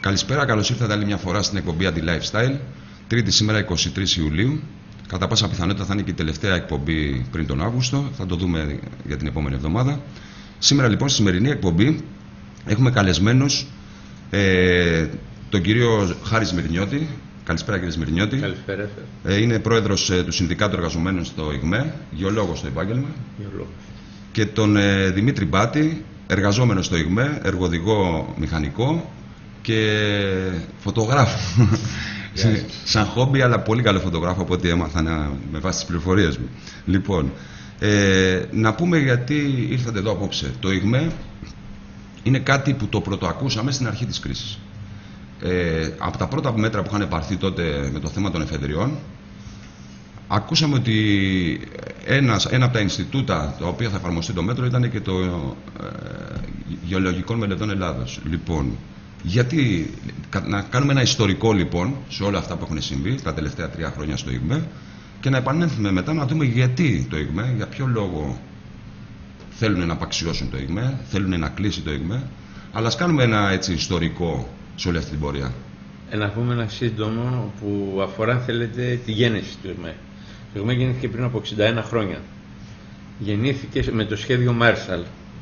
Καλησπέρα, καλώς ήρθατε άλλη μια φορά στην εκπομπή Anti-Lifestyle. Τρίτη σήμερα 23 Ιουλίου. Κατά πάσα πιθανότητα θα είναι και η τελευταία εκπομπή πριν τον Αύγουστο. Θα το δούμε για την επόμενη εβδομάδα. Σήμερα λοιπόν στη σημερινή εκπομπή έχουμε καλεσμένους τον κύριο Χάρη Σμυρνιώτη. Καλησπέρα κύριε Σμυρνιώτη. Καλησπέρα. Είναι πρόεδρος του Συνδικάτου Εργαζομένων στο ΙΓΜΕ, γεωλόγος στο επάγγελμα. Γεωλόγος. Και τον Δημήτρη Μπάτη, εργαζόμενο στο ΙΓΜΕ, εργοδηγό μηχανικό και φωτογράφο. Σαν χόμπι, αλλά πολύ καλό φωτογράφο από ό,τι έμαθα με βάση τις πληροφορίες μου. Λοιπόν, να πούμε γιατί ήρθατε εδώ απόψε. Το ΙΓΜΕ είναι κάτι που το πρωτοακούσαμε στην αρχή της κρίσης. Από τα πρώτα μέτρα που είχαν πάρθει τότε με το θέμα των εφεδριών, ακούσαμε ότι ένα από τα Ινστιτούτα τα οποία θα εφαρμοστεί το μέτρο ήταν και το Γεωλογικών Μελετών Ελλάδος. Λοιπόν, γιατί να κάνουμε ένα ιστορικό λοιπόν σε όλα αυτά που έχουν συμβεί τα τελευταία 3 χρόνια στο ΙΓΜΕ και να επανέλθουμε μετά να δούμε γιατί το ΙΓΜΕ, για ποιο λόγο θέλουν να απαξιώσουν το ΙΓΜΕ, θέλουν να κλείσει το ΙΓΜΕ, αλλά ας κάνουμε ένα έτσι ιστορικό σε όλη αυτή την πορεία. Να πούμε ένα σύντομο που αφορά, θέλετε, τη γέννηση του ΙΓΜΕ. Το ΙΓΜΕ γεννήθηκε πριν από 61 χρόνια. Γεννήθηκε με το σχέδιο Marshall.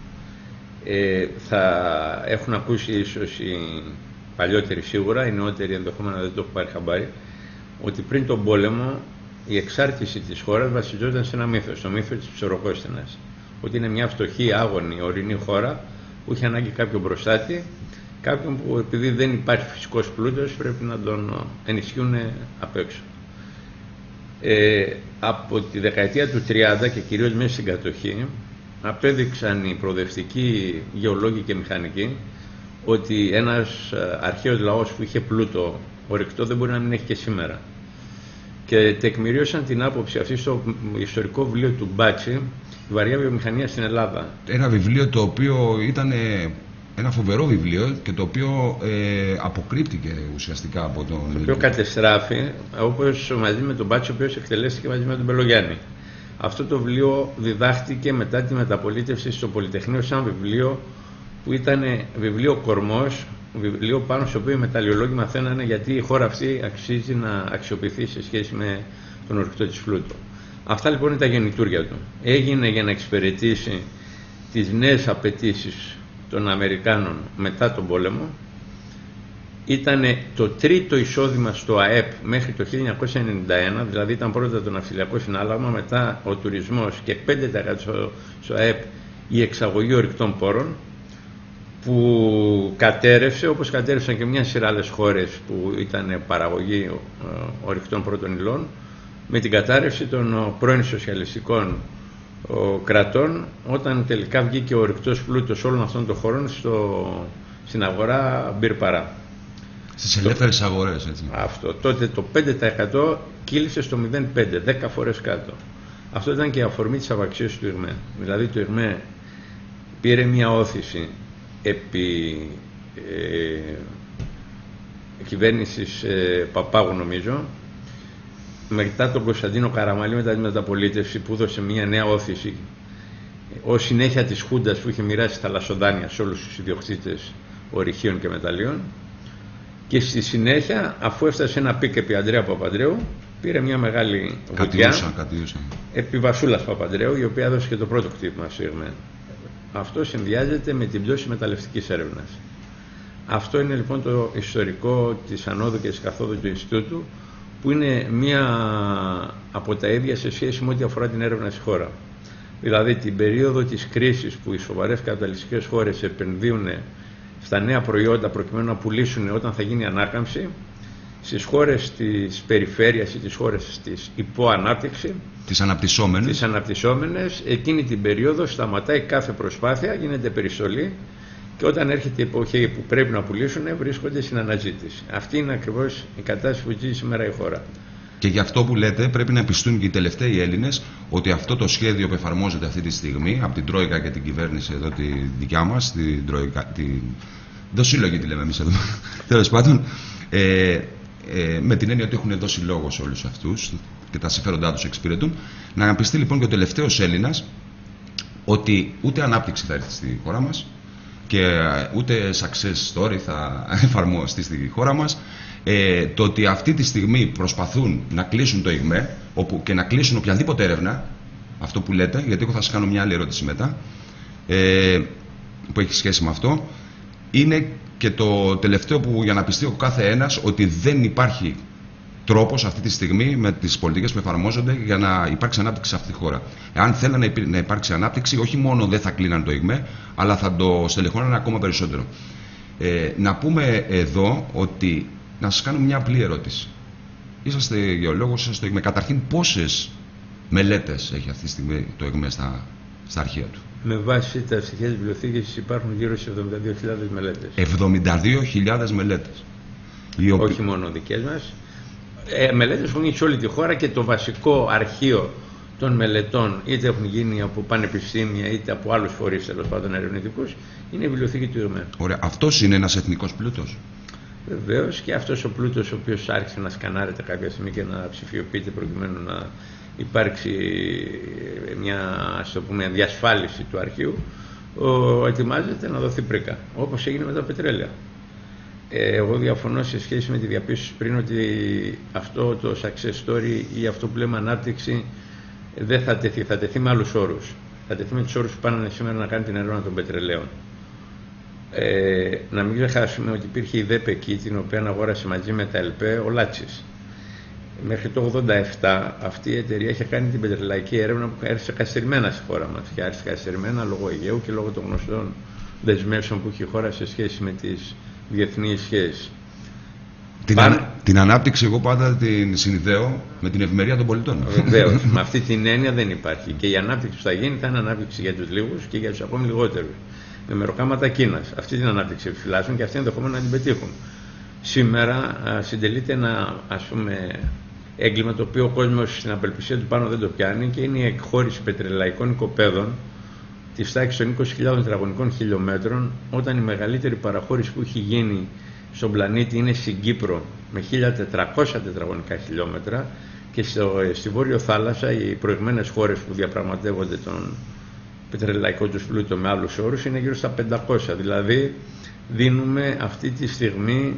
Θα έχουν ακούσει ίσως οι παλιότεροι σίγουρα, οι νεότεροι ενδεχόμενα δεν το έχουν πάρει χαμπάρι, ότι πριν τον πόλεμο η εξάρτηση της χώρας βασιζόταν σε ένα μύθο, στο μύθο της Ψωροκόστινας. Ότι είναι μια φτωχή, άγονη, ορεινή χώρα που είχε ανάγκη κάποιον προστάτη, κάποιον που επειδή δεν υπάρχει φυσικός πλούτος πρέπει να τον ενισχύουν απ' έξω. Από τη δεκαετία του 30 και κυρίως μέσα στην κατοχή απέδειξαν οι προοδευτικοί γεωλόγοι και μηχανικοί ότι ένας αρχαίος λαός που είχε πλούτο ορυκτό δεν μπορεί να μην έχει και σήμερα. Και τεκμηρίωσαν την άποψη αυτή στο ιστορικό βιβλίο του Μπάτσι, «Η βαριά βιομηχανία στην Ελλάδα». Ένα βιβλίο το οποίο ήταν ένα φοβερό βιβλίο και το οποίο αποκρύπτηκε ουσιαστικά από τον... Το οποίο κατεστράφει, όπως μαζί με τον Μπάτσι, ο οποίος εκτελέστηκε μαζί με τον Πελογιάννη. Αυτό το βιβλίο διδάχτηκε μετά τη μεταπολίτευση στο Πολυτεχνείο σαν βιβλίο που ήταν βιβλίο κορμός, βιβλίο πάνω στο οποίο οι μεταλλιολόγοι μαθαίνανε γιατί η χώρα αυτή αξίζει να αξιοποιηθεί σε σχέση με τον ορυκτό της πλούτο. Αυτά λοιπόν είναι τα γεννητούρια του. Έγινε για να εξυπηρετήσει τις νέες απαιτήσεις των Αμερικάνων μετά τον πόλεμο. Ήταν το τρίτο εισόδημα στο ΑΕΠ μέχρι το 1991, δηλαδή ήταν πρώτα το ναυτιλιακό συνάλλαγμα, μετά ο τουρισμός και 5% στο ΑΕΠ η εξαγωγή ορυκτών πόρων, που κατέρευσε, όπως κατέρευσαν και μια σειρά άλλες χώρες που ήταν παραγωγή ορυκτών πρώτων υλών, με την κατάρρευση των πρώην σοσιαλιστικών κρατών, όταν τελικά βγήκε ο ορυκτός πλούτος όλων αυτών των χωρών στην αγορά μπυρπαρά. Στις ελεύθερες αγορές, έτσι. Αυτό. Τότε το 5% κύλησε στο 0,5, 10 φορές κάτω. Αυτό ήταν και η αφορμή της απαξίωσης του ΙΓΜΕ. Δηλαδή το ΙΓΜΕ πήρε μια όθηση επί κυβέρνησης Παπάγου, νομίζω, μετά τον Κωνσταντίνο Καραμαλή, μετά τη μεταπολίτευση που έδωσε μια νέα όθηση ως συνέχεια της Χούντας που είχε μοιράσει τα λασοδάνεια σε όλους τους ιδιοκτήτες ορυχείων και μεταλλίων. Και στη συνέχεια, αφού έφτασε ένα πικ επί Ανδρέα Παπανδρέου, πήρε μια μεγάλη βουτιά επί Βασούλας Παπανδρέου, η οποία έδωσε και το πρώτο κτύπημα στο ΙΓΜΕ. Αυτό συνδυάζεται με την πτώση μεταλλευτικής έρευνας. Αυτό είναι λοιπόν το ιστορικό της ανόδου και της καθόδου του Ινστιτούτου, που είναι μία από τα ίδια σε σχέση με ό,τι αφορά την έρευνα στη χώρα. Δηλαδή την περίοδο της κρίσης που οι σοβαρές καπιταλιστικές χώρες επενδύουν στα νέα προϊόντα προκειμένου να πουλήσουν όταν θα γίνει ανάκαμψη, στις χώρες της περιφέρειας ή τις χώρες της υποανάπτυξη, τις αναπτυσσόμενες, εκείνη την περίοδο σταματάει κάθε προσπάθεια, γίνεται περιστολή και όταν έρχεται η εποχή που πρέπει να πουλήσουν βρίσκονται στην αναζήτηση. Αυτή είναι ακριβώς η κατάσταση που ζει σήμερα η χώρα. Και γι' αυτό που λέτε πρέπει να πιστούν και οι τελευταίοι Έλληνες ότι αυτό το σχέδιο που εφαρμόζεται αυτή τη στιγμή από την Τρόικα και την κυβέρνηση εδώ τη δικιά μας, την Τρόικα, το σύλλογη τη λέμε εμείς εδώ, τέλος πάντων, με την έννοια ότι έχουν δώσει λόγο σε όλους αυτούς και τα συμφέροντά τους εξυπηρετούν, να πιστεί λοιπόν και ο τελευταίος Έλληνας ότι ούτε ανάπτυξη θα έρθει στη χώρα μας και ούτε success story θα εφαρμοστεί στη χώρα μας, το ότι αυτή τη στιγμή προσπαθούν να κλείσουν το ΙΓΜΕ και να κλείσουν οποιαδήποτε έρευνα, αυτό που λέτε, γιατί εγώ θα σας κάνω μια άλλη ερώτηση μετά, που έχει σχέση με αυτό, είναι και το τελευταίο που για να πιστεί ο κάθε ένας ότι δεν υπάρχει τρόπος αυτή τη στιγμή με τις πολιτικές που εφαρμόζονται για να υπάρξει ανάπτυξη σε αυτή τη χώρα. Εάν θέλανε να υπάρξει ανάπτυξη, όχι μόνο δεν θα κλείναν το ΙΓΜΕ, αλλά θα το στελεχώναν ακόμα περισσότερο. Να πούμε εδώ ότι, να σας κάνω μια απλή ερώτηση. Είσαστε γεωλόγος, είσαστε στο ΙΓΜΕ. Καταρχήν, πόσες μελέτες έχει αυτή τη στιγμή το ΙΓΜΕ στα αρχεία του? Με βάση τα στοιχεία της βιβλιοθήκης υπάρχουν γύρω στις 72.000 μελέτες. 72.000 μελέτες. Όχι μόνο δικές μας. Μελέτες έχουν γίνει σε όλη τη χώρα και το βασικό αρχείο των μελετών, είτε έχουν γίνει από πανεπιστήμια είτε από άλλους φορείς, τέλος πάντων ερευνητικούς, είναι η βιβλιοθήκη του ΙΓΜΕ. Ωραία. Αυτός είναι ένας εθνικός πλούτος. Βεβαίως, και αυτός ο πλούτος ο οποίος άρχισε να σκανάρεται κάποια στιγμή και να ψηφιοποιείται προκειμένου να υπάρξει μια, ας το πούμε, διασφάλιση του αρχείου, ετοιμάζεται να δοθεί πρίκα, όπως έγινε με τα πετρέλαια. Εγώ διαφωνώ σε σχέση με τη διαπίστωση πριν ότι αυτό το success story ή αυτό που λέμε ανάπτυξη δεν θα τεθεί, θα τεθεί με άλλους όρους. Θα τεθεί με τους όρους που πάνε σήμερα να κάνει την έρευνα των πετρελαίων. Να μην ξεχάσουμε ότι υπήρχε η ΔΕΠ εκεί, την οποία αγόρασε μαζί με τα ΕΛΠΕ ο Λάτσης. Μέχρι το 1987 αυτή η εταιρεία είχε κάνει την πετρελαϊκή έρευνα που άρχισε καθυστερημένα στη χώρα μας. Και άρχισε καθυστερημένα λόγω Αιγαίου και λόγω των γνωστών δεσμεύσεων που έχει η χώρα σε σχέση με τις διεθνείς σχέσεις. Την ανάπτυξη εγώ πάντα την συνδέω με την ευημερία των πολιτών. Βεβαίως, με αυτή την έννοια δεν υπάρχει. Και η ανάπτυξη που θα γίνει θα είναι ανάπτυξη για τους λίγους και για τους ακόμη λιγότερους. Με μεροκάματα Κίνας. Αυτή την ανάπτυξη επιφυλάσσουν και αυτοί ενδεχομένως να την πετύχουν. Σήμερα συντελείται ένα, ας πούμε, έγκλημα το οποίο ο κόσμος στην απελπισία του πάνω δεν το πιάνει και είναι η εκχώρηση πετρελαϊκών οικοπαίδων της τάξης των 20.000 τετραγωνικών χιλιόμετρων, όταν η μεγαλύτερη παραχώρηση που έχει γίνει στον πλανήτη είναι στην Κύπρο με 1.400 τετραγωνικά χιλιόμετρα και στη Βόρειο Θάλασσα οι προηγμένες χώρες που διαπραγματεύονται τον πετρελαϊκό τους πλούτο με άλλους όρους είναι γύρω στα 500. Δηλαδή δίνουμε αυτή τη στιγμή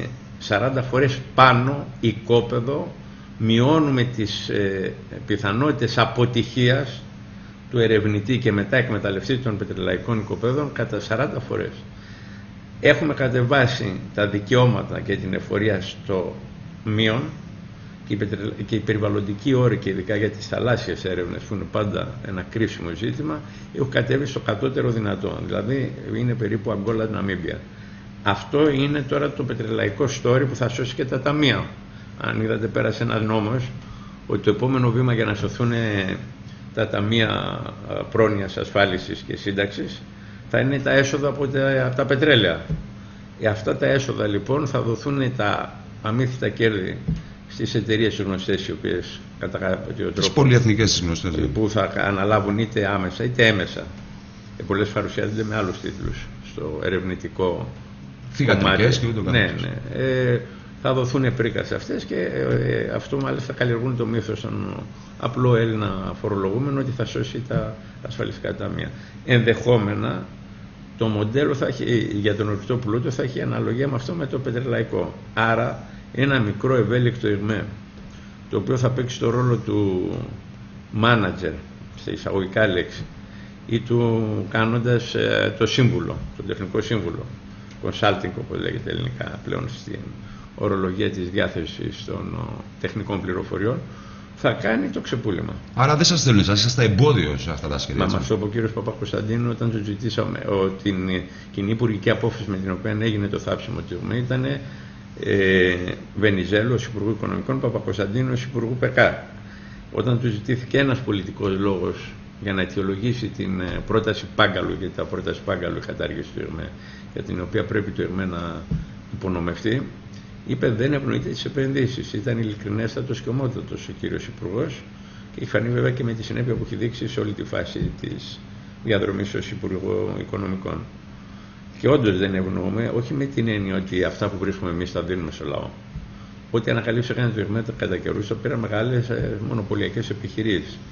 40 φορές πάνω οικόπεδο, μειώνουμε τις πιθανότητες αποτυχίας του ερευνητή και μετά εκμεταλλευτή των πετρελαϊκών οικοπαίδων κατά 40 φορές. Έχουμε κατεβάσει τα δικαιώματα και την εφορία στο μείον και η περιβαλλοντική όρη, και ειδικά για τις θαλάσσιες έρευνες που είναι πάντα ένα κρίσιμο ζήτημα, έχουν κατέβει στο κατώτερο δυνατό, δηλαδή είναι περίπου Αγκόλα Ναμίμπια. Αυτό είναι τώρα το πετρελαϊκό story που θα σώσει και τα ταμεία. Αν είδατε, πέρασε ένας νόμος ότι το επόμενο βήμα για να σωθούν τα ταμεία πρόνοιας, ασφάλισης και σύνταξης θα είναι τα έσοδα από τα πετρέλαια. Αυτά τα έσοδα λοιπόν θα δοθούν τα αμύθιτα κέρδη στις εταιρείες γνωστές, οι οποίες κατά κάποιο τρόπο, τις πολυεθνικές γνωστές, που θα αναλάβουν είτε άμεσα είτε έμεσα. Πολλές παρουσιάζονται με άλλους τίτλους στο ερευνητικό θυγατρικές και ούτω καθεξής. Ναι. Θα δοθούν πρίκα σε αυτές και αυτό μάλιστα καλλιεργούν το μύθο στον απλό Έλληνα φορολογούμενο ότι θα σώσει τα ασφαλιστικά ταμεία. Ενδεχόμενα το μοντέλο θα έχει, για τον ορυκτό πλούτο θα έχει αναλογία με αυτό με το πετρελαϊκό. Άρα ένα μικρό ευέλικτο ΙΓΜΕ, το οποίο θα παίξει το ρόλο του manager, σε εισαγωγικά λέξη, ή του κάνοντας το σύμβουλο, το τεχνικό σύμβουλο, consulting όπως λέγεται ελληνικά πλέον στην ορολογία της διάθεσης των τεχνικών πληροφοριών, θα κάνει το ξεπούλημα. Άρα δεν σας θέλουν εσάς, είσαστε εμπόδιο σε αυτά τα σχέδια. Μα αυτό είπε ο κύριος Παπακοσταντίνου όταν το ζητήσαμε. Την κοινή υπουργική απόφαση με την οποία έγινε το θάψιμο του ΙΓΜΕ ήταν Βενιζέλου ως Υπουργού Οικονομικών, Παπακοσταντίνου ως Υπουργού ΠΕΚΑ. Όταν του ζητήθηκε ένας πολιτικός λόγος για να αιτιολογήσει την πρόταση Πάγκαλου, γιατί τα πρόταση Πάγκαλου η κατάργηση του ΙΓΜΕ, για την οποία πρέπει το ΙΓΜΕ να υπονομευτεί, είπε δεν ευνοείται τις επενδύσεις. Ήταν ειλικρινέστατος και ομότατος ο κύριος Υπουργός και έχει φανεί βέβαια και με τη συνέπεια που έχει δείξει σε όλη τη φάση της διαδρομής ως Υπουργό Οικονομικών. Και όντως δεν ευνοούμε, όχι με την έννοια ότι αυτά που βρίσκουμε εμείς τα δίνουμε στο λαό. Ό,τι ανακαλύψει έκανε το ΙΓΜΕ κατά καιρούς το πήραν μεγάλες μονοπωλιακές επιχειρήσεις.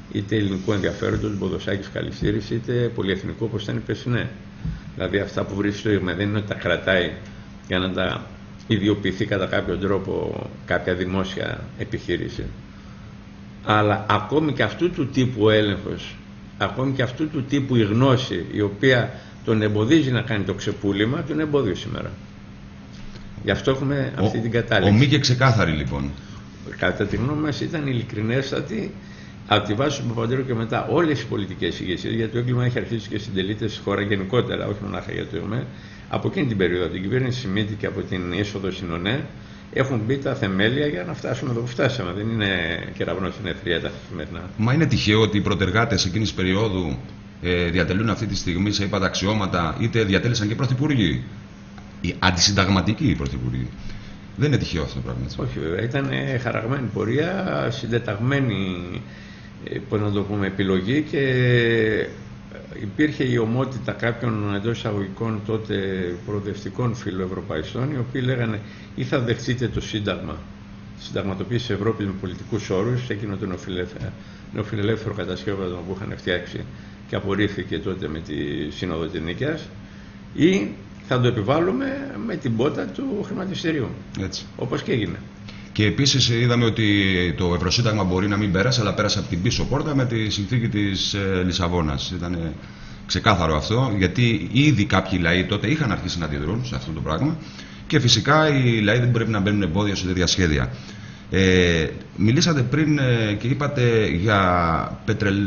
είτε ελληνικού ενδιαφέροντος, Μποδοσάκης Καλυστήρης, είτε πολυεθνικού όπως ήταν η Πεσσινέ. Δηλαδή αυτά που βρίσκει στο ΙΓΜΕ δεν είναι ότι τα κρατάει για να τα ιδιοποιηθεί κατά κάποιον τρόπο κάποια δημόσια επιχείρηση. Αλλά ακόμη και αυτού του τύπου ο έλεγχος, ακόμη και αυτού του τύπου η γνώση, η οποία τον εμποδίζει να κάνει το ξεπούλημα, τον εμπόδιο σήμερα. Γι' αυτό έχουμε αυτή την κατάληξη. Ομοί και ξεκάθαροι λοιπόν. Κατά τη γνώμη μας ήταν ειλικρινέστατη από τη βάση του Παπαντρέου και μετά όλες οι πολιτικές ηγεσίες, γιατί το έγκλημα έχει αρχίσει και συντελείται στη χώρα γενικότερα, όχι μονάχα για το ΕΟΜΕ. Από εκείνη την περίοδο, από την κυβέρνηση Σιμίτη και από την είσοδο στην ΟΝΕ, έχουν μπει τα θεμέλια για να φτάσουμε εδώ που φτάσαμε. Δεν είναι κεραυνό στην εθρία τα σημερινά. Μα είναι τυχαίο ότι οι προτεργάτες εκείνης της περίοδου διατελούν αυτή τη στιγμή σε ύπατα αξιώματα, είτε διατέλεσαν και πρωθυπουργοί. Οι αντισυνταγματικοί πρωθυπουργοί. Δεν είναι τυχαίο αυτό το πράγμα. Όχι, βέβαια. Ήταν χαραγμένη πορεία, συντεταγμένη, πώς να το πούμε, επιλογή, και υπήρχε η ομότητα κάποιων εντός εισαγωγικών τότε προοδευτικών φιλοευρωπαϊστών, οι οποίοι λέγανε ή θα δεχτείτε το Σύνταγμα, τη συνταγματοποίηση της Ευρώπης με πολιτικούς όρους, εκείνο το νεοφιλελεύθερο κατασκεύασμα που είχαν φτιάξει και απορρίφθηκε τότε με τη Σύνοδο της Νίκαιας, ή θα το επιβάλλουμε με την πότα του χρηματιστηρίου. Έτσι. Όπως και έγινε. Και επίσης είδαμε ότι το Ευρωσύνταγμα μπορεί να μην πέρασε, αλλά πέρασε από την πίσω πόρτα με τη συνθήκη της Λισαβόνας. Ήταν ξεκάθαρο αυτό, γιατί ήδη κάποιοι λαοί τότε είχαν αρχίσει να αντιδρούν σε αυτό το πράγμα, και φυσικά οι λαοί δεν πρέπει να μπαίνουν εμπόδια σε τέτοια σχέδια. Μιλήσατε πριν και είπατε για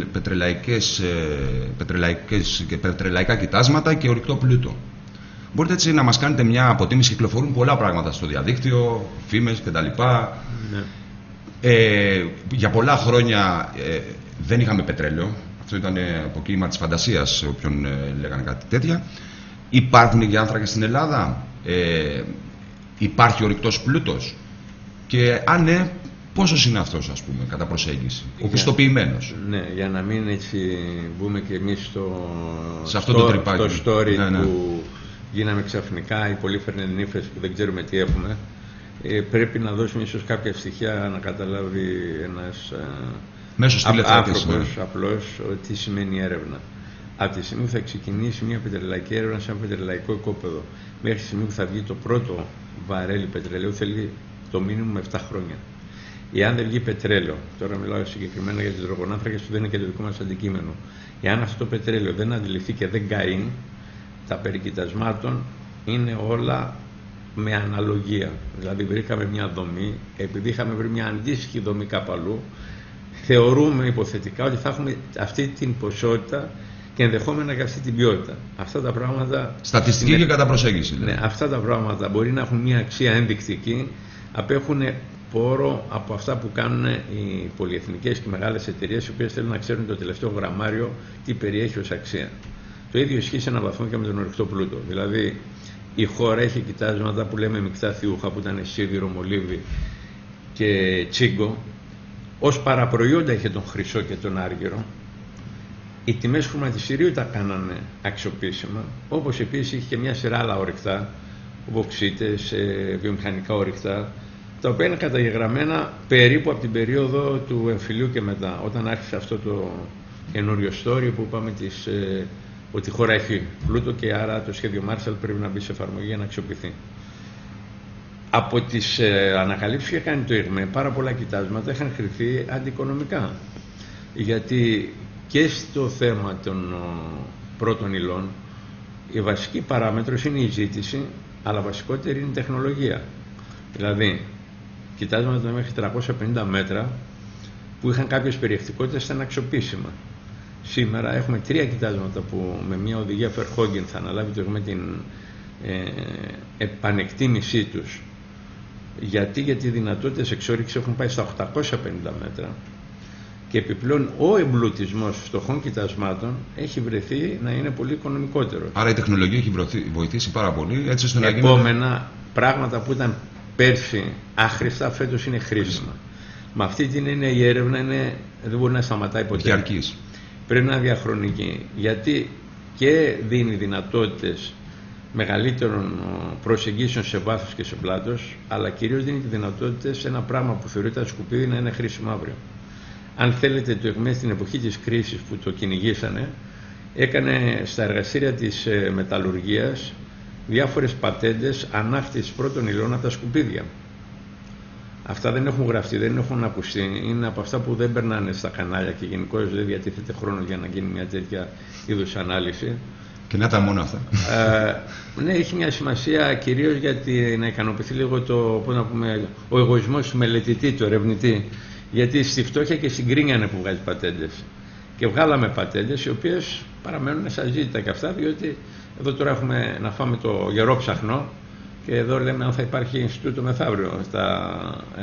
πετρελαϊκά κοιτάσματα και ορυκτό πλούτο. Μπορείτε έτσι να μας κάνετε μια αποτίμηση? Κυκλοφορούν πολλά πράγματα στο διαδίκτυο, φήμες κτλ. Ναι. Για πολλά χρόνια δεν είχαμε πετρέλαιο. Αυτό ήταν αποκοίημα της φαντασίας σε όποιον λέγανε κάτι τέτοια. Υπάρχουν οι άνθρακες στην Ελλάδα? Υπάρχει ορυκτός πλούτος? Και αν ναι, πόσος είναι αυτός, ας πούμε, κατά προσέγγιση, ο πιστοποιημένος? Ναι, για να μην έτσι μπούμε και εμείς σε αυτό το τρυπάκι, το story, ναι, που γίναμε ξαφνικά οι πολύφερνες νύφες που δεν ξέρουμε τι έχουμε. Πρέπει να δώσουμε ίσως κάποια στοιχεία να καταλάβει ένας άνθρωπος απλώς τι σημαίνει έρευνα. Από τη στιγμή που θα ξεκινήσει μια πετρελαϊκή έρευνα σε ένα πετρελαϊκό οικόπεδο, μέχρι τη στιγμή που θα βγει το πρώτο βαρέλι πετρελαίου, θέλει το μήνυμο 7 χρόνια. Εάν δεν βγει πετρέλαιο, τώρα μιλάω συγκεκριμένα για τις υδρογονάνθρακες που δεν είναι και το δικό μας αντικείμενο, εάν αυτό το πετρέλαιο δεν αντιληφθεί και δεν καεί, τα περί κοιτασμάτων είναι όλα με αναλογία. Δηλαδή βρήκαμε μια δομή, επειδή είχαμε βρει μια αντίστοιχη δομή κάπου αλλού, θεωρούμε υποθετικά ότι θα έχουμε αυτή την ποσότητα και ενδεχόμενα και αυτή την ποιότητα. Αυτά τα πράγματα... Στατιστική και κατά προσέγγιση. Ναι, αυτά τα πράγματα μπορεί να έχουν μια αξία ενδεικτική, απέχουν πόρο από αυτά που κάνουν οι πολυεθνικές και μεγάλες εταιρείες, οι οποίες θέλουν να ξέρουν το τελευταίο γραμμάριο τι περιέχει ως αξία. Το ίδιο ισχύει σε έναν βαθμό και με τον ορυκτό πλούτο. Δηλαδή, η χώρα έχει κοιτάσματα που λέμε μεικτά θιούχα, που ήταν σίδηρο, μολύβι και τσίγκο. Ως παραπροϊόντα είχε τον χρυσό και τον άργυρο. Οι τιμές χρηματιστηρίου τα κάνανε αξιοποιήσιμα, όπως επίσης είχε και μια σειρά άλλα ορυκτά, βοξίτες, βιομηχανικά ορυκτά, τα οποία είναι καταγεγραμμένα περίπου από την περίοδο του εμφυλίου και μετά, όταν άρχισε αυτό το καινούριο story που είπαμε ότι η χώρα έχει πλούτο και άρα το σχέδιο Marshall πρέπει να μπει σε εφαρμογή για να αξιοποιηθεί. Από τις ανακαλύψεις που είχε κάνει το ΙΓΜΕ, πάρα πολλά κοιτάσματα είχαν κριθεί αντιοικονομικά. Γιατί και στο θέμα των πρώτων υλών η βασική παράμετρος είναι η ζήτηση, αλλά βασικότερη είναι η τεχνολογία. Δηλαδή, κοιτάσματα μέχρι 350 μέτρα που είχαν κάποιες περιεκτικότητες ήταν αξιοποιήσιμα. Σήμερα έχουμε 3 κοιτάσματα που με μια οδηγία Verhoeven θα αναλάβει το ΙΓΜΕ την επανεκτίμησή τους. Γιατί οι δυνατότητες εξόρυξης έχουν πάει στα 850 μέτρα και επιπλέον ο εμπλουτισμός φτωχών κοιτασμάτων έχει βρεθεί να είναι πολύ οικονομικότερο. Άρα η τεχνολογία έχει βοηθήσει πάρα πολύ έτσι ώστε να γίνει... Επόμενα πράγματα που ήταν πέρσι άχρηστα φέτος είναι χρήσιμα. Με αυτή την έννοια η έρευνα δεν μπορεί να σταματάει ποτέ. Διαρκής. Πρέπει να είναι διαχρονική, γιατί και δίνει δυνατότητες μεγαλύτερων προσεγγίσεων σε βάθος και σε πλάτος, αλλά κυρίως δίνει τη δυνατότητα σε ένα πράγμα που θεωρείται σκουπίδι να είναι χρήσιμο αύριο. αν θέλετε, το ΕΓΜΕ στην εποχή της κρίσης που το κυνηγήσανε, έκανε στα εργαστήρια της μεταλλουργίας διάφορες πατέντες ανάκτησης πρώτων υλών από τα σκουπίδια. Αυτά δεν έχουν γραφτεί, δεν έχουν ακουστεί. Είναι από αυτά που δεν περνάνε στα κανάλια και γενικώς δεν διατίθεται χρόνο για να γίνει μια τέτοια είδους ανάλυση. Και να τα μόνο αυτά. Ναι, έχει μια σημασία κυρίως γιατί να ικανοποιηθεί λίγο ο εγωισμός του μελετητή, του ερευνητή. Γιατί στη φτώχεια και στην κρίνια είναι που βγάζει πατέντες. Και βγάλαμε πατέντες οι οποίες παραμένουν σαν ζήτητα και αυτά, διότι εδώ τώρα έχουμε να φάμε το γερό ψαχνό και εδώ λέμε αν θα υπάρχει Ινστιτούτο μεθαύριο στα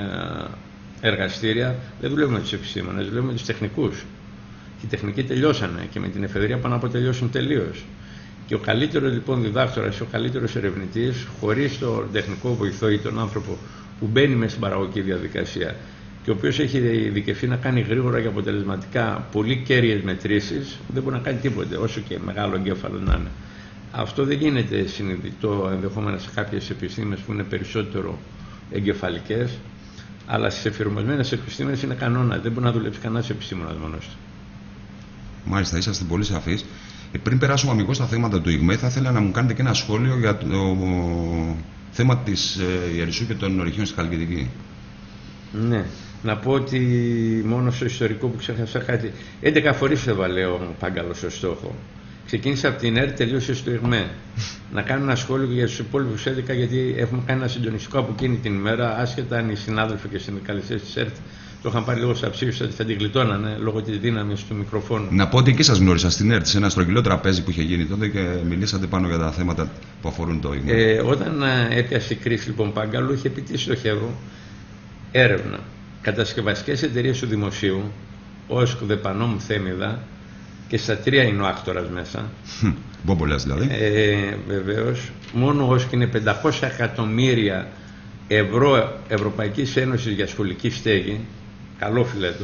εργαστήρια. Δεν δουλεύουμε με τους επιστήμονες, δουλεύουμε με τους τεχνικούς. Και οι τεχνικοί τελειώσανε και με την εφεδρεία πάνε να αποτελειώσουν τελείως. Και ο καλύτερος λοιπόν διδάκτορας, ο καλύτερος ερευνητής, χωρίς τον τεχνικό βοηθό ή τον άνθρωπο που μπαίνει μέσα στην παραγωγική διαδικασία και ο οποίος έχει ειδικευτεί να κάνει γρήγορα και αποτελεσματικά πολύ κέρυες μετρήσεις, δεν μπορεί να κάνει τίποτε, όσο και μεγάλο εγκέφαλο να είναι. Αυτό δεν γίνεται συνειδητό ενδεχόμενα σε κάποιες επιστήμες που είναι περισσότερο εγκεφαλικές, αλλά στις εφηρμοσμένες επιστήμες είναι κανόνα. Δεν μπορεί να δουλέψει κανένας επιστήμονας μόνος του. Μάλιστα, είσαστε πολύ σαφείς. Πριν περάσουμε αμυγός στα θέματα του ΙΓΜΕ, θα ήθελα να μου κάνετε και ένα σχόλιο για το θέμα της Ιερισσού και των ορυχείων στη Χαλκιδική. Ναι. Να πω ότι μόνο στο ιστορικό που ξέχασα κάτι. 11 φορές έβαλε ο Πάγκαλος στο στόχο. Ξεκίνησε από την ΕΡΤ, τελείωσε στο ΙΓΜΕ. Να κάνω ένα σχόλιο για τους υπόλοιπους 11, γιατί έχουμε κάνει ένα συντονιστικό από εκείνη την ημέρα, άσχετα αν οι συνάδελφοι και συνδικαλιστές της ΕΡΤ το είχαν πάρει λίγο στα ψήφιστα ότι θα την γλιτώνανε λόγω της δύναμης του μικροφόνου. Να πω ότι εκεί σας γνώρισα στην ΕΡΤ, σε ένα στρογγυλό τραπέζι που είχε γίνει τότε και μιλήσατε πάνω για τα θέματα που αφορούν το ΙΓΜΕ. Όταν έπιασε η κρίση λοιπόν Πάγκαλου, είχε πει τι στοχεύω: έρευνα. Κατασκευαστικές εταιρείες του δημοσίου, ΟΣΚ, Δεπανόμ, Θέμιδα, και στα 3 είναι ο άκτορας μέσα. Μπόμπολας δηλαδή. Βεβαίως. Μόνο ο ΟΣΚ είναι 500 εκατομμύρια ευρώ Ευρωπαϊκής Ένωσης για σχολική στέγη. Καλό φιλέτο.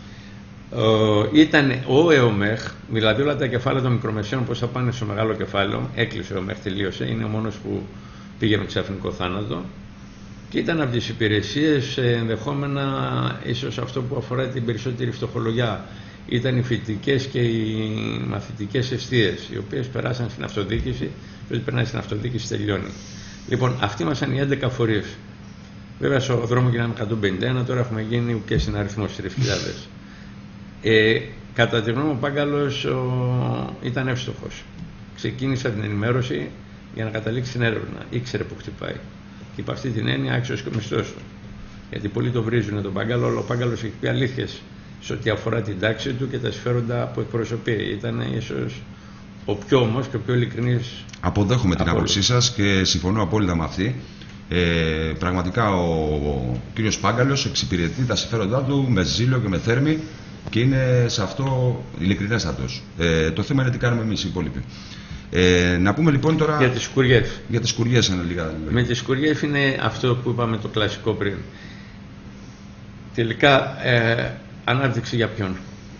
Ήταν ο ΕΟΜΕΧ, δηλαδή όλα τα κεφάλαια των μικρομεσαίων πώς θα πάνε στο μεγάλο κεφάλαιο. Έκλεισε ο ΕΟΜΕΧ, τελείωσε. Είναι ο μόνος που πήγε με ξαφνικό θάνατο. Και ήταν από τις υπηρεσίες ενδεχόμενα ίσως αυτό που αφορά την περισσότερη φτωχολογιά. Ήταν οι φοιτητικές και οι μαθητικές εστίες, οι οποίες περάσαν στην αυτοδιοίκηση, και περνάει στην αυτοδιοίκηση τελειώνει. Λοιπόν, αυτοί ήμασταν οι 11 φορείς. Βέβαια, στο δρόμο γίναμε 151, τώρα έχουμε γίνει και στην αριθμό 3.000. Κατά τη γνώμη μου, ο Πάγκαλος ήταν εύστοχος. Ξεκίνησε την ενημέρωση για να καταλήξει στην έρευνα. Ήξερε που χτυπάει. Και υπ' αυτή την έννοια άξιος και ο μισθός του. Γιατί πολλοί το βρίζουν τον Πάγκαλο, αλλά ο Πάγκαλος έχει πει αλήθειες σε ό,τι αφορά την τάξη του και τα συμφέροντα που εκπροσωπεί. Ήταν ίσως ο πιο όμως και ο πιο ειλικρινής. Αποδέχομαι την άποψή σας και συμφωνώ απόλυτα με αυτή. Πραγματικά ο κύριος Πάγκαλος εξυπηρετεί τα συμφέροντά του με ζήλο και με θέρμη και είναι σε αυτό ειλικρινέστατος. Το θέμα είναι τι κάνουμε εμείς οι υπόλοιποι. Να πούμε λοιπόν τώρα για τις σκουριές. Για τις σκουριές είναι λίγα. Με τις σκουριές είναι αυτό που είπαμε το κλασικό πριν. Τελικά ανάπτυξη για ποιον?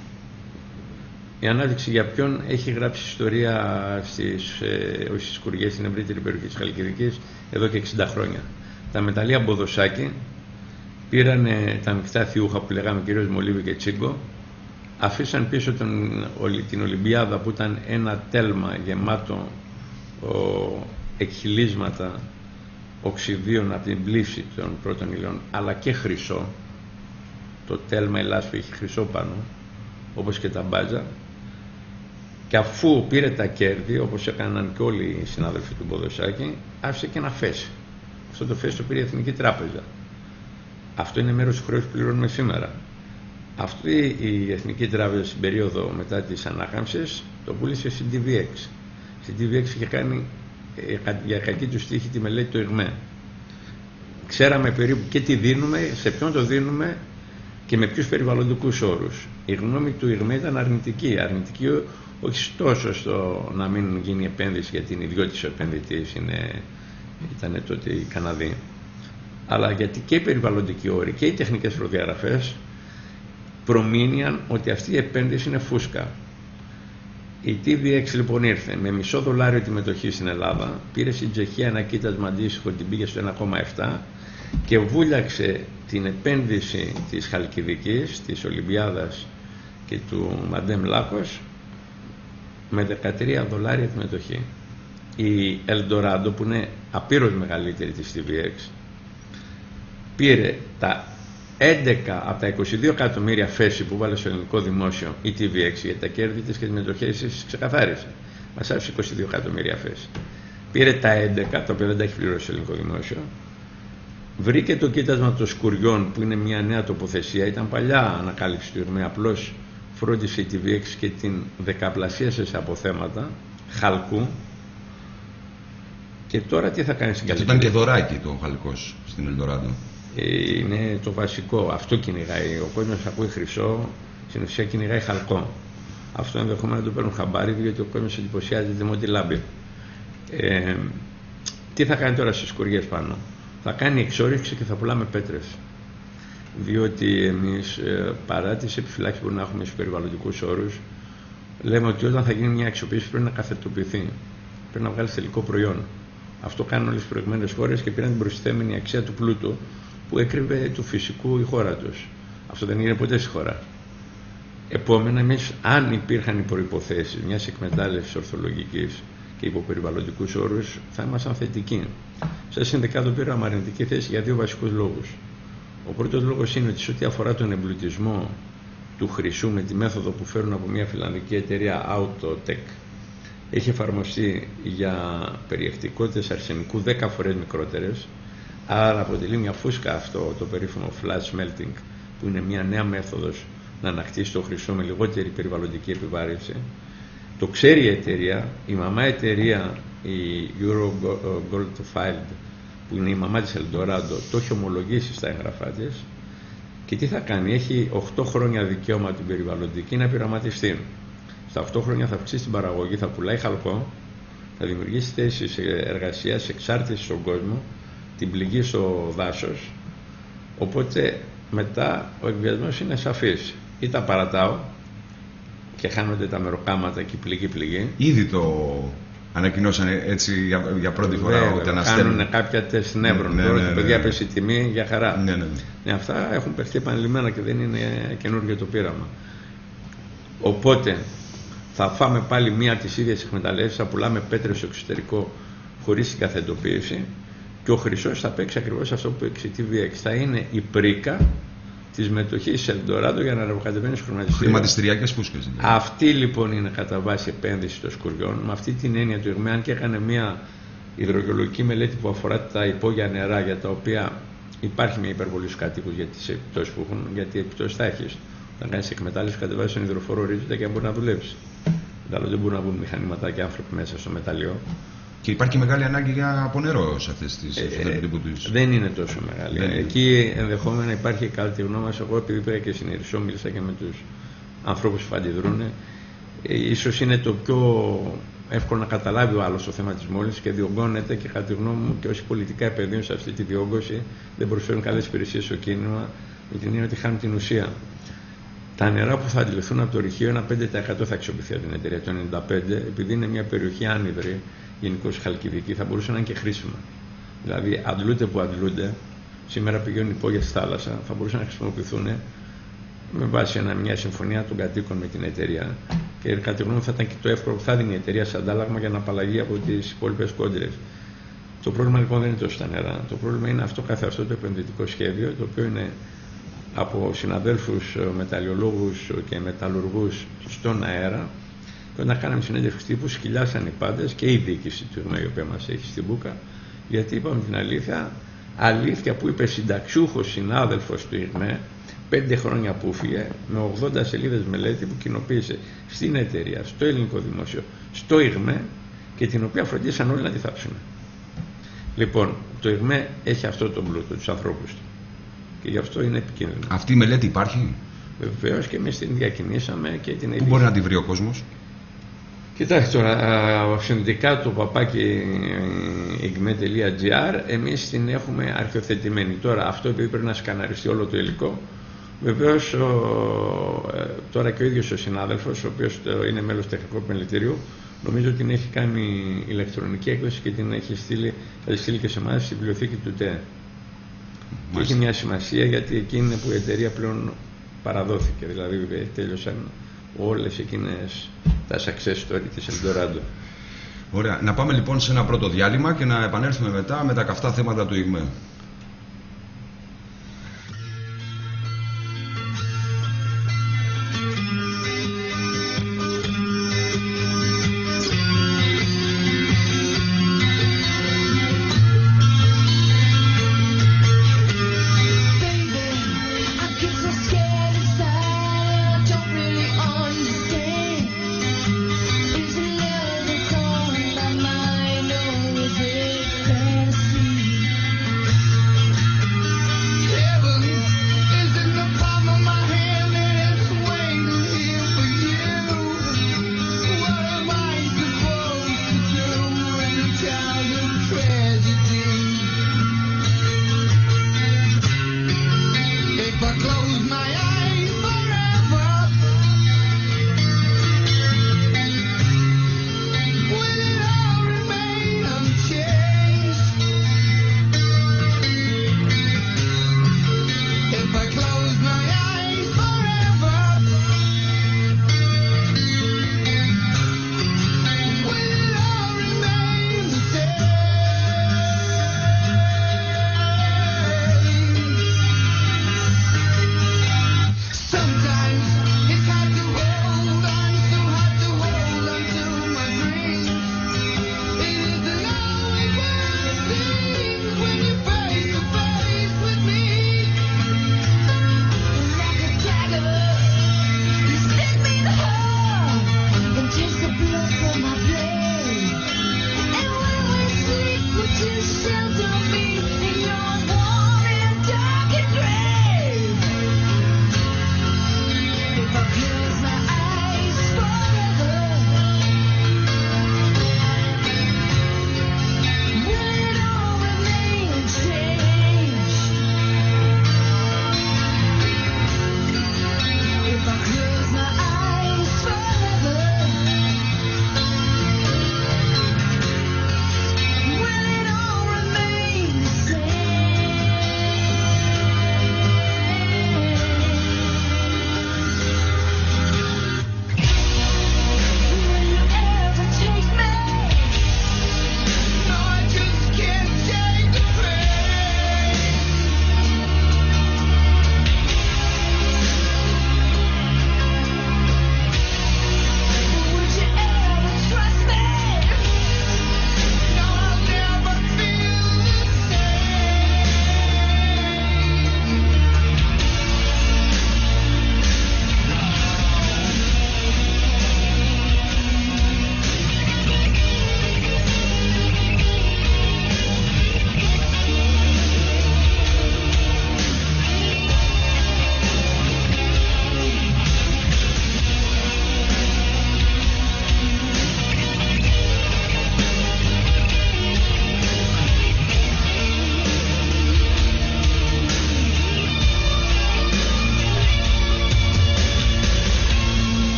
Η ανάπτυξη για ποιον έχει γράψει ιστορία στις σκουριές στην ευρύτερη περιοχή της Χαλκιδικής εδώ και 60 χρόνια. Τα μεταλλεία Μποδοσάκη πήραν τα μεικτά θιούχα που λέγαμε κυρίως Μολύβι και Τσίγκο, αφήσαν πίσω την Ολυμπιάδα που ήταν ένα τέλμα γεμάτο εκχυλίσματα οξυδίων από την πλήση των πρώτων υλών, αλλά και χρυσό. Το τέλμα Ελλάς που έχει χρυσό πάνω, όπως και τα μπάζα, και αφού πήρε τα κέρδη, όπως έκαναν και όλοι οι συνάδελφοι του Μποδοσάκη, άφησε και ένα φέση. Αυτό το φέση το πήρε η Εθνική Τράπεζα. Αυτό είναι μέρος του χρέους που πληρώνουμε σήμερα. Αυτή η Εθνική Τράπεζα στην περίοδο μετά της ανάκαμψης το πούλησε στην TVX. Στην TVX είχε κάνει για κακή του τύχη τη μελέτη του ΙΓΜΕ. Ξέραμε περίπου και τι δίνουμε, σε ποιον το δίνουμε και με ποιους περιβαλλοντικούς όρους. Η γνώμη του ΙΓΜΕ ήταν αρνητική. Αρνητική όχι τόσο στο να μην γίνει επένδυση, γιατί είναι ιδιώτης ο επενδυτής, ήταν τότε οι Καναδοί, αλλά γιατί και οι περιβαλλοντικοί όροι και οι τεχνικές προδιαγραφές προμήνυαν ότι αυτή η επένδυση είναι φούσκα. Η TVX λοιπόν ήρθε με $0,5 τη μετοχή στην Ελλάδα, πήρε στην Τσεχία ένα κοίτασμα αντίστοιχο, την πήγε στο 1,7 και βούλιαξε την επένδυση της Χαλκιδικής, της Ολυμπιάδας και του Μαντέμ Λάκος με $13 τη μετοχή. Η Eldorado, που είναι απείρως μεγαλύτερη της TVX, πήρε τα 11 από τα 22 εκατομμύρια φέση που βάλε στο ελληνικό δημόσιο η TVX, για τα κέρδη της και τις μετοχές της ξεκαθάρισε. Μας άφησε 22 εκατομμύρια φέση. Πήρε τα 11, τα οποία δεν τα έχει πληρώσει το ελληνικό δημόσιο. Βρήκε το κοίτασμα των σκουριών, που είναι μια νέα τοποθεσία. Ήταν παλιά ανακάλυψη του ΙΓΜΕ, απλώς φρόντισε η TVX και την δεκαπλασίασε σε αποθέματα χαλκού. Και τώρα τι θα κάνει στην Καλλιτική? Γιατί ήταν και δωράκι το χαλκός στην Eldorado. Είναι το βασικό. Αυτό κυνηγάει. Ο κόσμος ακούει χρυσό, στην ουσία κυνηγάει χαλκό. Αυτό ενδεχομένως το παίρνουν χαμπάρι, γιατί ο κόσμος εντυπωσιάζεται με ό,τι λάμπει. Τι θα κάνει τώρα στις σκουριές πάνω? Θα κάνει εξόρυξη και θα πουλάμε πέτρες. Διότι εμείς, παρά τις επιφυλάξεις που να έχουμε στους περιβαλλοντικούς όρους, λέμε ότι όταν θα γίνει μια αξιοποίηση πρέπει να καθετοποιηθεί. Πρέπει να βγάλει τελικό προϊόν. Αυτό κάνουν όλες τις προηγμένες χώρες και πήραν την προστιθέμενη αξία του πλούτου που έκρυβε του φυσικού η χώρα τους. Αυτό δεν είναι ποτέ στη χώρα. Επόμενα, εμείς, αν υπήρχαν οι προϋποθέσεις μιας εκμετάλλευσης ορθολογικής και υπό περιβαλλοντικούς όρους, θα ήμασταν θετικοί. Σαν συνδικάτο πήραμε αρνητική θέση για δύο βασικούς λόγους. Ο πρώτος λόγος είναι ότι σε ό,τι αφορά τον εμπλουτισμό του χρυσού με τη μέθοδο που φέρουν από μια φιλανδική εταιρεία Autotech, έχει εφαρμοστεί για περιεκτικότητες αρσενικού 10 φορές μικρότερες, άρα αποτελεί μια φούσκα αυτό το περίφημο flash melting, που είναι μια νέα μέθοδος να ανακτήσει το χρυσό με λιγότερη περιβαλλοντική επιβάρυνση. Το ξέρει η εταιρεία, η μαμά εταιρεία, η Euro Gold Filed, που είναι η μαμά της Eldorado, το έχει ομολογήσει στα έγγραφά της. Και τι θα κάνει? Έχει 8 χρόνια δικαίωμα την περιβαλλοντική να πειραματιστεί. Στα 8 χρόνια θα αυξήσει την παραγωγή, θα πουλάει χαλκό, θα δημιουργήσει θέσεις εργασίας, εξάρτηση στον κόσμο, την πληγή στο δάσος. Οπότε μετά ο εκβιασμός είναι σαφής. Ή τα παρατάω και χάνονται τα μεροκάματα και πληγή. Ήδη το ανακοινώσανε έτσι για πρώτη φορά ότι αναστέλνουν. Κάνουν κάποια τεστ νεύρων. Τώρα τα παιδιά πέσει η τιμή για χαρά. Ναι, αυτά έχουν παιχτεί επανειλημμένα και δεν είναι καινούργιο το πείραμα. Οπότε θα φάμε πάλι μία από τις ίδιες εκμεταλλεύσεις, θα πουλάμε πέτρες στο εξωτερικό χωρίς την καθεντοποίηση και ο χρυσός θα παίξει ακριβώς αυτό που παίξει η TVX. Θα είναι η πρίκα της μετοχής της Eldorado για να ρευκατεβαίνει στους χρηματιστήρια. Χρηματιστηριακές φούσκες. Αυτή λοιπόν είναι κατά βάση επένδυση των σκουριών. Με αυτή την έννοια του ΙΓΜΕ, αν και έκανε μια υδρογεολογική μελέτη που αφορά τα υπόγεια νερά, για τα οποία υπάρχει μια υπερβολή στους κατοίκους για τις επιπτώσεις που έχουν, γιατί επιπτώσεις θα έχεις. Να κάνει εκμετάλλευση, κατεβάζει τον υδροφορό ορίζοντα και αν μπορεί να δουλέψει. Δηλαδή δεν μπορούν να βγουν μηχανήματα και άνθρωποι μέσα στο μεταλλείο. Και υπάρχει μεγάλη ανάγκη από νερό σε αυτές τις περιπτώσεις. Δεν είναι τόσο μεγάλη. Εκεί ενδεχόμενα υπάρχει κατά τη γνώμη μας. Εγώ, επειδή πήγα και στην Ερυσσό, μίλησα και με τους ανθρώπους που αντιδρούν. Ίσως είναι το πιο εύκολο να καταλάβει ο άλλος το θέμα της μόλυνσης και διωγγώνεται, και κατά τη γνώμη μου και όσοι πολιτικά επενδύουν σε αυτή τη διόγκωση δεν προσφέρουν καλές υπηρεσίες στο κίνημα, με την έννοια ότι χάνουν την ουσία. Τα νερά που θα αντιληφθούν από το ρηχείο, ένα 5% θα αξιοποιηθεί από την εταιρεία. Το 95%, επειδή είναι μια περιοχή άνυδρη, γενικώς χαλκιδική, θα μπορούσε να είναι και χρήσιμα. Δηλαδή, αντλούνται που αντλούνται, σήμερα πηγαίνουν υπόγεια στη θάλασσα, θα μπορούσαν να χρησιμοποιηθούν με βάση μια συμφωνία των κατοίκων με την εταιρεία. Και κατά τη γνώμη θα ήταν και το εύκολο που θα δίνει η εταιρεία σε αντάλλαγμα για να απαλλαγεί από τις υπόλοιπες κόντρες. Το πρόβλημα λοιπόν δεν είναι τόσο τα νερά. Το πρόβλημα είναι αυτό καθ' αυτό το επενδυτικό σχέδιο, το οποίο είναι από συναδέλφους μεταλλιολόγους και μεταλλουργούς στον αέρα. Και όταν κάναμε συνέντευξη τύπου, σκυλιάσαν οι πάντες και η διοίκηση του ΙΓΜΕ, η οποία μας έχει στην μπούκα, γιατί είπαμε την αλήθεια που είπε συνταξιούχος συνάδελφος του ΙΓΜΕ, 5 χρόνια που φύγε, με 80 σελίδες μελέτη που κοινοποίησε στην εταιρεία, στο ελληνικό δημόσιο, στο ΙΓΜΕ, και την οποία φροντίσαν όλοι να τη θάψουν. Λοιπόν, το ΙΓΜΕ έχει αυτό το πλούτο, τους ανθρώπους του. Και γι' αυτό είναι επικίνδυνο. Αυτή η μελέτη υπάρχει? Βεβαίως, και εμείς την διακινήσαμε και την. Πού μπορεί να τη βρει ο κόσμος? Κοιτάξτε τώρα, συνδικάτο παπάκι igme.gr, εμείς την έχουμε αρχιοθετημένη. Τώρα αυτό επειδή πρέπει να σκαναριστεί όλο το υλικό, βεβαίως τώρα και ο ίδιος ο συνάδελφος, ο οποίος είναι μέλος του τεχνικού επιμελητηρίου, νομίζω ότι την έχει κάνει ηλεκτρονική έκδοση και την έχει στείλει, θα τη στείλει και σε εμάς στη βιβλιοθήκη του ΤΕ. Και έχει μια σημασία γιατί εκεί είναι που η εταιρεία πλέον παραδόθηκε. Δηλαδή τέλειωσαν όλες εκείνες τα success story της Eldorado. Ωραία. Να πάμε λοιπόν σε ένα πρώτο διάλειμμα και να επανέλθουμε μετά με τα καυτά θέματα του ΙΓΜΕ.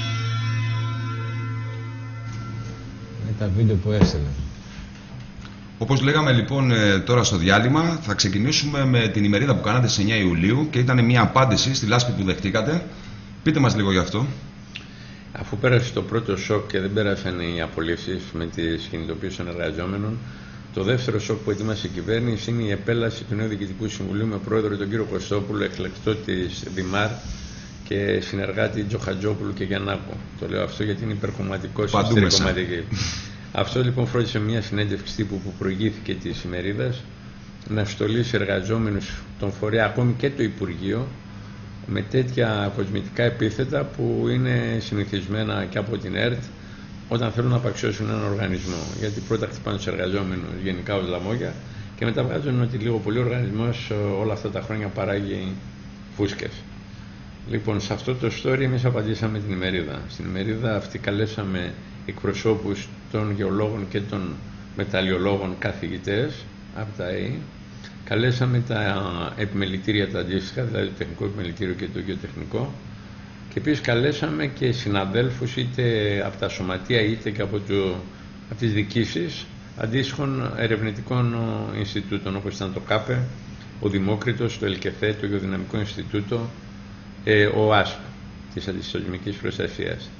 τα βίντεο που έστειλε. Όπως λέγαμε λοιπόν τώρα στο διάλειμμα, θα ξεκινήσουμε με την ημερίδα που κάνατε στις 9 Ιουλίου και ήταν μια απάντηση στη λάσπη που δεχτήκατε. Πείτε μας λίγο γι' αυτό. Αφού πέρασε το πρώτο σοκ και δεν πέρασαν οι απολύσεις με τις κινητοποίησεις των εργαζόμενων, το δεύτερο σοκ που ετοίμασε η κυβέρνηση είναι η επέλαση του νέου Διοικητικού Συμβουλίου με πρόεδρο τον κύριο Κωστόπουλο, εκλεκτό της Δημάρ και συνεργάτη Τζοχατζόπουλου και Γιαννάκου. Το λέω αυτό γιατί είναι υπερκομματικός και στερικομματική. Αυτό λοιπόν φρόντισε μια συνέντευξη τύπου που προηγήθηκε της ημερίδας να στολίσει εργαζόμενους των φορέα, ακόμη και το Υπουργείο, με τέτοια κοσμητικά επίθετα που είναι συνηθισμένα και από την ΕΡΤ όταν θέλουν να απαξιώσουν έναν οργανισμό. Γιατί πρώτα χτυπάνε τους εργαζόμενους γενικά ως λαμόγια και μετά βγάζουν ότι λίγο πολύ ο οργανισμός όλα αυτά τα χρόνια παράγει φούσκες. Λοιπόν, σε αυτό το story εμείς απαντήσαμε την ημερίδα. Στην ημερίδα αυτή καλέσαμε εκπροσώπους των γεωλόγων και των μεταλλιολόγων καθηγητές από τα ΑΕΗ. Καλέσαμε τα επιμελητήρια τα αντίστοιχα, δηλαδή το τεχνικό επιμελητήριο και το γεωτεχνικό. Και επίσης καλέσαμε και συναδέλφους είτε από τα σωματεία είτε και από τις διοικήσεις αντίστοιχων ερευνητικών Ινστιτούτων, όπως ήταν το ΚΑΠΕ, ο Δημόκριτος, το ΕΛΚΕΘΕ, το Γεωδυναμικό Ινστιτούτο, ο ΑΣΠ της Αντισυσσωρισμικής Προστασίας.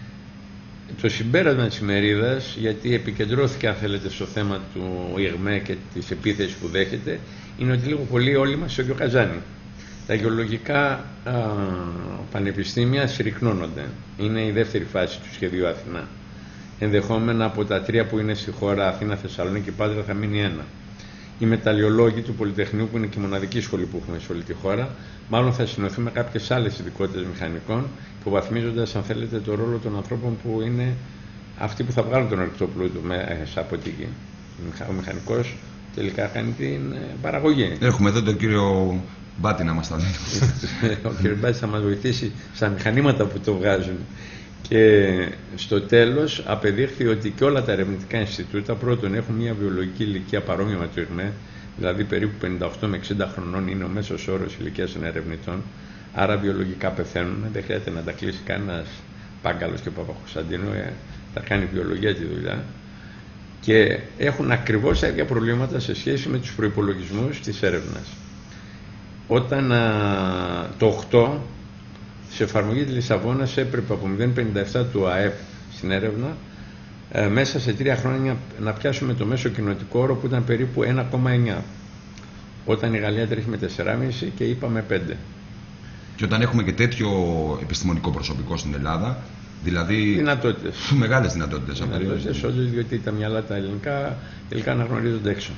Το συμπέρασμα της ημερίδας, γιατί επικεντρώθηκε αν θέλετε στο θέμα του ΙΓΜΕ και της επίθεσης που δέχεται, είναι ότι λίγο πολύ όλοι μας στο Καζάνι. Τα γεωλογικά πανεπιστήμια συρρυκνώνονται. Είναι η δεύτερη φάση του σχεδίου Αθηνά. Ενδεχόμενα από τα 3 που είναι στη χώρα, Αθήνα, Θεσσαλονίκη, Πάτρα, θα μείνει 1. Οι μεταλλιολόγοι του Πολυτεχνείου, που είναι και η μοναδική σχολή που έχουμε σε όλη τη χώρα, μάλλον θα συνοηθούν με κάποιες άλλες ειδικότητες μηχανικών, υποβαθμίζοντας, αν θέλετε, το ρόλο των ανθρώπων που είναι αυτοί που θα βγάλουν τον ορυκτό πλούτο μέσα από τη γη. Ο μηχανικός τελικά κάνει την παραγωγή. Έχουμε εδώ τον κύριο Μπάτη να μας τα δει. Ο κύριος Μπάτης θα μας βοηθήσει στα μηχανήματα που το βγάζουν. Και στο τέλος απεδείχθη ότι και όλα τα ερευνητικά Ινστιτούτα πρώτον έχουν μια βιολογική ηλικία παρόμοια με το ΙΓΜΕ, δηλαδή περίπου 58 με 60 χρονών είναι ο μέσος όρος ηλικίας των ερευνητών, άρα βιολογικά πεθαίνουν, δεν χρειάζεται να τα κλείσει κανένας Πάγκαλος και Παπακοσταντίνου, θα κάνει βιολογία τη δουλειά. Και έχουν ακριβώς τα ίδια προβλήματα σε σχέση με τους προϋπολογισμούς της έρευνας. Όταν το 8 σε εφαρμογή της Λισαβόνας έπρεπε από 0,57 του ΑΕΠ στην έρευνα μέσα σε 3 χρόνια να πιάσουμε το μέσο κοινοτικό όρο που ήταν περίπου 1,9. Όταν η Γαλλία τρέχει με 4,5 και είπαμε 5. Και όταν έχουμε και τέτοιο επιστημονικό προσωπικό στην Ελλάδα, δηλαδή δυνατότητες. Μεγάλες δυνατότητες. Όντως, διότι τα μυαλά τα ελληνικά τελικά αναγνωρίζονται έξω.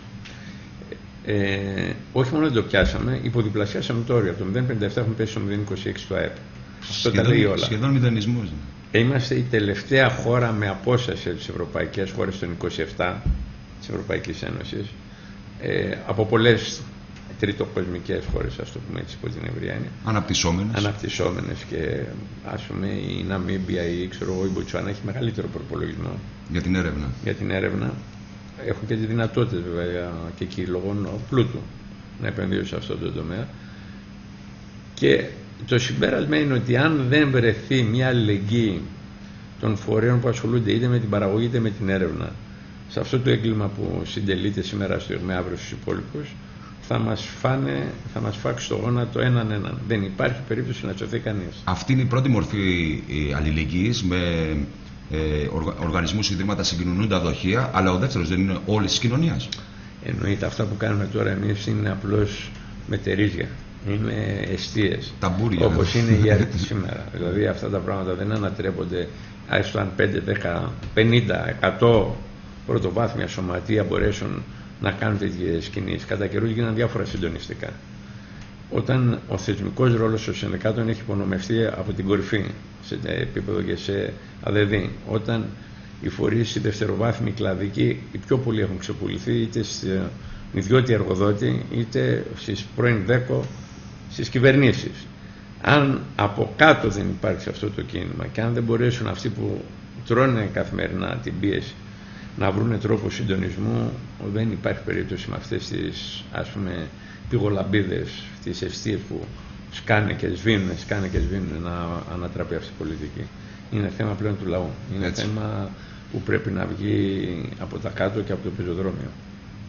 Όχι μόνο δεν το πιάσαμε, υποδιπλασιάσαμε το όριο. Από το 0,57 έχουμε πέσει στο 0,26 του ΑΕΠ. Αυτό τα λέει όλα. Σχεδόν μηδενισμός. Είμαστε η τελευταία χώρα με απόσταση από τις ευρωπαϊκές χώρες των 27 της Ευρωπαϊκής Ένωσης, από πολλές τριτοκοσμικές χώρες, ας το πούμε έτσι, υπό την ευρεία έννοια. Αναπτυσσόμενες και ας πούμε η Ναμίμπια ή ξέρω εγώ η Μποτσουάνα έχει μεγαλύτερο προπολογισμό για την έρευνα. Έχουν και τις δυνατότητες βέβαια και εκεί λόγω πλούτου να επενδύσουν σε αυτό το τομέα. Και το συμπέρασμα είναι ότι αν δεν βρεθεί μια αλληλεγγύη των φορέων που ασχολούνται είτε με την παραγωγή είτε με την έρευνα σε αυτό το έγκλημα που συντελείται σήμερα στο ΙΓΜΕ, αύριο στους υπόλοιπους, θα μας φάξει το γόνατο έναν. Δεν υπάρχει περίπτωση να σωθεί κανείς. Αυτή είναι η πρώτη μορφή αλληλεγγύης με οργανισμούς, ιδρύματα, συγκοινωνούντα δοχεία, αλλά ο δεύτερος δεν είναι όλης της κοινωνίας. Εννοείται, αυτά που κάνουμε τώρα εμείς είναι απλώς μετερίζια. Είναι εστίες. Ταμπούρια. Όπως είναι η ΕΡΤ σήμερα. Δηλαδή αυτά τα πράγματα δεν ανατρέπονται έστω αν 5, 10, 50, 100 πρωτοβάθμια σωματεία μπορέσουν να κάνουν τέτοιες κινήσεις. Κατά καιρούς γίνανε διάφορα συντονιστικά. Όταν ο θεσμικός ρόλος των συνδικάτων έχει υπονομευτεί από την κορυφή σε επίπεδο και σε ΑΔΔ, όταν οι φορείς, οι δευτεροβάθμιοι κλαδικοί, οι πιο πολλοί έχουν ξεπουληθεί είτε στην ιδιώτη εργοδότη είτε στις πρώην ΔΕΚΟ, στις κυβερνήσεις. Αν από κάτω δεν υπάρξει αυτό το κίνημα και αν δεν μπορέσουν αυτοί που τρώνε καθημερινά την πίεση να βρουν τρόπο συντονισμού, δεν υπάρχει περίπτωση με αυτές τις ας πούμε πηγολαμπίδες, τις αιστείες που σκάνε και σβήνουν να ανατραπεί αυτή η πολιτική. Είναι θέμα πλέον του λαού. Είναι θέμα που πρέπει να βγει από τα κάτω και από το πεζοδρόμιο.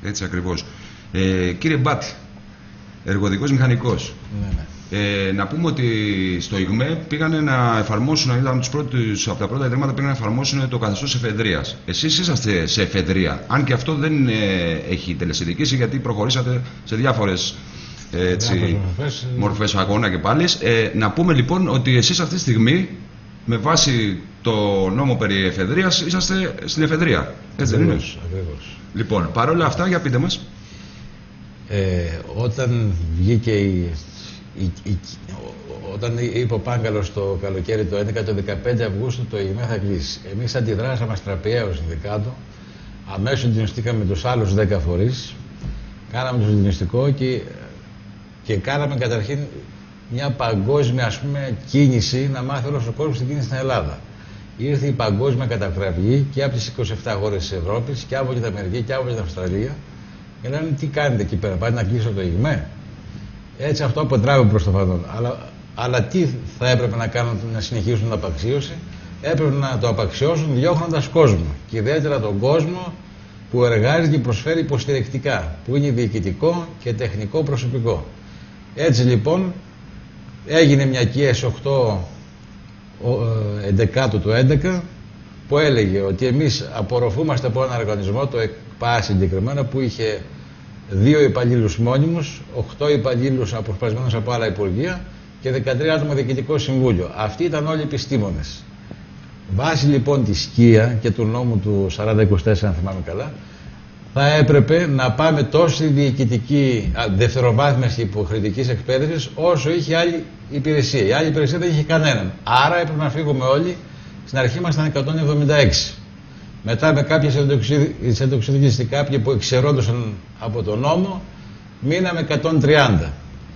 Έτσι ακριβώς. Κύριε Μπάτη, εργοδικός μηχανικός. Να πούμε ότι στο ΙΓΜΕ πήγανε να εφαρμόσουν, είδαμε από τα πρώτα ιδρύματα πήγαν να εφαρμόσουν το καθεστώς εφεδρείας. Εσείς είσαστε σε εφεδρεία, αν και αυτό δεν έχει τελεσυνδικήσει, γιατί προχωρήσατε σε διάφορες μορφές αγώνα και πάλι. Να πούμε λοιπόν ότι εσείς αυτή τη στιγμή, με βάση το νόμο περί εφεδρείας, είσαστε στην εφεδρεία. Έτσι δεν είναι? Ακριβώς. Λοιπόν, παρόλα αυτά, για πείτε μας. Όταν βγήκε όταν είπε ο Πάγκαλος το καλοκαίρι το 2011, το 15 Αυγούστου το ΙΓΜΕ θα κλείσει. Εμείς αντιδράσαμε στραπιαία ως συνδικάτο, αμέσως συντονιστήκαμε με τους άλλους 10 φορείς, κάναμε το συντονιστικό και κάναμε καταρχήν μια παγκόσμια, ας πούμε, κίνηση, να μάθει όλος ο κόσμος την κίνηση στην Ελλάδα. Ήρθε η παγκόσμια καταγραφή και από τις 27 χώρες της Ευρώπης και από την Αμερική και από την Αυστραλία και λένε τι κάνετε εκεί πέρα, πάτε να κλείσω το ΙΓΜΕ? Έτσι αυτό αποτράβει προς το παρόν. Αλλά τι θα έπρεπε να κάνουν, να συνεχίσουν την απαξίωση? Έπρεπε να το απαξιώσουν διώχνοντας κόσμο. Και ιδιαίτερα τον κόσμο που εργάζεται και προσφέρει υποστηρικτικά, που είναι διοικητικό και τεχνικό προσωπικό. Έτσι λοιπόν έγινε μια ΚΙΕΣ 8 11 του 11 που έλεγε ότι εμείς απορροφούμαστε από έναν οργανισμό, το ΕΚΠΑ συγκεκριμένα, που είχε 2 υπαλλήλους μόνιμους, 8 υπαλλήλους αποσπασμένους από άλλα υπουργεία και 13 άτομα διοικητικό συμβούλιο. Αυτοί ήταν όλοι επιστήμονες. Βάσει λοιπόν τη σκία και του νόμου του 4024, αν θυμάμαι καλά, θα έπρεπε να πάμε τόσο στη διοικητική δευτεροβάθμια και υποχρεωτική εκπαίδευση όσο είχε άλλη υπηρεσία. Η άλλη υπηρεσία δεν είχε κανέναν. Άρα έπρεπε να φύγουμε όλοι. Στην αρχή ήμασταν 176. Μετά με κάποιες εντοξιδικές και κάποιοι που εξαιρόντουσαν από τον νόμο, μείναμε 130.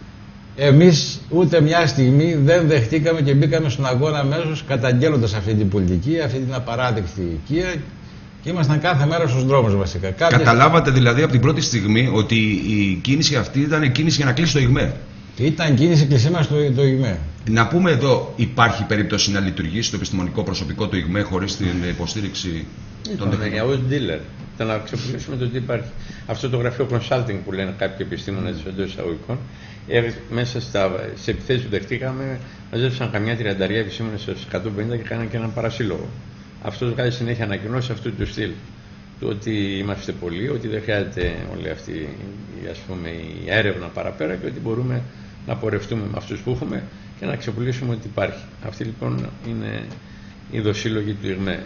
Εμείς ούτε μια στιγμή δεν δεχτήκαμε και μπήκαμε στον αγώνα αμέσως, καταγγέλλοντας αυτή την πολιτική, αυτή την απαράδεκτη οικία, και ήμασταν κάθε μέρα στους δρόμους βασικά. Καταλάβατε δηλαδή από την πρώτη στιγμή ότι η κίνηση αυτή ήταν κίνηση για να κλείσει το ΙΓΜΕ? Ήταν κίνηση κλεισίμα στο ΙΓΜΕ. Να πούμε εδώ, υπάρχει περίπτωση να λειτουργήσει το επιστημονικό προσωπικό του ΙΓΜΕ χωρίς την υποστήριξη των τεχνικών? Ως dealer. Το να ξεπουλήσουμε το τι υπάρχει. Αυτό το γραφείο consulting που λένε κάποιοι επιστήμονες εντός εισαγωγικών, μέσα σε επιθέσεις που δεχτήκαμε, μαζέψαν καμιά 30 επιστήμονες στους 150 και κάναν και έναν παρασύλλογο. Αυτό βγάζει συνέχεια ανακοινώσεις αυτού του στυλ. Το ότι είμαστε πολλοί, ότι δεν χρειάζεται όλη αυτή η έρευνα παραπέρα και ότι μπορούμε να πορευτούμε με αυτούς που έχουμε και να ξεπουλήσουμε ότι υπάρχει. Αυτή λοιπόν είναι η δοσύλλογη του ΙΓΜΕ.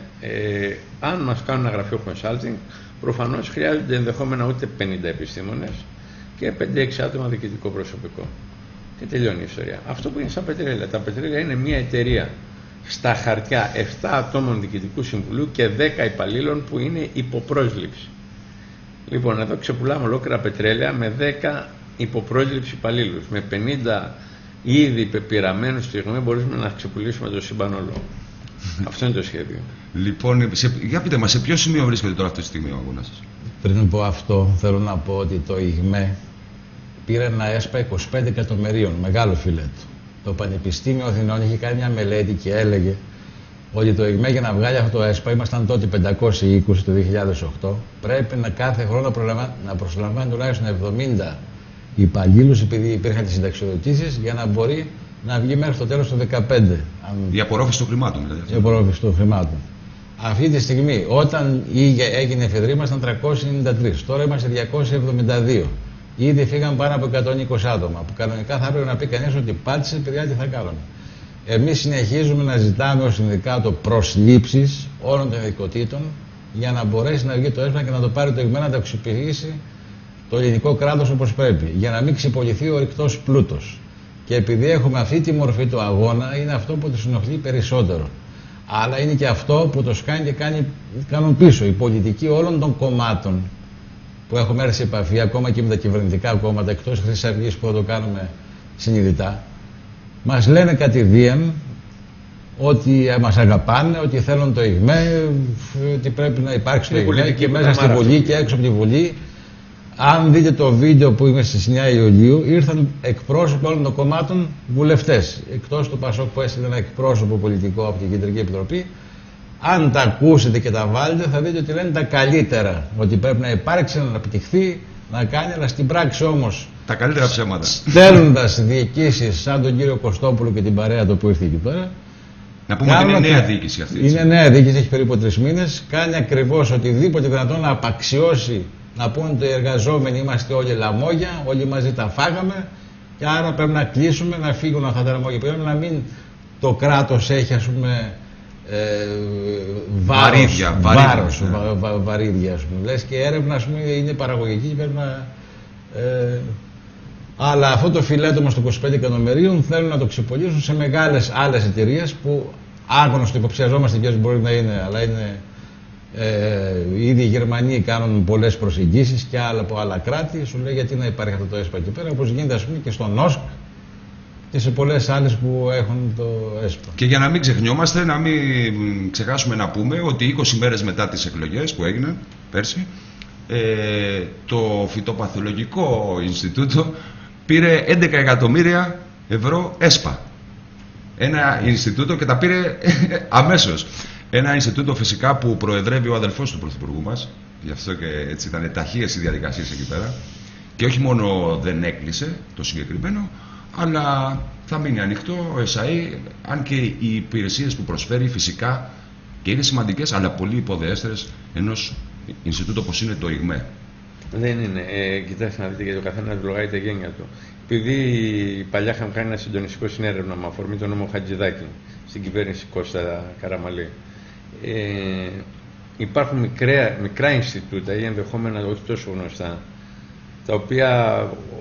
Αν μας κάνουν ένα γραφείο consulting, προφανώς χρειάζονται ενδεχόμενα ούτε 50 επιστήμονες και 5-6 άτομα διοικητικό προσωπικό. Και τελειώνει η ιστορία. Αυτό που είναι στα πετρέλαια. Τα πετρέλαια είναι μια εταιρεία στα χαρτιά 7 ατόμων διοικητικού συμβουλίου και 10 υπαλλήλων που είναι υποπρόσληψη. Λοιπόν, εδώ ξεπουλάμε ολόκληρα πετρέλαια με 10 υποπρόσληψη υπαλλήλους. Με 50 ήδη πεπειραμένους στο ΙΓΜΕ μπορούμε να ξεπουλήσουμε το σύμπαν όλο. Αυτό είναι το σχέδιο. Λοιπόν, για πείτε μας, σε ποιο σημείο βρίσκεται τώρα αυτή τη στιγμή ο αγώνας σας? Πριν πω αυτό, θέλω να πω ότι το ΙΓΜΕ πήρε ένα ΕΣΠΑ 25 εκατομμυρίων, μεγάλο φιλέτο. Το Πανεπιστήμιο Αθηνών είχε κάνει μια μελέτη και έλεγε ότι το ΙΓΜΕ για να βγάλει αυτό το ΕΣΠΑ, ήμασταν τότε 520 το 2008, πρέπει να κάθε χρόνο να προσλαμβάνει τουλάχιστον 70 υπαλλήλους, επειδή υπήρχαν τις συνταξιοδοτήσεις, για να μπορεί να βγει μέχρι το τέλος του 2015. Η απορρόφηση των χρημάτων δηλαδή. Η απορρόφηση των χρημάτων. Αυτή τη στιγμή, όταν έγινε εφεδρεία, ήμασταν 393. Τώρα είμαστε 272. Ήδη φύγαν πάνω από 120 άτομα. Που κανονικά θα έπρεπε να πει κανείς ότι πάτησε, παιδιά, τι θα κάνουμε. Εμείς συνεχίζουμε να ζητάμε ως συνδικάτο προσλήψεις όλων των ειδικοτήτων για να μπορέσει να βγει το ΕΣΠΑ και να το πάρει το ΙΓΜΕ, να το αξιοποιήσει το ελληνικό κράτος όπως πρέπει. Για να μην ξεπολυθεί ο ρηκτός πλούτος. Και επειδή έχουμε αυτή τη μορφή του αγώνα, είναι αυτό που τους ενοχλεί περισσότερο. Αλλά είναι και αυτό που τους κάνει και κάνουν πίσω. Η πολιτική όλων των κομμάτων που έχουμε έρθει σε επαφή, ακόμα και με τα κυβερνητικά κόμματα, εκτός Χρυσής Αυγής που θα το κάνουμε συνειδητά, μας λένε κατηδίαν ότι μας αγαπάνε, ότι θέλουν το ΙΓΜΕ, ότι πρέπει να υπάρξει το ΙΓΜΕ και μέσα στη Βουλή και έξω από τη Βουλή. Αν δείτε το βίντεο που είμαι στις 9 Ιουλίου, ήρθαν εκπρόσωποι όλων των κομμάτων βουλευτές. Εκτός του ΠΑΣΟΚ που έστειλε ένα εκπρόσωπο πολιτικό από την Κεντρική Επιτροπή, Αν τα ακούσετε και τα βάλετε, θα δείτε ότι λένε τα καλύτερα. Ότι πρέπει να υπάρξει, να αναπτυχθεί, να κάνει, αλλά στην πράξη όμως. Τα καλύτερα ψέματα. Στέλνοντας διοικήσεις σαν τον κύριο Κωστόπουλο και την παρέα του που ήρθε εκεί πέρα. Να πούμε ότι είναι νέα διοίκηση αυτή. Είναι νέα διοίκηση, έχει περίπου 3 μήνες. Κάνει ακριβώς οτιδήποτε δυνατόν να απαξιώσει, να πούνε ότι οι εργαζόμενοι είμαστε όλοι λαμόγια, όλοι μαζί τα φάγαμε. Και άρα πρέπει να κλείσουμε, να φύγουν αυτά τα λαμόγια. Πρέπει να μην το κράτος έχει, ας πούμε, βαρύδια, ας πούμε. Λες και η έρευνα, ας πούμε, είναι παραγωγική και πρέπει να... αλλά αυτό το φιλέτο μας των 25 εκατομμυρίων θέλουν να το ξεπολύσουν σε μεγάλες άλλες εταιρείες που άγνωστο υποψιαζόμαστε και μπορεί να είναι, αλλά είναι ήδη οι Γερμανοί κάνουν πολλές προσεγγίσεις και άλλα από άλλα κράτη. Σου λέει γιατί να υπάρχει αυτό το ΕΣΠΑ εκεί πέρα, όπως γίνεται, ας πούμε, και στο ΝΟΣΚ και σε πολλές άλλες που έχουν το ΕΣΠΑ. Και για να μην ξεχνιόμαστε, να μην ξεχάσουμε να πούμε ότι 20 μέρες μετά τις εκλογές που έγιναν πέρσι, το Φυτοπαθολογικό Ινστιτούτο πήρε 11 εκατομμύρια ευρώ ΕΣΠΑ. Ένα Ινστιτούτο, και τα πήρε αμέσως. Ένα Ινστιτούτο φυσικά που προεδρεύει ο αδελφός του Πρωθυπουργού μας, γι' αυτό και έτσι ήταν ταχείες οι διαδικασίες εκεί πέρα. Και όχι μόνο δεν έκλεισε το συγκεκριμένο, αλλά θα μείνει ανοιχτό ο ΕΣΑΗ, αν και οι υπηρεσίες που προσφέρει φυσικά και είναι σημαντικές, αλλά πολύ υποδεέστερες ενός Ινστιτούτου όπως είναι το ΙΓΜΕ. Δεν είναι. Κοιτάξτε να δείτε, γιατί ο καθένας βλογάει τα γένια του. Επειδή παλιά είχαμε κάνει ένα συντονιστικό συνέρευνα με αφορμή τον νόμο Χατζηδάκη στην κυβέρνηση Κώστα Καραμαλή. Υπάρχουν μικρά Ινστιτούτα ή ενδεχόμενα όχι τόσο γνωστά, τα οποία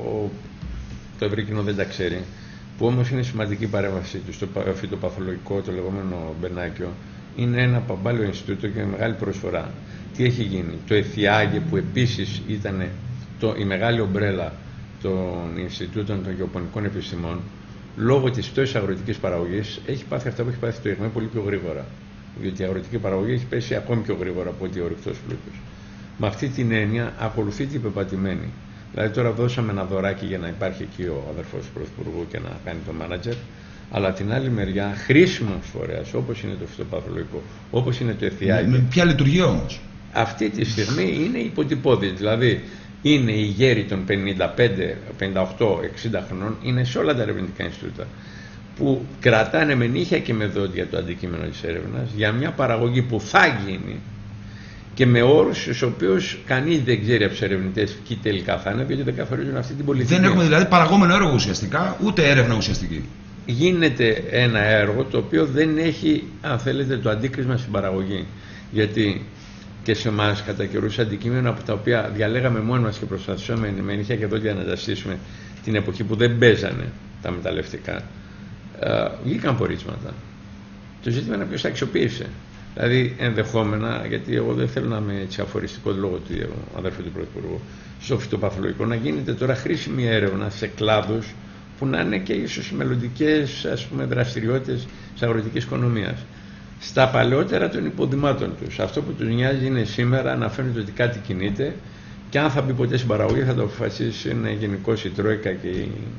το ευρύ κοινό δεν τα ξέρει, που όμως είναι σημαντική παρέμβασή του στο φυτοπαθολογικό, το λεγόμενο Μπενάκιο. Είναι ένα παμπάλαιο Ινστιτούτο και με μεγάλη προσφορά. Τι έχει γίνει? Το ΕΘΙΑΓΕ, που επίσης ήταν η μεγάλη ομπρέλα των Ινστιτούτων των Γεωπονικών Επιστημών, λόγω της πτώσης αγροτικής παραγωγής, έχει πάθει αυτά που έχει πάθει το ΙΓΜΕ πολύ πιο γρήγορα. Διότι η αγροτική παραγωγή έχει πέσει ακόμη πιο γρήγορα από ότι ο ορυκτός πλούτος. Με αυτή την έννοια ακολουθεί την πεπατημένη. Δηλαδή, τώρα δώσαμε ένα δωράκι για να υπάρχει εκεί ο αδερφός του Πρωθυπουργού και να κάνει το μάνατζερ. Αλλά την άλλη μεριά, χρήσιμος φορέας, όπως είναι το φυτοπαθολογικό, όπως είναι το ΕΘΙΑΓΕ. Με ποια λειτουργία όμως? Αυτή τη στιγμή είναι υποτυπώδη. Δηλαδή, είναι οι γέροι των 55, 58, 60 χρονών, είναι σε όλα τα ερευνητικά Ινστιτούτα, που κρατάνε με νύχια και με δόντια το αντικείμενο της έρευνας για μια παραγωγή που θα γίνει και με όρους στους οποίους κανείς δεν ξέρει από τους ερευνητές ποιοι τελικά θα είναι, διότι δεν καθορίζουν αυτή την πολιτική. Δεν έχουμε δηλαδή παραγόμενο έργο ουσιαστικά, ούτε έρευνα ουσιαστική. Γίνεται ένα έργο το οποίο δεν έχει, αν θέλετε, το αντίκρισμα στην παραγωγή. Γιατί και σε εμάς κατά καιρούς αντικείμενα από τα οποία διαλέγαμε μόνοι μας και προσπαθούσαμε με νύχια και δόντια να τα στήσουμε την εποχή που δεν παίζανε τα μεταλλευτικά, βγήκαν πορίσματα. Το ζήτημα είναι ποιος τα αξιοποίησε. Δηλαδή, ενδεχόμενα, γιατί εγώ δεν θέλω να είμαι έτσι αφοριστικό λόγω του αδερφού του Πρωθυπουργού, στο φυτοπαθολογικό, να γίνεται τώρα χρήσιμη έρευνα σε κλάδους που να είναι και ίσως μελλοντικές, ας πούμε, δραστηριότητες της αγροτικής οικονομίας. Στα παλαιότερα των υποδημάτων τους. Αυτό που τους νοιάζει είναι σήμερα να φαίνεται ότι κάτι κινείται, και αν θα μπει ποτέ στην παραγωγή θα το αποφασίσει είναι γενικώς η Τρόικα και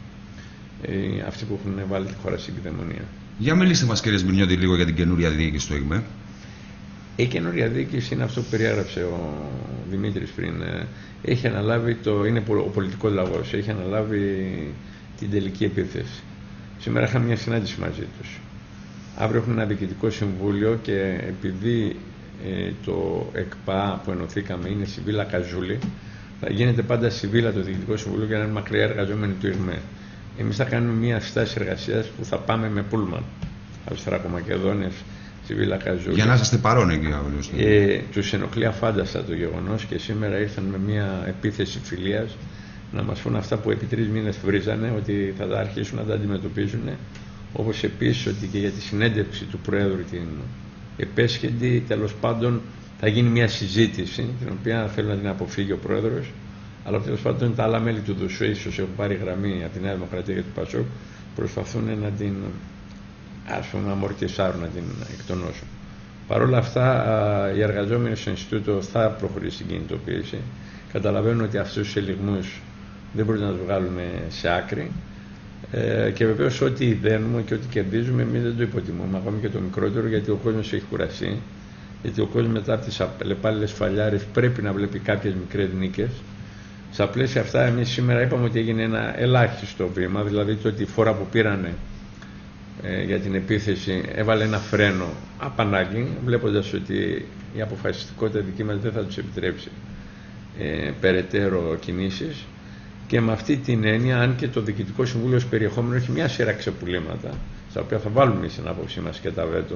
αυτοί που έχουν βάλει τη χώρα στην κυδαιμονία. Για μιλήστε μας, κύριε Σμυρνιώτη, λίγο για την καινούρια διοίκηση του ΙΓΜΕ. Η καινούρια διοίκηση είναι αυτό που περιέγραψε ο Δημήτρης πριν. Έχει αναλάβει είναι ο πολιτικός λαγός, έχει αναλάβει την τελική επίθεση. Σήμερα είχαμε μια συνάντηση μαζί τους. Αύριο έχουν ένα διοικητικό συμβούλιο και επειδή το ΕΚΠΑ που ενωθήκαμε είναι στη Βίλα Καζούλη, θα γίνεται πάντα στη Βίλα το διοικητικό συμβούλιο για να είναι μακριά εργαζόμενοι του ΙΓΜΕ. Εμείς θα κάνουμε μια στάση εργασίας που θα πάμε με πούλμαν Αυστρακομακεδόνες στη Βίλα Καζούλη. Για να είστε παρόν εκεί αύριο. Τους ενοχλεί αφάνταστα το γεγονός και σήμερα ήρθαν με μια επίθεση φιλίας να μας πούν αυτά που επί 3 μήνες βρίζανε, ότι θα τα αρχίσουν να τα αντιμετωπίζουν. Όπως επίσης ότι και για τη συνέντευξη του Πρόεδρου την επέσχεντη, τέλος πάντων θα γίνει μια συζήτηση, την οποία θέλει να την αποφύγει ο Πρόεδρος, αλλά τέλος πάντων τα άλλα μέλη του ΔΟΣΟ ίσως έχουν πάρει γραμμή από τη Νέα Δημοκρατία και του ΠΑΣΟΚ, προσπαθούν να την, ας πούμε, αμορτισάρουν, να την εκτονώσουν. Παρ' όλα αυτά, οι εργαζόμενοι στο Ινστιτούτο θα προχωρήσει στην κινητοποίηση. Καταλαβαίνουν ότι αυτούς τους ελιγμούς δεν μπορούμε να τους βγάλουμε σε άκρη. Και βεβαίως ό,τι δένουμε και ό,τι κερδίζουμε εμείς δεν το υποτιμούμε, ακόμη και το μικρότερο, γιατί ο κόσμος έχει κουραστεί γιατί ο κόσμος μετά από τις αλλεπάλληλες φαλιάρες πρέπει να βλέπει κάποιες μικρές νίκες. Στα πλαίσια αυτά, εμείς σήμερα είπαμε ότι έγινε ένα ελάχιστο βήμα, δηλαδή το ότι η φορά που πήρανε για την επίθεση έβαλε ένα φρένο απανάγκη, βλέποντας ότι η αποφασιστικότητα δική μας δεν θα τους επιτρέψει περαιτέρω κινήσεις. Και με αυτή την έννοια, αν και το Διοικητικό Συμβούλιο ως περιεχόμενο έχει μια σειρά ξεπουλήματα, στα οποία θα βάλουμε στην άποψή μας και τα βέτο,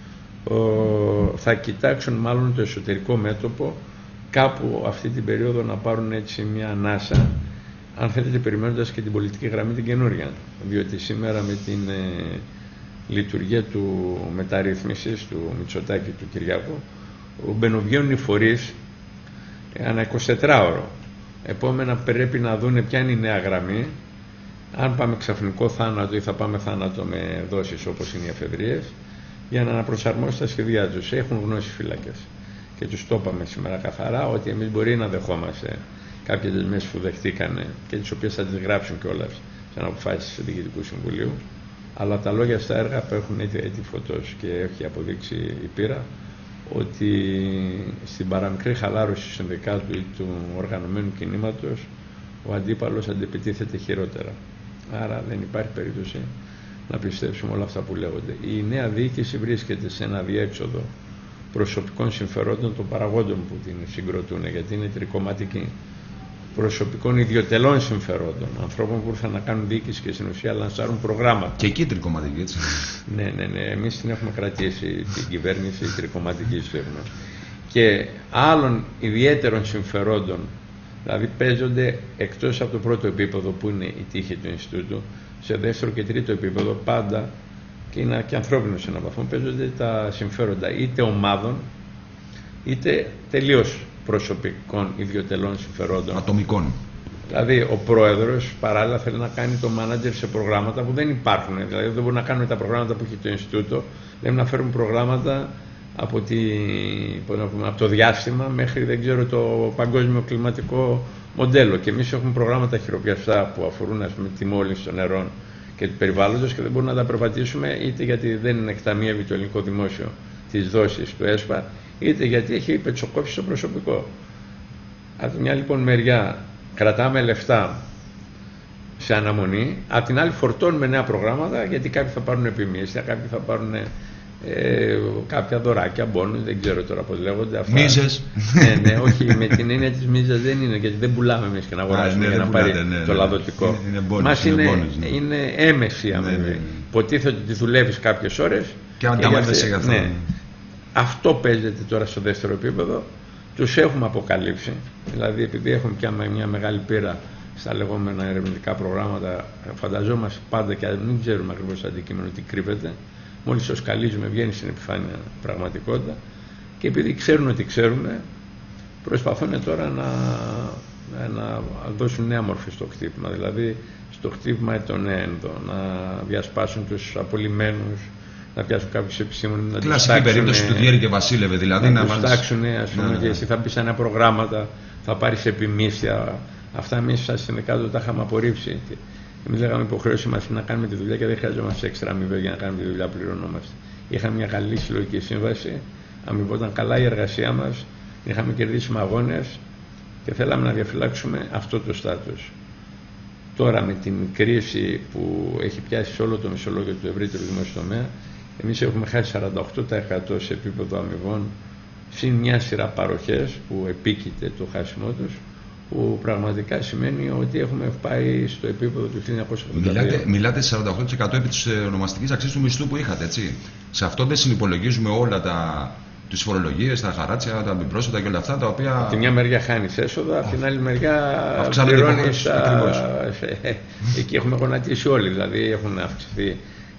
θα κοιτάξουν μάλλον το εσωτερικό μέτωπο κάπου αυτή την περίοδο να πάρουν έτσι μια ανάσα, αν θέλετε, περιμένοντας και την πολιτική γραμμή την καινούρια. Διότι σήμερα με την λειτουργία του μεταρρύθμισης του Μητσοτάκη, του Κυριάκου, μπαινοβγαίνουν οι φορείς ανά 24ωρο. Επόμενα πρέπει να δούνε ποια είναι η νέα γραμμή, αν πάμε ξαφνικό θάνατο ή θα πάμε θάνατο με δόσεις όπως είναι οι εφεδρείες, για να αναπροσαρμόσουν τα σχεδιά τους. Έχουν γνώση φύλακες. Και τους το είπαμε σήμερα καθαρά ότι εμείς μπορεί να δεχόμαστε κάποιες δεσμεύσεις που δεχτήκανε και τις οποίες θα τις γράψουν κιόλας σαν αποφάσεις του Διοικητικού Συμβουλίου, αλλά τα λόγια στα έργα που έχουν έτη φωτός και έχει αποδείξει η πείρα ότι στην παραμικρή χαλάρωση του συνδικάτου ή του οργανωμένου κινήματος ο αντίπαλος αντεπιτίθεται χειρότερα. Άρα δεν υπάρχει περίπτωση να πιστέψουμε όλα αυτά που λέγονται. Η νέα διοίκηση βρίσκεται σε ένα διέξοδο προσωπικών συμφερόντων των παραγόντων που την συγκροτούν, γιατί είναι τρικομματική. Προσωπικών ιδιωτελών συμφερόντων, ανθρώπων που ήρθαν να κάνουν διοίκηση και στην ουσία λανσάρουν προγράμματα. Και εκεί τρικομματική, έτσι. Ναι. Εμείς την έχουμε κρατήσει την κυβέρνηση τρικομματική στέγμα. Και άλλων ιδιαίτερων συμφερόντων, δηλαδή παίζονται εκτός από το πρώτο επίπεδο που είναι η τύχη του Ινστιτούτου, σε δεύτερο και τρίτο επίπεδο πάντα, και είναι και ανθρώπινο σε έναν βαθμό, παίζονται τα συμφέροντα είτε ομάδων είτε τελείως προσωπικών ιδιωτελών συμφερόντων. Ατομικών. Δηλαδή ο πρόεδρος παράλληλα θέλει να κάνει το μάνατζερ σε προγράμματα που δεν υπάρχουν. Δηλαδή δεν μπορούν να κάνουν τα προγράμματα που έχει το Ινστιτούτο, πρέπει να φέρουν προγράμματα από το διάστημα μέχρι δεν ξέρω το παγκόσμιο κλιματικό μοντέλο. Και εμείς έχουμε προγράμματα χειροπιαστά που αφορούν, ας πούμε, τη μόλυνση των νερών και του περιβάλλοντος και δεν μπορούμε να τα περπατήσουμε, είτε γιατί δεν εκταμείευε το ελληνικό δημόσιο τις δόσεις του ΕΣΠΑ, είτε γιατί έχει πετσοκόψει στο προσωπικό. Από τη μια λοιπόν μεριά κρατάμε λεφτά σε αναμονή, απ' την άλλη φορτώνουμε νέα προγράμματα, γιατί κάποιοι θα πάρουν επιμίσια, κάποιοι θα πάρουν κάποια δωράκια, μπόνους, δεν ξέρω τώρα πώς λέγονται. Μίζες. Ναι, όχι, με την έννοια της μίζας δεν είναι, γιατί δεν πουλάμε εμείς και να αγοράσουμε για να πάρει το λαδωτικό. Μας είναι έμεση αμοιβή. Υποτίθεται ότι δουλεύεις κάποιες ώρες και ανταμείβεσαι για αυτό. Ναι. Αυτό παίζεται τώρα στο δεύτερο επίπεδο. Τους έχουμε αποκαλύψει, δηλαδή επειδή έχουμε πια μια μεγάλη πείρα στα λεγόμενα ερευνητικά προγράμματα, φανταζόμαστε πάντα και μην ξέρουμε ακριβώς το αντικείμενο τι κρύβεται. Μόλις το σκαλίζουμε βγαίνει στην επιφάνεια πραγματικότητα, και επειδή ξέρουν ότι ξέρουν, προσπαθούν τώρα να δώσουν νέα μορφή στο χτύπημα, δηλαδή στο χτύπημα των ένδο, να διασπάσουν τους απολυμμένους, να πιάσουν κάποιους επιστήμονες, να τους κλασική περίπτωση του Διέρη και Βασίλευε, δηλαδή να τους τάξουν, ας πούμε, και εσύ θα πεις ένα προγράμματα, θα πάρεις επιμίσια. Αυτά εμείς στα συνδικάτα τα είχαμε απορρίψει. Εμείς λέγαμε υποχρέωση μας να κάνουμε τη δουλειά και δεν χρειαζόμαστε έξτρα αμοιβή για να κάνουμε τη δουλειά, πληρωνόμαστε. Είχαμε μια καλή συλλογική σύμβαση, αμοιβόταν καλά η εργασία μας, είχαμε κερδίσει αγώνες και θέλαμε να διαφυλάξουμε αυτό το στάτους. Τώρα με την κρίση που έχει πιάσει σε όλο το μισολόγιο του ευρύτερου δημόσιου τομέα, εμείς έχουμε χάσει 48% σε επίπεδο αμοιβών, συν μια σειρά παροχές που επίκειται το χάσιμό τους, που πραγματικά σημαίνει ότι έχουμε πάει στο επίπεδο του 1982. Μιλάτε 48% επί της ονομαστικής αξίας του μισθού που είχατε, έτσι. Σε αυτό δεν συνυπολογίζουμε όλα τις φορολογίες, τα χαράτσια, τα μπιπρόσθετα και όλα αυτά τα οποία. Από τη μια μεριά χάνεις έσοδα, από την άλλη μεριά πληρώνεις. Εκεί έχουμε γονατίσει όλοι. Δηλαδή έχουν αυξηθεί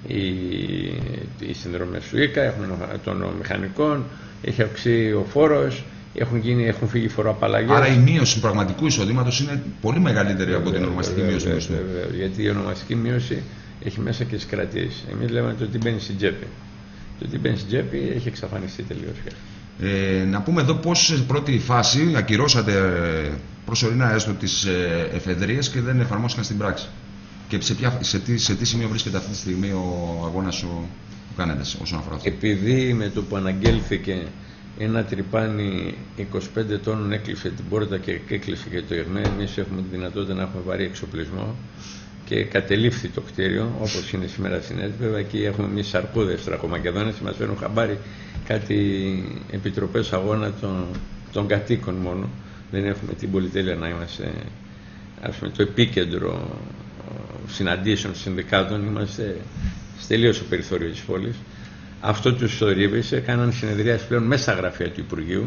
οι συνδρομές του ΙΚΑ, των μηχανικών, έχει αυξηθεί ο φόρος. Έχουν φύγει φοροαπαλλαγές. Άρα η μείωση του πραγματικού εισοδήματος είναι πολύ μεγαλύτερη από την ονομαστική μείωση του μισθού. Γιατί η ονομαστική μείωση έχει μέσα και τις κρατήσεις. Εμείς λέμε το τι μπαίνει στην τσέπη. Το τι μπαίνει στην τσέπη έχει εξαφανιστεί τελείως. Να πούμε εδώ πώς σε πρώτη φάση ακυρώσατε προσωρινά έστω τις εφεδρείες και δεν εφαρμόστηκαν στην πράξη. Και σε τι σημείο βρίσκεται αυτή τη στιγμή ο αγώνας που κάνετε όσον αφορά αυτό? Επειδή με το που αναγγέλθηκε ένα τρυπάνι 25 τόνων έκλεισε την πόρτα και έκλεισε και το ΕΓΜΕ. Εμείς έχουμε τη δυνατότητα να έχουμε βαρύ εξοπλισμό και κατελήφθη το κτίριο, όπως είναι σήμερα στην ΕΣ. Βέβαια εκεί έχουμε εμείς σαρκούδες τραχομακεδόνες, μας φέρνουν χαμπάρι κάτι επιτροπές αγώνα των κατοίκων μόνο. Δεν έχουμε την πολυτέλεια να είμαστε, ας πούμε, το επίκεντρο συναντήσεων συνδικάτων, είμαστε τελείως στο περιθώριο της πόλης. Αυτό τους θορύβησε, κάναν συνεδριάσεις πλέον μέσα στα γραφεία του Υπουργείου.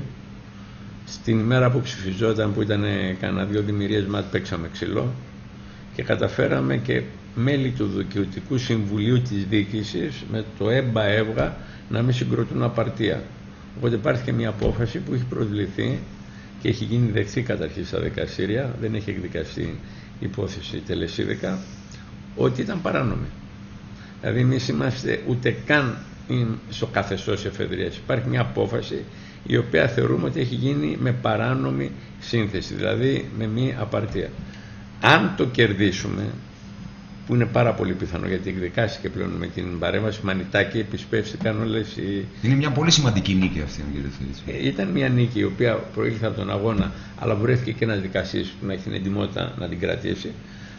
Στην ημέρα που ψηφιζόταν, που ήταν κανένα 2 δημιουργίες ΜΑΤ, παίξαμε ξυλό και καταφέραμε και μέλη του Δικαιωτικού Συμβουλίου της Διοίκησης με το ΕΜΠΑ-ΕΒΓΑ να μην συγκροτούν απαρτία. Οπότε υπάρχει και μια απόφαση που έχει προβληθεί και έχει γίνει δεκτή καταρχήν στα δικαστήρια, δεν έχει εκδικαστεί υπόθεση τελεσίδικα, ότι ήταν παράνομη. Δηλαδή εμείς είμαστε ούτε καν στο καθεστώς εφεδρείας. Υπάρχει μια απόφαση η οποία θεωρούμε ότι έχει γίνει με παράνομη σύνθεση, δηλαδή με μη απαρτία. Αν το κερδίσουμε, που είναι πάρα πολύ πιθανό γιατί εκδικάστηκε πλέον με την παρέμβαση Μανιτάκη, επισπεύστηκαν όλες οι... Είναι μια πολύ σημαντική νίκη αυτή, αν κύριε. Ήταν μια νίκη η οποία προήλθε από τον αγώνα, αλλά βρέθηκε και ένας δικαστής που να έχει την εντιμότητα να την κρατήσει.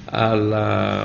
Αλλά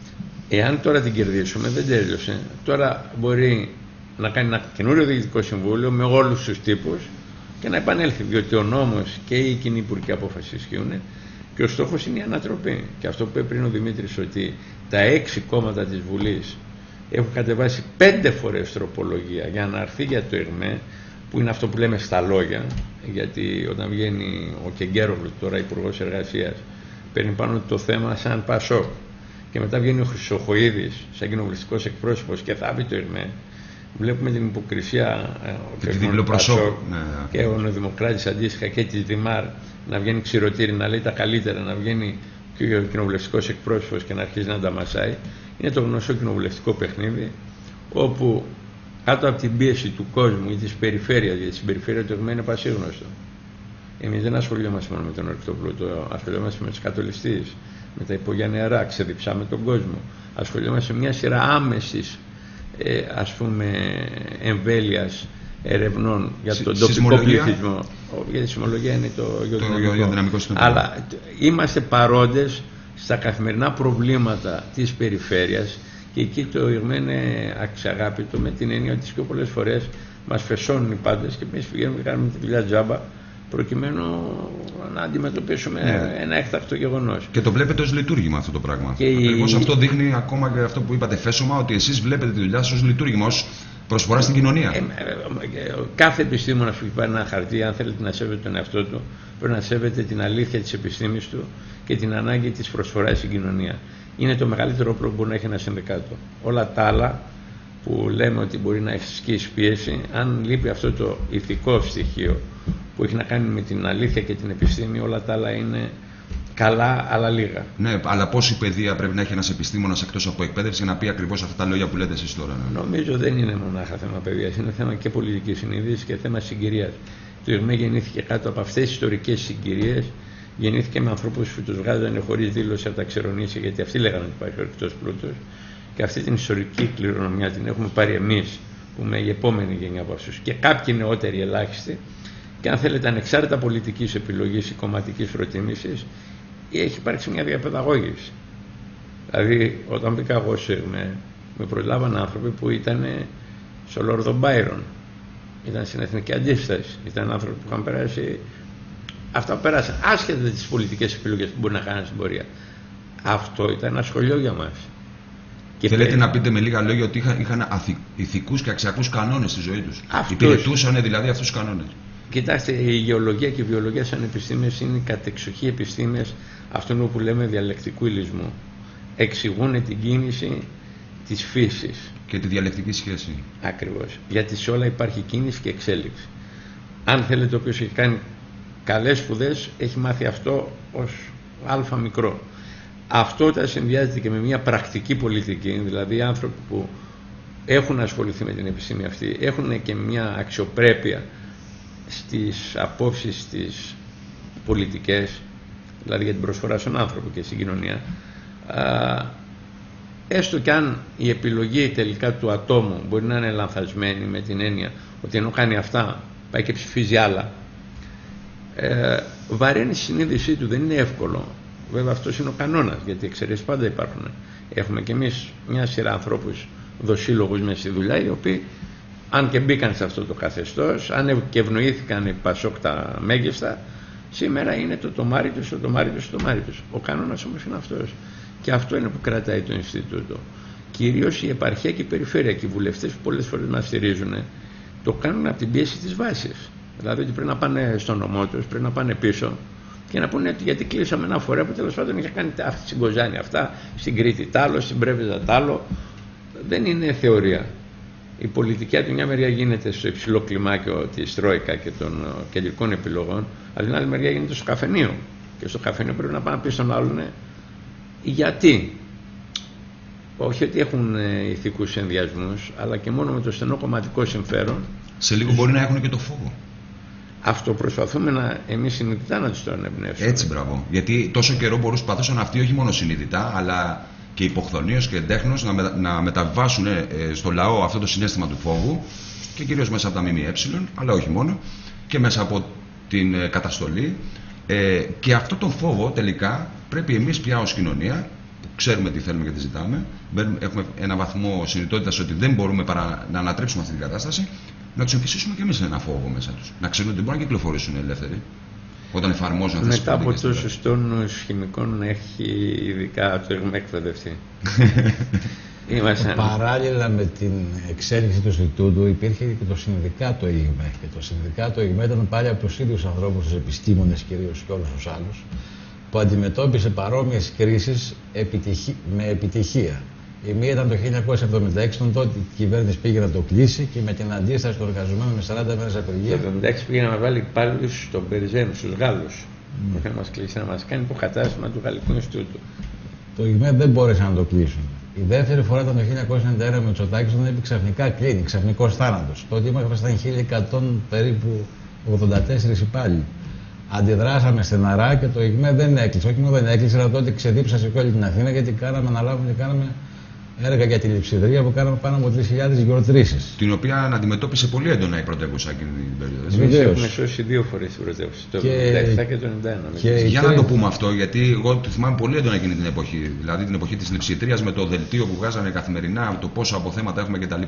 εάν τώρα την κερδίσουμε, δεν τέλειωσε. Τώρα μπορεί να κάνει ένα καινούριο διοικητικό συμβούλιο με όλους τους τύπους και να επανέλθει, διότι ο νόμος και η κοινή υπουργική απόφαση ισχύουν και ο στόχος είναι η ανατροπή. Και αυτό που είπε πριν ο Δημήτρης, ότι τα 6 κόμματα της Βουλής έχουν κατεβάσει 5 φορές τροπολογία για να έρθει για το ΕΓΜΕ, που είναι αυτό που λέμε στα λόγια, γιατί όταν βγαίνει ο Κεγκέρογλου, τώρα Υπουργός Εργασίας, παίρνει πάνω το θέμα σαν Πασόκ και μετά βγαίνει ο Χρυσοχοΐδης σαν κοινοβουλευτικός εκπρόσωπος και θα πει το ΕΓΜΕ. Βλέπουμε την υποκρισία του Πασόκ και ο Νεοδημοκράτης αντίστοιχα και της Δημάρ να βγαίνει ξηρωτήρι, να λέει τα καλύτερα, να βγαίνει και ο κοινοβουλευτικός εκπρόσωπος και να αρχίζει να τα μασάει. Είναι το γνωστό κοινοβουλευτικό παιχνίδι, όπου κάτω από την πίεση του κόσμου ή της περιφέρειας, γιατί στην περιφέρεια το ΕΓΜΕ είναι πασίγνωστο. Εμείς δεν ασχολιόμαστε μόνο με τον ορυκτό πλούτο, ασχολιόμαστε με τους κατολιστείς, με τα υπογιαννεαρά, ξεδιψάμε τον κόσμο. Ασχολιόμαστε με μια σειρά άμεσης, ας πούμε, εμβέλειας ερευνών για τον τοπικό πληθυσμό. Για τη σεισμολογία είναι το γεωδυναμικό. Αλλά είμαστε παρόντες στα καθημερινά προβλήματα της περιφέρειας και εκεί το ΕΓΜΕ είναι αξιαγάπητο, με την έννοια ότι πιο πολλές φορές μας φεσώνουν οι πάντες και εμείς πηγαίνουμε και κάνουμε τη δουλειά τζάμπα προκειμένου να αντιμετωπίσουμε ένα έκτακτο γεγονός. Και το βλέπετε ως λειτουργήμα αυτό το πράγμα. Ακριβώς αυτό δείχνει ακόμα και αυτό που είπατε φέσωμα, ότι εσείς βλέπετε τη δουλειά σας ως λειτουργήμα, ως προσφορά στην κοινωνία. Κάθε επιστήμονας που έχει πάρει ένα χαρτί, αν θέλετε να σέβεται τον εαυτό του, πρέπει να σέβεται την αλήθεια της επιστήμης του και την ανάγκη της προσφοράς στην κοινωνία. Είναι το μεγαλύτερο όπλο που μπορεί να έχει ένα συνδικάτο. Όλα τα άλλα που λέμε ότι μπορεί να ασκήσει πίεση, αν λείπει αυτό το ηθικό στοιχείο που έχει να κάνει με την αλήθεια και την επιστήμη, όλα τα άλλα είναι καλά, αλλά λίγα. Ναι, αλλά πόση παιδεία πρέπει να έχει ένας επιστήμονας εκτός από εκπαίδευση για να πει ακριβώς αυτά τα λόγια που λέτε εσείς τώρα? Ναι. Νομίζω δεν είναι μονάχα θέμα παιδείας, είναι θέμα και πολιτικής συνείδησης και θέμα συγκυρίας. Το ΕΓΜΕ γεννήθηκε κάτω από αυτές τις ιστορικές συγκυρίες, γεννήθηκε με ανθρώπους που τους βγάζανε χωρίς δήλωση από τα ξερονήσια, γιατί αυτοί λέγανε ότι υπάρχει ορυκτός πλούτος. Και αυτή την ιστορική κληρονομιά την έχουμε πάρει εμείς, που είμαι η επόμενη γενιά από αυτούς, και κάποιοι νεότεροι ελάχιστοι. Και αν θέλετε, ανεξάρτητα πολιτικής επιλογής ή κομματικής προτίμησης, έχει υπάρξει μια διαπαιδαγώγηση. Δηλαδή, όταν μπήκα εγώ στο ΕΓΜΕ, με προλάβαν άνθρωποι που ήταν στο Λόρδο Μπάιρον, ήταν στην Εθνική Αντίσταση, ήταν άνθρωποι που είχαν περάσει. Αυτά που πέρασαν, άσχετα τις πολιτικές επιλογές που μπορεί να κάνουν στην πορεία. Αυτό ήταν ένα σχολείο για μας. Και θέλετε να πείτε με λίγα λόγια ότι είχαν ηθικούς και αξιακούς κανόνες στη ζωή τους. Υπηρετούσαν δηλαδή αυτούς τους κανόνες. Κοιτάξτε, η γεωλογία και η βιολογία σαν επιστήμες είναι κατεξοχή επιστήμες αυτών που λέμε διαλεκτικού υλισμού. Εξηγούν την κίνηση της φύσης. Και τη διαλεκτική σχέση. Ακριβώς. Γιατί σε όλα υπάρχει κίνηση και εξέλιξη. Αν θέλετε, όποιος έχει κάνει καλές σπουδές έχει μάθει αυτό ως α μικρό. Αυτό όταν συνδυάζεται και με μια πρακτική πολιτική, δηλαδή άνθρωποι που έχουν ασχοληθεί με την επιστήμη αυτή, έχουν και μια αξιοπρέπεια στις απόψεις τις πολιτικές, δηλαδή για την προσφορά στον άνθρωπο και στην κοινωνία, έστω κι αν η επιλογή τελικά του ατόμου μπορεί να είναι λανθασμένη, με την έννοια ότι ενώ κάνει αυτά πάει και ψηφίζει άλλα. Βαραίνει η συνείδησή του, δεν είναι εύκολο. Βέβαια αυτός είναι ο κανόνας, γιατί εξαιρέσεις πάντα υπάρχουν. Έχουμε κι εμείς μια σειρά ανθρώπους δοσύλλογους μέσα στη δουλειά, οι οποίοι αν και μπήκαν σε αυτό το καθεστώς, αν και ευνοήθηκαν οι Πασόκ τα μέγιστα, σήμερα είναι το τομάρι τους, το τομάρι τους, το τομάρι τους. Ο κανόνας όμως είναι αυτός. Και αυτό είναι που κρατάει το Ινστιτούτο. Κυρίως η επαρχία και η περιφέρεια και οι βουλευτές που πολλές φορές μας στηρίζουν, το κάνουν από την πίεση της βάσης. Δηλαδή ότι πρέπει να πάνε στον νομό τους, πρέπει να πάνε πίσω και να πούνε ότι γιατί κλείσαμε ένα φορέα που τέλος πάντων είχε κάνει αυτή στην Κοζάνη αυτά, στην Κρήτη τ' άλλο, στην Πρέβεζα τ' άλλο. Δεν είναι θεωρία. Η πολιτική από τη μια μεριά γίνεται στο υψηλό κλιμάκιο της Τρόικα και των κεντρικών επιλογών, αλλά την άλλη μεριά γίνεται στο καφενείο. Και στο καφενείο πρέπει να πάνε να πει στον άλλον γιατί. Όχι ότι έχουν ηθικούς ενδιασμούς, αλλά και μόνο με το στενό κομματικό συμφέρον. Σε λίγο μπορεί να έχουν και το φόβο. Αυτό προσπαθούμε εμείς συνειδητά να τους το ανεμπνεύσουμε. Έτσι, μπράβο. Γιατί τόσο καιρό προσπαθούσαν αυτοί όχι μόνο συνειδητά, αλλά και υποχθονίως και εντέχνως να μεταβάσουν στο λαό αυτό το συναίσθημα του φόβου και κυρίως μέσα από τα ΜΜΕ, αλλά όχι μόνο, και μέσα από την καταστολή. Και αυτό τον φόβο τελικά πρέπει εμείς πια ως κοινωνία, που ξέρουμε τι θέλουμε και τι ζητάμε, έχουμε ένα βαθμό συνειδητότητας ότι δεν μπορούμε παρά να ανατρέψουμε αυτή την κατάσταση, να τους εμφυσίσουμε και εμείς ένα φόβο μέσα τους. Να ξέρουν ότι μπορούν να κυκλοφορήσουν ελεύθεροι όταν εφαρμόζουν αυτές τις πολιτικές. Μετά από τόσους τόνους χημικών έχει ειδικά το έχουμε εκπαιδευτεί. Παράλληλα με την εξέλιξη του Ινστιτούτου υπήρχε και το Συνδικάτο ΙΓΜΕ. Και το Συνδικάτο ΙΓΜΕ ήταν πάλι από τους ίδιους ανθρώπους, τους επιστήμονες κυρίως και όλους τους άλλους, που αντιμετώπισε παρόμοιες κρίσεις με επιτυχία. Η μία ήταν το 1976, τον τότε η κυβέρνηση πήγε να το κλείσει και με την αντίσταση των εργαζομένων με 40 μέρες απεργία. Το 1976 πήγε να βάλει υπάλληλους στον Περιζένου, στους Γάλλους. Είχε να μας κλείσει, να μας κάνει υποκατάστημα του Γαλλικού Ινστιτούτου. Το ΙΓΜΕ δεν μπόρεσε να το κλείσουν. Η δεύτερη φορά ήταν το 1991 με Μητσοτάκη, όταν είπε ξαφνικά κλείνει, ξαφνικός θάνατος. Τότε ήμασταν 1100 περίπου 84 υπάλληλοι. Αντιδράσαμε στεναρά και το ΙΓΜΕ δεν έκλεισε. Όχι μόνο δεν έκλεισε, αλλά τότε ξεδίψασε και όλη την Αθήνα γιατί αναλάβουμε και κάναμε έργα για τη λειψιδρία που κάναμε πάνω από 3.000 γεωτρήσεις. Την οποία αντιμετώπισε πολύ έντονα η πρωτεύουσα εκείνη την περίοδο. Εμείς έχουμε σώσει 2 φορές την πρωτεύουσα, το 1977 και το 1991. Για να το πούμε αυτό, γιατί εγώ το θυμάμαι πολύ έντονα εκείνη την εποχή. Δηλαδή την εποχή της λειψιδρίας με το δελτίο που βγάζανε καθημερινά, το πόσο αποθέματα έχουμε κτλ.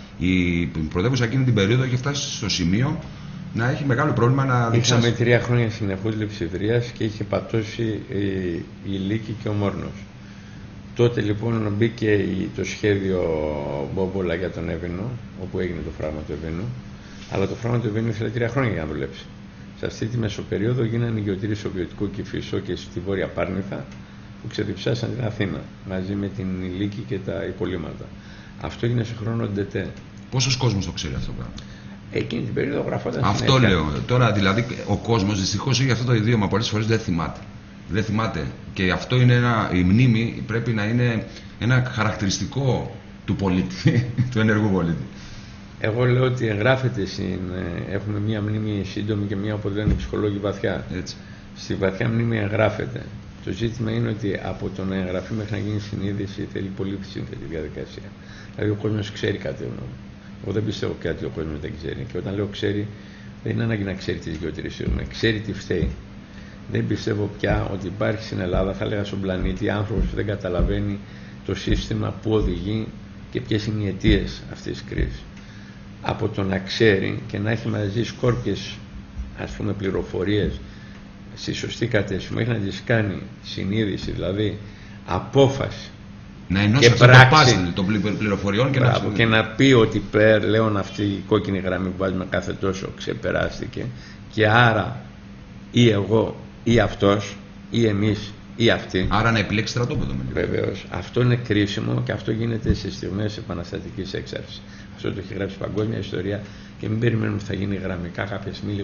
Η πρωτεύουσα εκείνη την περίοδο είχε φτάσει στο σημείο να έχει μεγάλο πρόβλημα να δείξει. Είχαμε 3 χρόνια συνεχούς λειψιδρίας και είχε πατώσει η Λύκη και ο Μόρνος. Τότε λοιπόν μπήκε το σχέδιο Μπόμπολα για τον Εύβοινο, όπου έγινε το φράγμα του Εύβοινου, αλλά το φράγμα του Εύβοινου ήθελε 3 χρόνια για να δουλέψει. Σε αυτή τη μεσοπεριόδο γίνανε γεωτρήσεις στο Βιωτικό Κηφισό και στη Βόρεια Πάρνηθα, που ξεδιψάσαν την Αθήνα μαζί με την Λύκη και τα υπολείμματα. Αυτό έγινε σε χρόνο ντετέ. Πόσος κόσμος το ξέρει αυτό πράγμα? Εκείνη την περίοδο γραφόταν αυτό συνέχεια. Λέω. Τώρα δηλαδή ο κόσμος δυστυχώς έχει αυτό το ιδίωμα, πολλές φορές δεν θυμάται. Δεν θυμάται. Και αυτό είναι η μνήμη πρέπει να είναι ένα χαρακτηριστικό του πολίτη, του ενεργού πολίτη. Εγώ λέω ότι εγγράφεται έχουμε μία μνήμη σύντομη και μία, όπως λένε οι ψυχολόγοι, βαθιά. Έτσι. Στη βαθιά μνήμη εγγράφεται. Το ζήτημα είναι ότι από το να εγγραφεί μέχρι να γίνει συνείδηση θέλει πολύ σύνθετη διαδικασία. Δηλαδή ο κόσμος ξέρει κάτι. Εγώ δεν πιστεύω κάτι ο κόσμος δεν ξέρει. Και όταν λέω ξέρει, δεν είναι ανάγκη να ξέρει τις γεωτρήσεις, ξέρει τι φταίει. Δεν πιστεύω πια ότι υπάρχει στην Ελλάδα, θα λέγα στον πλανήτη, άνθρωπος που δεν καταλαβαίνει το σύστημα που οδηγεί και ποιες είναι οι αιτίες αυτής της κρίσης. Από το να ξέρει και να έχει μαζί σκόρπιες, ας πούμε, πληροφορίες στη σωστή κατεύθυνση, μέχρι να τις κάνει συνείδηση, δηλαδή απόφαση να ενώσει αυτό το πάζλ των πληροφοριών και να πει ότι πλέον αυτή η κόκκινη γραμμή που βάζουμε κάθε τόσο ξεπεράστηκε και άρα ή εγώ ή αυτός ή εμείς ή αυτοί. Άρα να επιλέξει στρατόπεδο. Βεβαίως. Αυτό είναι κρίσιμο και αυτό γίνεται σε στιγμές επαναστατικής έξαρσης. Αυτό το έχει γράψει παγκόσμια ιστορία και μην περιμένουμε ότι θα γίνει γραμμικά κάποια στιγμή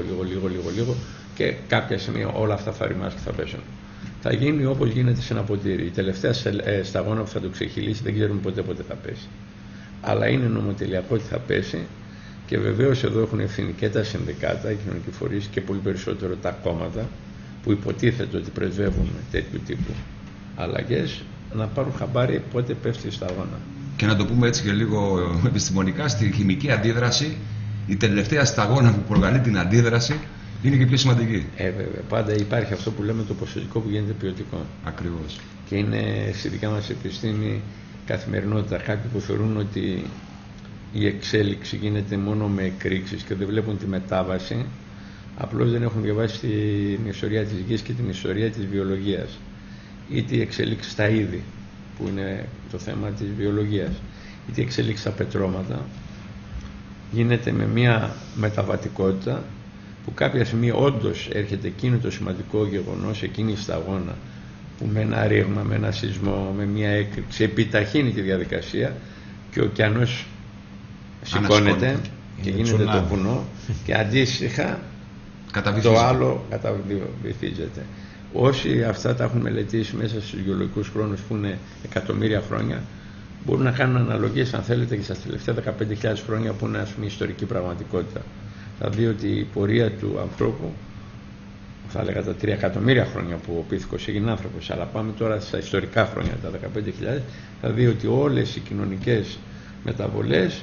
λίγο και κάποια στιγμή όλα αυτά θα ρημάσουν και θα πέσουν. Θα γίνει όπως γίνεται σε ένα ποτήρι. Η τελευταία σταγόνα που θα το ξεχυλήσει δεν ξέρουμε πότε θα πέσει. Αλλά είναι νομοτελειακό ότι θα πέσει και βεβαίως εδώ έχουν ευθύνη και τα συνδικάτα, οι κοινωνικοί φορείς και πολύ περισσότερο τα κόμματα που υποτίθεται ότι πρεσβεύουν τέτοιου τύπου αλλαγές να πάρουν χαμπάρι πότε πέφτει η σταγόνα. Και να το πούμε έτσι και λίγο επιστημονικά, στη χημική αντίδραση η τελευταία σταγόνα που προκαλεί την αντίδραση είναι και πιο σημαντική. Βέβαια. Πάντα υπάρχει αυτό που λέμε το ποσοτικό που γίνεται ποιοτικό. Ακριβώς. Και είναι στη δικιά μας επιστήμη καθημερινότητα. Κάποιοι που θεωρούν ότι η εξέλιξη γίνεται μόνο με εκρήξεις και δεν βλέπουν τη μετάβαση, απλώς δεν έχουν διαβάσει την ιστορία της γης και την ιστορία της βιολογίας. Είτε η εξέλιξη στα είδη, που είναι το θέμα της βιολογίας, είτε η εξέλιξη στα πετρώματα, γίνεται με μια μεταβατικότητα που κάποια στιγμή όντως έρχεται εκείνο το σημαντικό γεγονός, εκείνη η σταγόνα που με ένα ρήγμα, με ένα σεισμό, με μια έκρηξη επιταχύνει τη διαδικασία και ο ωκεανός σηκώνεται και γίνεται το βουνό και αντίστοιχα το άλλο καταβυθίζεται. Όσοι αυτά τα έχουν μελετήσει μέσα στους γεωλογικούς χρόνους που είναι εκατομμύρια χρόνια, μπορούν να κάνουν αναλογίες, αν θέλετε, και στα τελευταία 15.000 χρόνια που είναι, ας πούμε, ιστορική πραγματικότητα. Θα δει ότι η πορεία του ανθρώπου, θα έλεγα τα 3 εκατομμύρια χρόνια που ο πίθηκος έγινε άνθρωπος, αλλά πάμε τώρα στα ιστορικά χρόνια, τα 15.000, θα δει ότι όλες οι κοινωνικές μεταβολές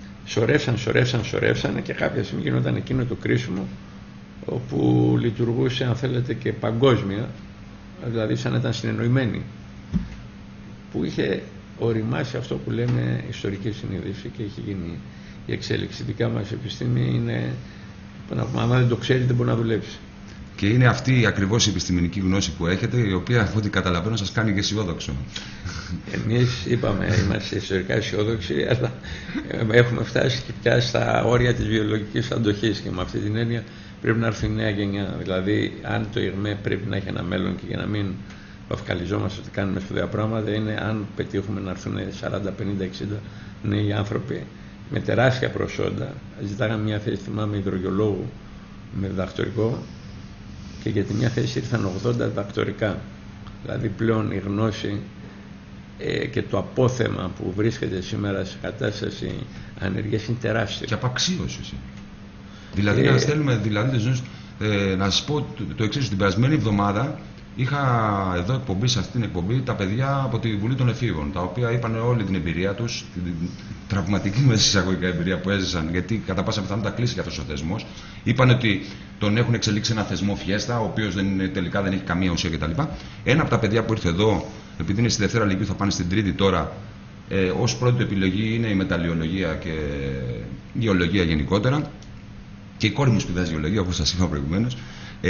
σωρεύσαν και κάποια στιγμή γινόταν εκείνο το κρίσιμο όπου λειτουργούσε, αν θέλετε, και παγκόσμια, δηλαδή σαν να ήταν συνεννοημένη, που είχε οριμάσει αυτό που λέμε ιστορική συνείδηση και έχει γίνει η εξέλιξη. Δικά μας επιστήμη είναι, άμα δεν το ξέρει δεν μπορεί να δουλέψει. Και είναι αυτή ακριβώς η επιστημονική γνώση που έχετε, η οποία, από ό,τι καταλαβαίνω, σας κάνει και αισιόδοξο. Εμείς είπαμε, είμαστε ιστορικά αισιόδοξοι, αλλά έχουμε φτάσει και πια στα όρια της βιολογικής αντοχής και με αυτή την έννοια πρέπει να έρθει η νέα γενιά. Δηλαδή, αν το ΙΓΜΕ πρέπει να έχει ένα μέλλον και για να μην βαφκαλιζόμαστε ότι κάνουμε σπουδαία πράγματα, είναι αν πετύχουμε να έρθουν 40, 50, 60 νέοι άνθρωποι με τεράστια προσόντα. Ζητάγαμε μια θέση, θυμάμαι, υδρογεολόγου με διδακτορικό, και για τη μια θέση ήρθαν 80 διδακτορικά. Δηλαδή πλέον η γνώση και το απόθεμα που βρίσκεται σήμερα σε κατάσταση ανεργίας είναι τεράστιο. Και απαξίωση. Δηλαδή να στέλνουμε, να σας πω το εξής, την περασμένη εβδομάδα είχα εδώ εκπομπή, σε αυτή την εκπομπή, τα παιδιά από τη Βουλή των Εφήβων, τα οποία είπαν όλη την εμπειρία τους, την τραυματική μέσα εισαγωγικά εμπειρία που έζησαν, γιατί κατά πάσα πιθανότητα κλείσει και αυτός ο θεσμός. Είπαν ότι τον έχουν εξελίξει ένα θεσμό φιέστα, ο οποίος τελικά δεν έχει καμία ουσία κτλ. Ένα από τα παιδιά που ήρθε εδώ, επειδή είναι στη Δευτέρα Λυκείου, θα πάνε στην Τρίτη τώρα, ως πρώτη επιλογή είναι η μεταλλιολογία και η γεωλογία γενικότερα. Και η κόρη μου σπουδάζει γεωλογία, όπως σας είπα προηγουμένως.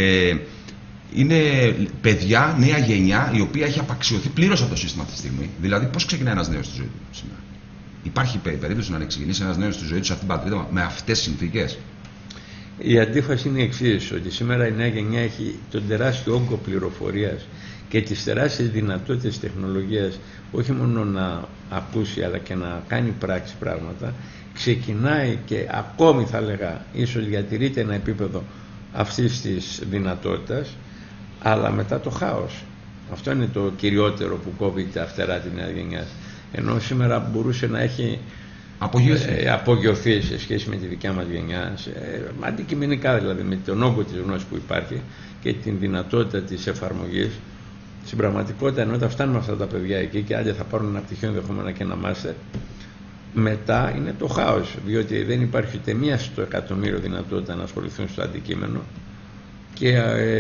Είναι παιδιά, νέα γενιά, η οποία έχει απαξιωθεί πλήρως από το σύστημα αυτή τη στιγμή. Δηλαδή, πώς ξεκινάει ένας νέος στη ζωή του σήμερα? Υπάρχει περίπτωση να ξεκινήσει ένας νέος στη ζωή του σε αυτήν την πατρίδα με αυτές τις συνθήκες? Η αντίφαση είναι η εξής, ότι σήμερα η νέα γενιά έχει τον τεράστιο όγκο πληροφορίας και τις τεράστιες δυνατότητες τεχνολογίας, όχι μόνο να ακούσει αλλά και να κάνει πράξη πράγματα. Ξεκινάει και ακόμη, θα έλεγα, ίσως διατηρείται ένα επίπεδο αυτής της δυνατότητας, αλλά μετά το χάος. Αυτό είναι το κυριότερο που κόβει τα φτερά της νέας γενιάς. Ενώ σήμερα μπορούσε να έχει απογειωθεί σε σχέση με τη δικιά μας γενιά, αντικειμενικά δηλαδή, με τον όγκο της γνώσης που υπάρχει και την δυνατότητα της εφαρμογής. Στην πραγματικότητα, ενώ όταν φτάνουμε αυτά τα παιδιά εκεί και άλλοι θα πάρουν ένα πτυχίο, ενδεχόμενα και ένα μάστερ, μετά είναι το χάος, διότι δεν υπάρχει ούτε μία στο εκατομμύριο δυνατότητα να ασχοληθούν στο αντικείμενο και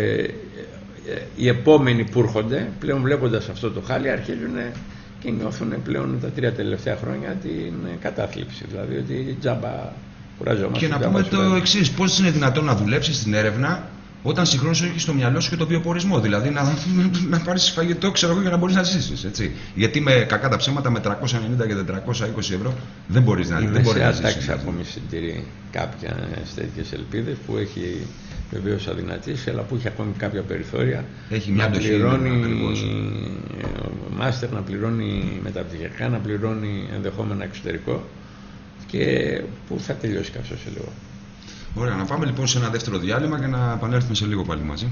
οι επόμενοι που έρχονται πλέον, βλέποντας αυτό το χάλι, αρχίζουν και νιώθουν πλέον τα 3 τελευταία χρόνια την κατάθλιψη, δηλαδή ότι τζάμπα κουραζόμαστε. Και να πούμε το εξής, πώς είναι δυνατόν να δουλέψεις στην έρευνα όταν συγχρόνως έχεις στο μυαλό σου και το βιοπορισμό? Δηλαδή να πάρεις φαγητό, ξέρω εγώ, για να μπορείς να ζήσεις. Έτσι. Γιατί με κακά τα ψέματα, με 390 και 420 ευρώ δεν μπορείς να ζήσεις. Δεν μπορεί να ζήσεις. Ακόμη συντηρεί κάποια τέτοιες ελπίδες που έχει βεβαίως αδυνατήσει, αλλά που έχει ακόμη κάποια περιθώρια. Έχει μια να πληρώνει μάστερ, να πληρώνει μεταπτυχιακά, να πληρώνει ενδεχόμενα εξωτερικό, και που θα τελειώσει αυτό σε λίγο. Ωραία, να πάμε λοιπόν σε ένα δεύτερο διάλειμμα και να επανέλθουμε σε λίγο πάλι μαζί.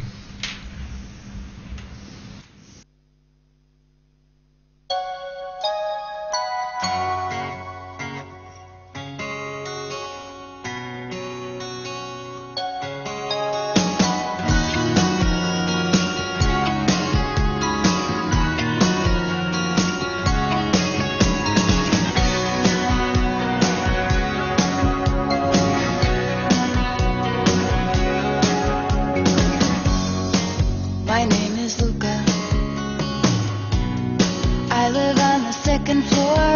is Luca. I live on the second floor.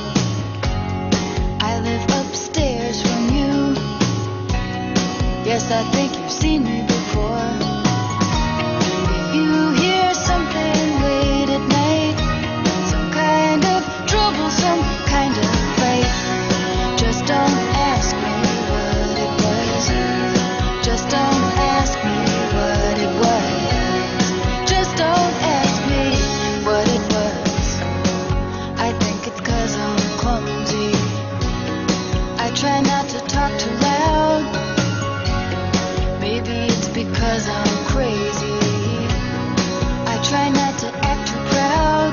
I live upstairs from you. Yes, I think you've seen me before. If you hear something late at night, some kind of trouble, some kind of fight, just don't ask me what it was. Just don't ask me what it was. Just don't ask me what it was. I think it's 'cause I'm clumsy. I try not to talk too loud. Maybe it's because I'm crazy. I try not to act too proud.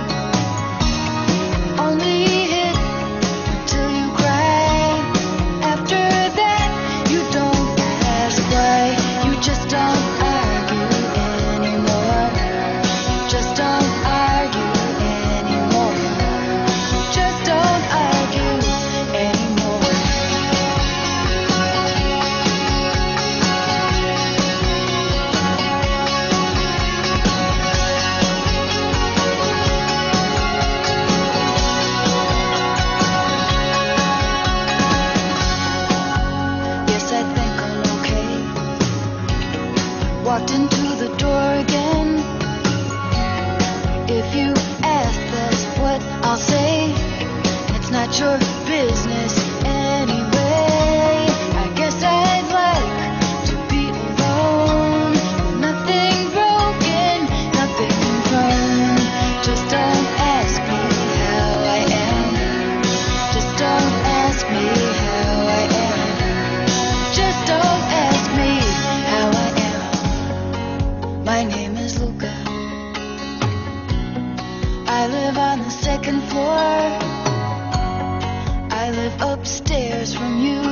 Only hit until you cry. After that, you don't ask why. You just don't argue anymore. Just don't argue anymore. Just don't argue anymore. Yes, I think I'm okay. Walked into the door again. If you ask, that's what I'll say. It's not your business anyway. I guess I'd like to be alone. Nothing broken, nothing wrong. Just don't ask me how I am. Just don't ask me how I am. Just don't ask me how I am. My name is Luca. I live on the second floor. I live upstairs from you.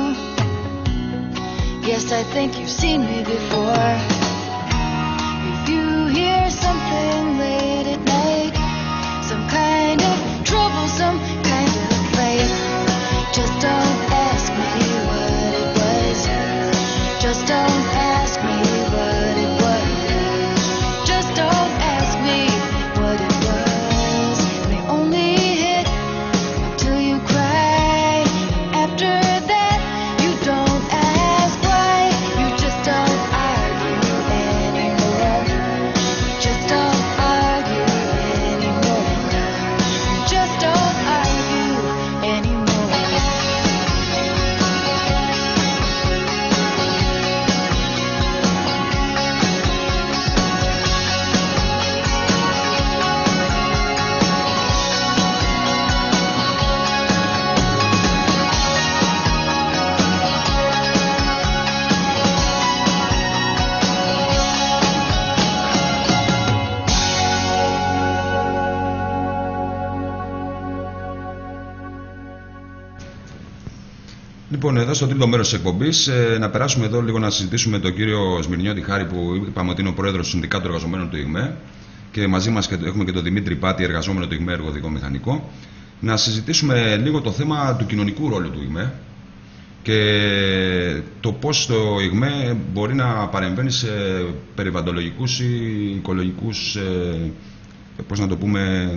Yes, I think you've seen me before. If you hear something late at night, some kind of trouble, some kind of fight, just don't ask me what it was. Just don't ask me what it was. Just don't ask me what it was. They only hit until you cry. After that, you don't ask why. You just don't argue anymore. Just don't argue anymore. Just don't argue anymore. Λοιπόν, εδώ στο τρίτο μέρος της εκπομπής, να περάσουμε εδώ λίγο να συζητήσουμε με τον κύριο Σμυρνιώτη Χάρη, που είπαμε ότι είναι ο πρόεδρος του Συνδικάτου Εργαζομένων του ΙΓΜΕ, και μαζί μας έχουμε και τον Δημήτρη Πάτη, εργαζόμενο του ΙΓΜΕ, εργοδικό μηχανικό. Να συζητήσουμε λίγο το θέμα του κοινωνικού ρόλου του ΙΓΜΕ και το πώς το ΙΓΜΕ μπορεί να παρεμβαίνει σε περιβαλλοντολογικούς ή οικολογικούς, πώς να το πούμε,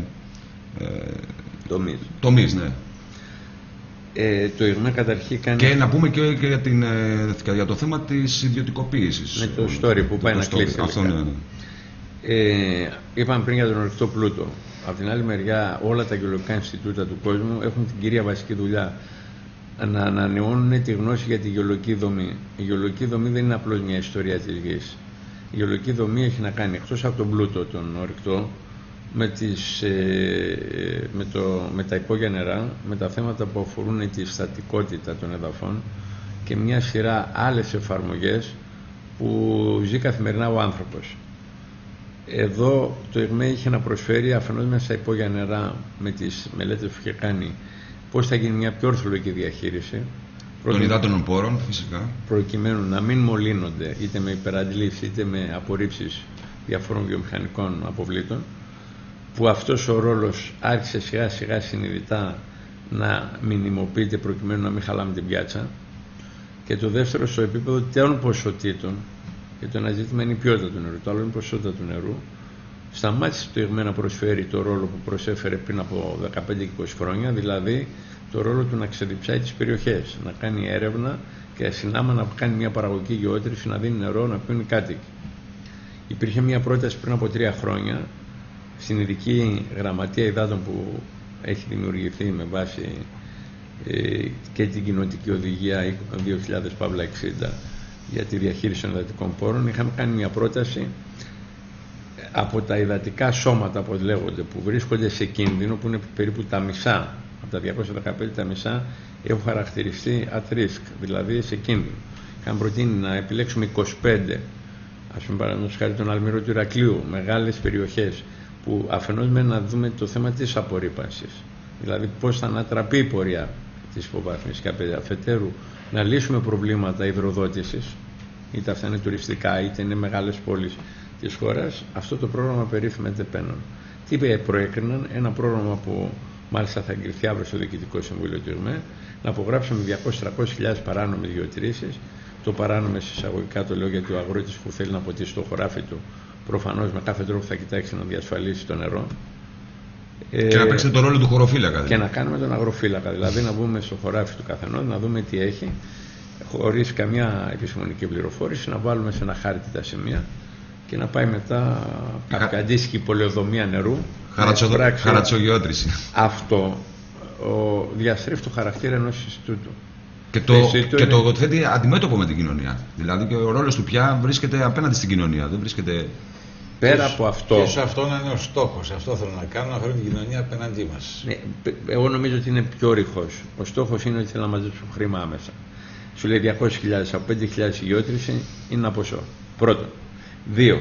τομείς, ναι. Το ΙΓΜΕ καταρχήν κάνει... Και να πούμε και για το θέμα της ιδιωτικοποίησης. Με το story που πάει να κλείσει. Αυτό, ναι. Είπαμε πριν για τον ορυκτό πλούτο. Από την άλλη μεριά, όλα τα γεωλογικά Ινστιτούτα του κόσμου έχουν την κυρία βασική δουλειά να ανανεώνουν τη γνώση για τη γεωλογική δομή. Η γεωλογική δομή δεν είναι απλώς μια ιστορία της γης. Η γεωλογική δομή έχει να κάνει, εκτός από τον πλούτο, τον ορυκτό, με τα υπόγεια νερά, με τα θέματα που αφορούν τη στατικότητα των εδαφών και μια σειρά άλλες εφαρμογές που ζει καθημερινά ο άνθρωπος. Εδώ το ΙΓΜΕ είχε να προσφέρει αφενός μέσα στα υπόγεια νερά, με τις μελέτες που είχε κάνει, πώς θα γίνει μια πιο ορθολογική διαχείριση των υδάτινων πόρων, φυσικά, προκειμένου να μην μολύνονται είτε με υπεραντλήσεις είτε με απορρίψεις διαφόρων βιομηχανικών αποβλήτων, που αυτός ο ρόλος άρχισε σιγά σιγά συνειδητά να μινιμοποιείται προκειμένου να μην χαλάμε την πιάτσα. Και το δεύτερο, στο επίπεδο των ποσοτήτων, γιατί το ένα ζήτημα είναι η ποιότητα του νερού, το άλλο είναι η ποσότητα του νερού, σταμάτησε το ΙΓΜΕ να προσφέρει το ρόλο που προσέφερε πριν από 15 και 20 χρόνια, δηλαδή το ρόλο του να ξεδιψάει τις περιοχές, να κάνει έρευνα και συνάμα να κάνει μια παραγωγική γεώτρηση, να δίνει νερό, να πίνουν οι κάτοικοι. Υπήρχε μια πρόταση πριν από 3 χρόνια στην ειδική γραμματεία υδάτων που έχει δημιουργηθεί με βάση και την κοινοτική οδηγία 2000-60 για τη διαχείριση των υδατικών πόρων. Είχαμε κάνει μια πρόταση από τα υδατικά σώματα, όπως λέγονται, που βρίσκονται σε κίνδυνο, που είναι περίπου τα μισά, από τα 215 τα μισά έχουν χαρακτηριστεί at risk, δηλαδή σε κίνδυνο. Είχαμε προτείνει να επιλέξουμε 25, ας πούμε παραδείγματος χάρη τον Αλμύρο του Ηρακλείου, μεγάλες περιοχές, που αφενός με να δούμε το θέμα της απορρίπανσης, δηλαδή πώς θα ανατραπεί η πορεία της υποβάθμισης, και αφετέρου να λύσουμε προβλήματα υδροδότησης, είτε αυτά είναι τουριστικά είτε είναι μεγάλες πόλεις της χώρας. Αυτό το πρόγραμμα περίφημα ΤΕΠΕΝΟΝ. Τι προέκριναν? Ένα πρόγραμμα που μάλιστα θα εγκριθεί αύριο στο Διοικητικό Συμβούλιο του ΙΓΜΕ, να απογράψουμε 200-300 παράνομες γεωτρήσεις. Το παράνομες εισαγωγικά το λέω γιατί ο αγρότης που θέλει να ποτίσει το χωράφι του, προφανώς με κάθε τρόπο θα κοιτάξει να διασφαλίσει το νερό. Και να παίξετε τον ρόλο του χωροφύλακα. Και να κάνουμε τον αγροφύλακα, δηλαδή να μπούμε στο χωράφι του καθενός, να δούμε τι έχει, χωρίς καμιά επιστημονική πληροφόρηση, να βάλουμε σε ένα χάρτη τα σημεία και να πάει μετά κάποια αντίστοιχη πολεοδομία νερού. Χαρατσογεώτρηση. Αυτό διαστρέφει το χαρακτήρα ενός Ινστιτούτου. Και το θέτει αντιμέτωπο με την κοινωνία. Δηλαδή και ο ρόλος του πια βρίσκεται απέναντι στην κοινωνία. Δεν βρίσκεται. Πέρα από αυτό. Και αυτό να είναι ο στόχος. Αυτό θέλω να κάνω, να φέρω την κοινωνία απέναντί μας. Ναι, εγώ νομίζω ότι είναι πιο ρηχός. Ο στόχος είναι ότι θέλει να μαζέψουν χρήμα άμεσα. Σου λέει 200.000 από 5.000 γεώτρηση είναι ένα ποσό. Πρώτον. 2.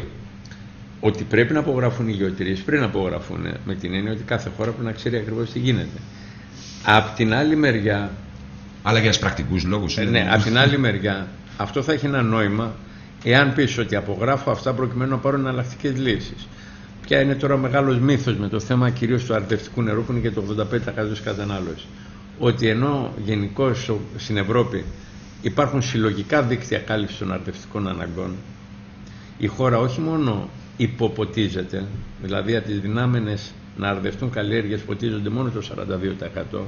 Ότι πρέπει να απογραφούν οι γεωτρήσεις πριν απογραφούν, με την έννοια ότι κάθε χώρα πρέπει να ξέρει ακριβώς τι γίνεται. Απ' την άλλη μεριά. Αλλά για πρακτικούς λόγους. Ναι, απ' την άλλη μεριά αυτό θα έχει ένα νόημα εάν πεις ότι απογράφω αυτά προκειμένου να πάρω εναλλακτικές λύσεις. Ποια είναι τώρα ο μεγάλος μύθος με το θέμα κυρίως του αρδευτικού νερού, που είναι και το 85% της κατανάλωσης? Ότι ενώ γενικώς στην Ευρώπη υπάρχουν συλλογικά δίκτυα κάλυψης των αρδευτικών αναγκών, η χώρα όχι μόνο υποποτίζεται, δηλαδή από τις δυνάμενες να αρδευτούν καλλιέργειες ποτίζονται μόνο το 42%,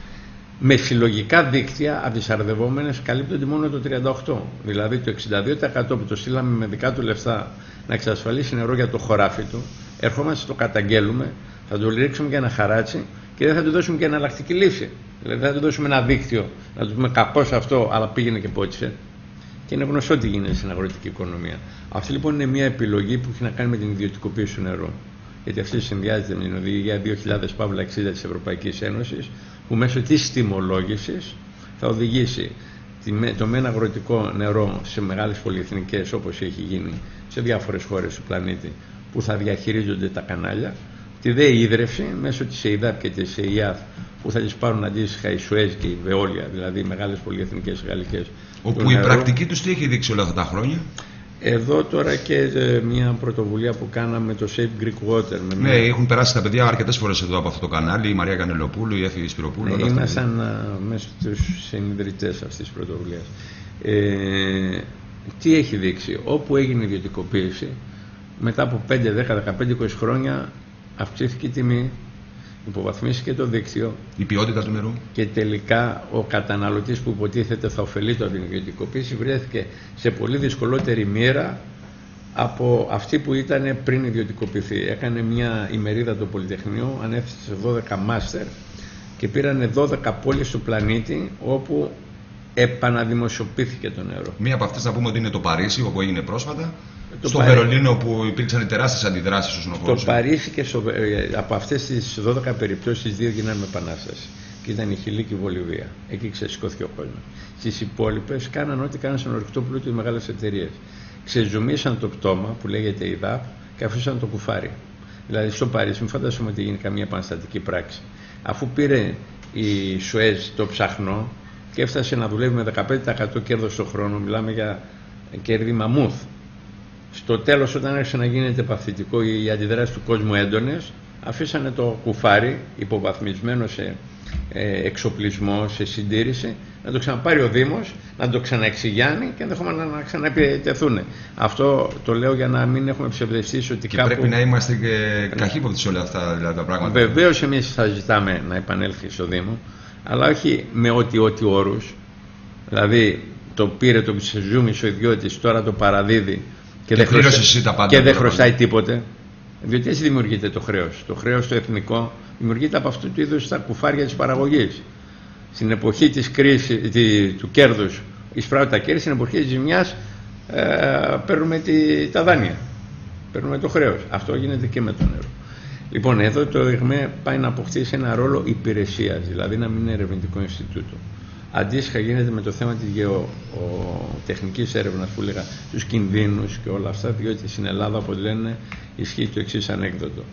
με συλλογικά δίκτυα από τις αρδευόμενες καλύπτονται μόνο το 38%. Δηλαδή το 62% που το στείλαμε με δικά του λεφτά να εξασφαλίσει νερό για το χωράφι του, ερχόμαστε το καταγγέλουμε, θα το ρίξουμε για ένα χαράτσι και δεν θα του δώσουμε και εναλλακτική λύση. Δηλαδή δεν θα του δώσουμε ένα δίκτυο, να του πούμε κακώς αυτό, αλλά πήγαινε και πότισε. Και είναι γνωστό τι γίνεται στην αγροτική οικονομία. Αυτή λοιπόν είναι μια επιλογή που έχει να κάνει με την ιδιωτικοποίηση του νερού. Γιατί αυτή συνδυάζεται με την οδηγία 2000-60 της Ευρωπαϊκής Ένωσης, που μέσω της τιμολόγησης θα οδηγήσει το μεν αγροτικό νερό σε μεγάλες πολυεθνικές, όπως έχει γίνει σε διάφορες χώρες του πλανήτη, που θα διαχειρίζονται τα κανάλια, τη δε ίδρυυση μέσω της ΕΙΔΑΠ και της ΕΙΑΘ, που θα τις πάρουν αντίστοιχα η Σουέζ και η Βεόλια, δηλαδή οι μεγάλες πολυεθνικές γαλλικές. Όπου η πρακτική τους τι έχει δείξει όλα αυτά τα χρόνια? Εδώ τώρα και μια πρωτοβουλία που κάναμε, το Safe Greek Water. Ναι, έχουν περάσει τα παιδιά αρκετές φορές εδώ από αυτό το κανάλι, η Μαρία Κανελοπούλου, η Έφη Σπυροπούλου. Ναι, ήμασταν μέσα στους συνειδητές αυτής της πρωτοβουλίας. Τι έχει δείξει? Όπου έγινε ιδιωτικοποίηση, μετά από 5, 10, 15, 20 χρόνια αυξήθηκε η τιμή, υποβαθμίστηκε το δίκτυο, η ποιότητα του νερού, και τελικά ο καταναλωτής που υποτίθεται θα ωφελείται από την ιδιωτικοποίηση βρέθηκε σε πολύ δυσκολότερη μοίρα από αυτή που ήταν πριν ιδιωτικοποιηθεί. Έκανε μια ημερίδα το Πολυτεχνείο, ανέφερε σε 12 μάστερ και πήρανε 12 πόλεις του πλανήτη όπου επαναδημοσιοποιήθηκε το νερό. Μία από αυτές θα πούμε ότι είναι το Παρίσι, όπου έγινε πρόσφατα. Στο Βερολίνο, που υπήρξαν τεράστιες αντιδράσεις όσον αφορά. Το Παρίσι και από αυτές τις 12 περιπτώσεις, 2 γίνανε με επανάσταση. Και ήταν η Χιλή και η Βολιβία. Εκεί ξεσηκώθηκε ο κόσμος. Στις υπόλοιπες κάναν ό,τι κάναν στον ορυκτό πλούτο οι μεγάλες εταιρείες. Ξεζουμίσαν το πτώμα που λέγεται ΙΔΑΠ και αφήσαν το κουφάρι. Δηλαδή στο Παρίσι, μην φανταστούμε ότι γίνει καμία επαναστατική πράξη. Αφού πήρε η Σουέζ το ψαχνό και έφτασε να δουλεύει με 15% κέρδος το χρόνο, μιλάμε για κέρδη μαμούθ. Στο τέλος, όταν άρχισε να γίνεται παθητικό, οι αντιδράσεις του κόσμου έντονες, αφήσανε το κουφάρι υποβαθμισμένο σε εξοπλισμό, σε συντήρηση, να το ξαναπάρει ο Δήμος, να το ξαναεξηγιάνει και ενδεχόμενα να ξαναεπιτεθούν. Αυτό το λέω για να μην έχουμε ψευδεστήσει ότι και κάπου... πρέπει να είμαστε και καχύποπτοι σε όλα αυτά δηλαδή, τα πράγματα. Βεβαίως εμείς θα ζητάμε να επανέλθει στο Δήμο, αλλά όχι με ό,τι όρους. Δηλαδή το πήρε το Ζούμης ο ιδιώτης, τώρα το παραδίδει και δεν χρωστάει τίποτε. Διότι έτσι δημιουργείται το χρέος. Το χρέος το εθνικό δημιουργείται από αυτού του είδους τα κουφάρια της παραγωγής. Στην εποχή της κρίσης, του κέρδους εισπράττουν τα κέρδη, στην εποχή της ζημιάς παίρνουμε τα δάνεια. Παίρνουμε το χρέος. Αυτό γίνεται και με το νερό. Λοιπόν, εδώ το ΕΓΜΕ πάει να αποκτήσει ένα ρόλο υπηρεσίας, δηλαδή να μην είναι ερευνητικό Ινστιτούτο. Αντίστοιχα γίνεται με το θέμα της γεωτεχνικής έρευνας που έλεγα, τους κινδύνους και όλα αυτά, διότι στην Ελλάδα, όπως λένε, ισχύει το εξής ανέκδοτο.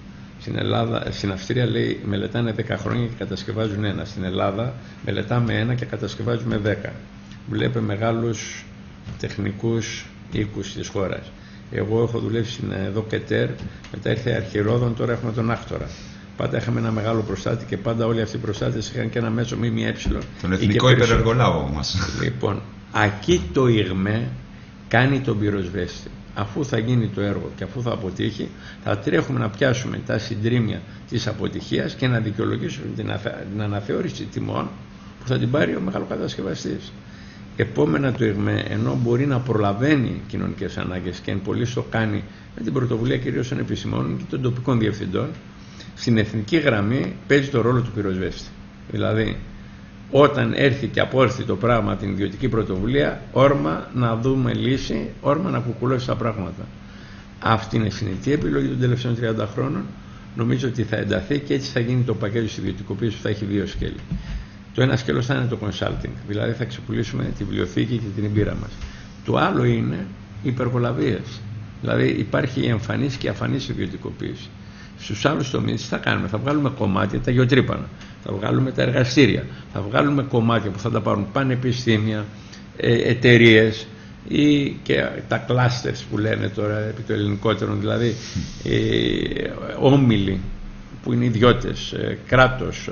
Στην Αυστρία λέει μελετάνε 10 χρόνια και κατασκευάζουν ένα. Στην Ελλάδα μελετάμε ένα και κατασκευάζουμε 10. Βλέπε μεγάλους τεχνικούς οίκους της χώρας. Εγώ έχω δουλέψει στην ΔΟΚΕΤΕΡ, μετά ήρθε Αρχιερόδον, τώρα έχουμε τον Άκτορα. Πάντα είχαμε ένα μεγάλο προστάτη και πάντα όλοι αυτοί οι προστάτες είχαν και ένα μέσο ΜΜΕ. Τον εθνικό υπερεργολάβο μας. Λοιπόν, εκεί το ΙΓΜΕ κάνει τον πυροσβέστη. Αφού θα γίνει το έργο και αφού θα αποτύχει, θα τρέχουμε να πιάσουμε τα συντρίμμια της αποτυχίας και να δικαιολογήσουμε την αναθεώρηση τιμών που θα την πάρει ο μεγαλοκατασκευαστής. Επόμενα το ΙΓΜΕ, ενώ μπορεί να προλαβαίνει κοινωνικές ανάγκες και εν πολλοίς το κάνει με την πρωτοβουλία κυρίως των επισημών και των τοπικών διευθυντών, στην εθνική γραμμή παίζει το ρόλο του πυροσβέστη. Δηλαδή, όταν έρθει και απόρθει το πράγμα την ιδιωτική πρωτοβουλία, όρμα να δούμε λύση, όρμα να κουκουλώσει τα πράγματα. Αυτή είναι η συνετή επιλογή των τελευταίων 30 χρόνων. Νομίζω ότι θα ενταθεί και έτσι θα γίνει το πακέτο της ιδιωτικοποίησης που θα έχει 2 σκέλη. Το ένα σκέλος θα είναι το consulting, δηλαδή θα ξεπουλήσουμε τη βιβλιοθήκη και την εμπειρία μας. Το άλλο είναι οι υπεργολαβίες. Δηλαδή υπάρχει η εμφανής και η αφανής ιδιωτικοποίηση. Στους άλλους τομείς τι θα κάνουμε, θα βγάλουμε κομμάτια, τα γεωτρύπανα, θα βγάλουμε τα εργαστήρια, θα βγάλουμε κομμάτια που θα τα πάρουν πανεπιστήμια, εταιρείες ή και τα clusters που λένε τώρα επί το ελληνικότερο, δηλαδή όμιλοι που είναι ιδιώτες, κράτος,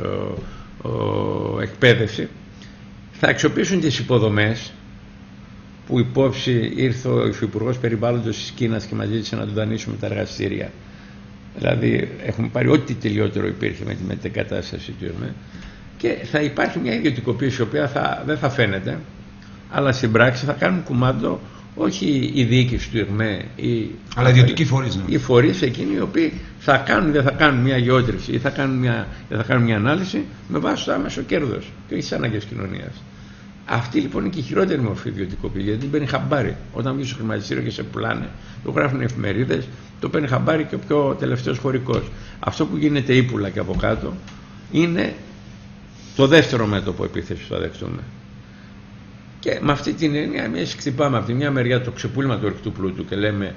εκπαίδευση, θα αξιοποιήσουν τις υποδομές που υπόψη ήρθε ο Υφυπουργός Περιβάλλοντος της Κίνας και μας ζήτησε να του δανείσουμε τα εργαστήρια. Δηλαδή έχουμε πάρει ό,τι τελειότερο υπήρχε με την μετεγκατάσταση του ΕΓΜΕ και θα υπάρχει μια ιδιωτικοποίηση η οποία δεν θα φαίνεται, αλλά στην πράξη θα κάνουν κουμάντο όχι η διοίκηση του ΕΓΜΕ, αλλά ιδιωτικοί φορείς. Ναι. Οι φορείς εκείνοι οι οποίοι δεν θα κάνουν μια γεώτρηση ή θα κάνουν μια ανάλυση με βάση το άμεσο κέρδος και όχι τις ανάγκες κοινωνίας. Αυτή λοιπόν είναι και η χειρότερη μορφή ιδιωτικοποίηση, γιατί δεν παίρνει χαμπάρι. Όταν βγει στο χρηματιστήριο και σε πουλάνε, το γράφουν οι εφημερίδες, το παίρνει χαμπάρι και ο πιο τελευταίος χωρικός. Αυτό που γίνεται ύπουλα και από κάτω είναι το δεύτερο μέτωπο επίθεση που θα δεχτούμε. Και με αυτή την έννοια, εμείς χτυπάμε από τη μια μεριά το ξεπούλημα του ορυκτού πλούτου και λέμε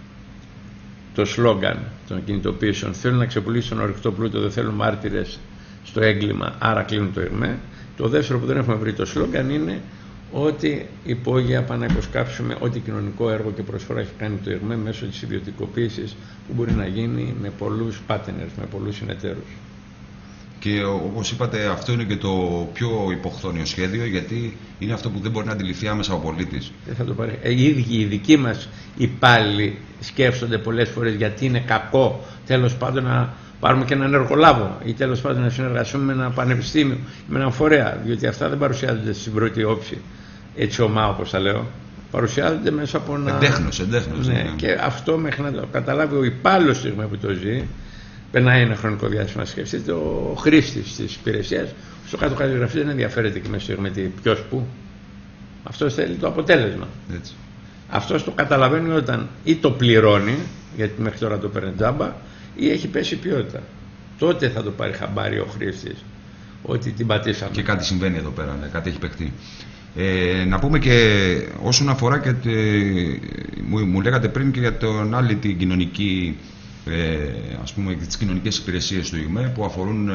το σλόγγαν των κινητοποιήσεων: θέλουν να ξεπουλήσουν τον ορυκτό πλούτο, δεν θέλουν μάρτυρες στο έγκλημα, άρα κλείνουν το ΕΓΜΕ. Το δεύτερο που δεν έχουμε βρει το σλόγγαν είναι ότι υπόγεια πάμε να υποσκάψουμε ό,τι κοινωνικό έργο και προσφορά έχει κάνει το ΕΓΜΕ μέσω της ιδιωτικοποίησης που μπορεί να γίνει με πολλούς partners, με πολλούς συνεταίρους. Και όπως είπατε, αυτό είναι και το πιο υποχθόνιο σχέδιο, γιατί είναι αυτό που δεν μπορεί να αντιληφθεί άμεσα ο πολίτης. Δεν θα το πάρει. Οι δικοί μας υπάλληλοι σκέφτονται πολλές φορές γιατί είναι κακό τέλος πάντων να πάρουμε και έναν εργολάβο ή τέλος πάντων να συνεργαστούμε με ένα πανεπιστήμιο, με έναν φορέα, διότι αυτά δεν παρουσιάζονται στην πρώτη όψη έτσι ομά όπως τα λέω. Παρουσιάζονται μέσα από ένα. Εντέχνος. Ναι. Και αυτό μέχρι να το καταλάβει ο υπάλληλος που το ζει. Περνάει ένα χρονικό διάστημα να σκεφτείτε, ο χρήστης της υπηρεσίας στο κάτω-κάτω γραφείο δεν ενδιαφέρεται και μέσα με ποιος που. Αυτός θέλει το αποτέλεσμα. Έτσι. Αυτός το καταλαβαίνει όταν ή το πληρώνει, γιατί μέχρι τώρα το παίρνει τζάμπα, ή έχει πέσει η ποιότητα. Τότε θα το πάρει χαμπάρι ο χρήστης ότι την πατήσαμε. Και κάτι συμβαίνει εδώ πέρα, ναι, κάτι έχει παιχτεί. Να πούμε και όσον αφορά και μου λέγατε πριν και για τον άλλη την κοινωνική, ας πούμε, τις κοινωνικές υπηρεσίες του ΙΓΜΕ που αφορούν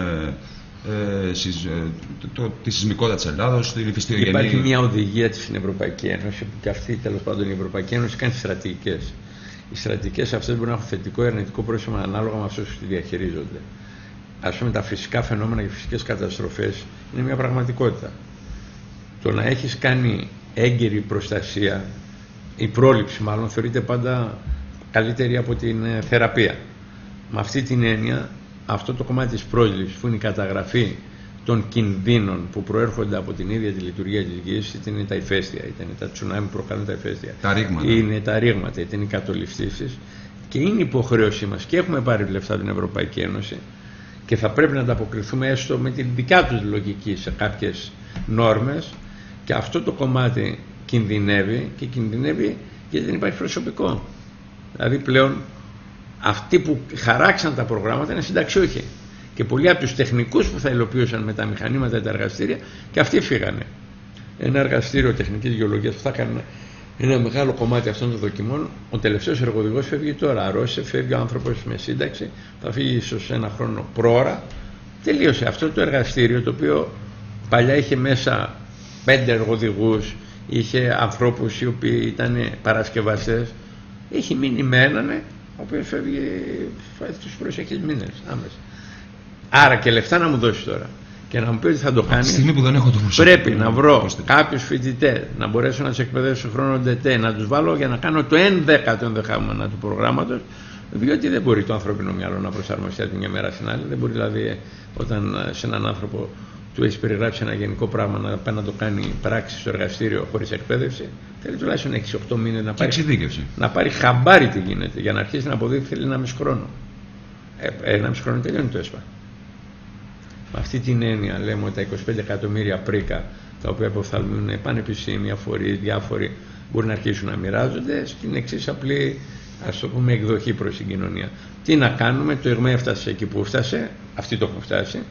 τη σεισμικότητα της Ελλάδος, την ηφαιστειογενή. Υπάρχει μια οδηγία της στην Ευρωπαϊκή Ένωση που και αυτή τέλος πάντων η Ευρωπαϊκή Ένωση κάνει στρατηγικές. Οι στρατηγικές αυτές μπορούν να έχουν θετικό ή αρνητικό πρόσημο ανάλογα με αυτούς που τη διαχειρίζονται. ας πούμε, τα φυσικά φαινόμενα και φυσικές καταστροφές είναι μια πραγματικότητα. Το να έχεις κάνει έγκαιρη προστασία, η πρόληψη μάλλον, θεωρείται πάντα καλύτερη από την θεραπεία. Με αυτή την έννοια, αυτό το κομμάτι της πρόληψης, που είναι η καταγραφή των κινδύνων που προέρχονται από την ίδια τη λειτουργία της γης, είτε είναι τα ηφαίστεια, είτε είναι τα τσουνάμι που προκαλούν τα ηφαίστεια, είναι τα ρήγματα, είτε είναι οι κατολιστήσεις, και είναι υποχρέωσή μας, και έχουμε πάρει λεφτά από την Ευρωπαϊκή Ένωση και θα πρέπει να ανταποκριθούμε έστω με την δικιά τους λογική σε κάποιες νόρμες, και αυτό το κομμάτι κινδυνεύει, και κινδυνεύει γιατί δεν υπάρχει προσωπικό. Δηλαδή πλέον αυτοί που χαράξαν τα προγράμματα είναι συνταξιούχοι, και πολλοί από τους τεχνικούς που θα υλοποιούσαν με τα μηχανήματα τα εργαστήρια, και αυτοί φύγανε. Ένα εργαστήριο τεχνικής γεωλογίας που θα έκανε ένα μεγάλο κομμάτι αυτών των δοκιμών, ο τελευταίος εργοδηγός φεύγει τώρα, αρρώστησε, φεύγει ο άνθρωπος με σύνταξη, θα φύγει ίσως ένα χρόνο πρόωρα. Τελείωσε αυτό το εργαστήριο, το οποίο παλιά είχε μέσα 5 εργοδηγούς, είχε ανθρώπους οι οποίοι ήταν παρασκευαστές, έχει μείνει με έναν, ο οποίος φεύγει τους προσεχείς μήνες άμεσα. Άρα και λεφτά να μου δώσει τώρα και να μου πει ότι θα το κάνει, που δεν έχω το πρέπει να βρω κάποιους φοιτητές, να μπορέσω να τους εκπαιδεύσω σε χρόνο ΔΕΤΕ, να τους βάλω για να κάνω το 1/10 ενδεχόμενα του προγράμματος, διότι δεν μπορεί το ανθρώπινο μυαλό να προσαρμοστεί από μια μέρα στην άλλη. Δεν μπορεί δηλαδή όταν σε έναν άνθρωπο του έχει περιγράψει ένα γενικό πράγμα να πάει να το κάνει πράξη στο εργαστήριο χωρίς εκπαίδευση. Θέλει τουλάχιστον 6-8 μήνες να πάρει χαμπάρι τι γίνεται, για να αρχίσει να αποδείξει. Θέλει 1,5 χρόνο. 1,5 χρόνο τελειώνει το ΕΣΠΑ. Με αυτή την έννοια λέμε ότι τα 25 εκατομμύρια πρίκα, τα οποία αποφθαλμούν πανεπιστήμια, φορείς, διάφοροι, μπορεί να αρχίσουν να μοιράζονται στην εξής απλή, ας το πούμε, εκδοχή προς την κοινωνία. Τι να κάνουμε, το ΕΓΜΕ έφτασε εκεί που έφτασε, αυτοί το έχουν φτάσει.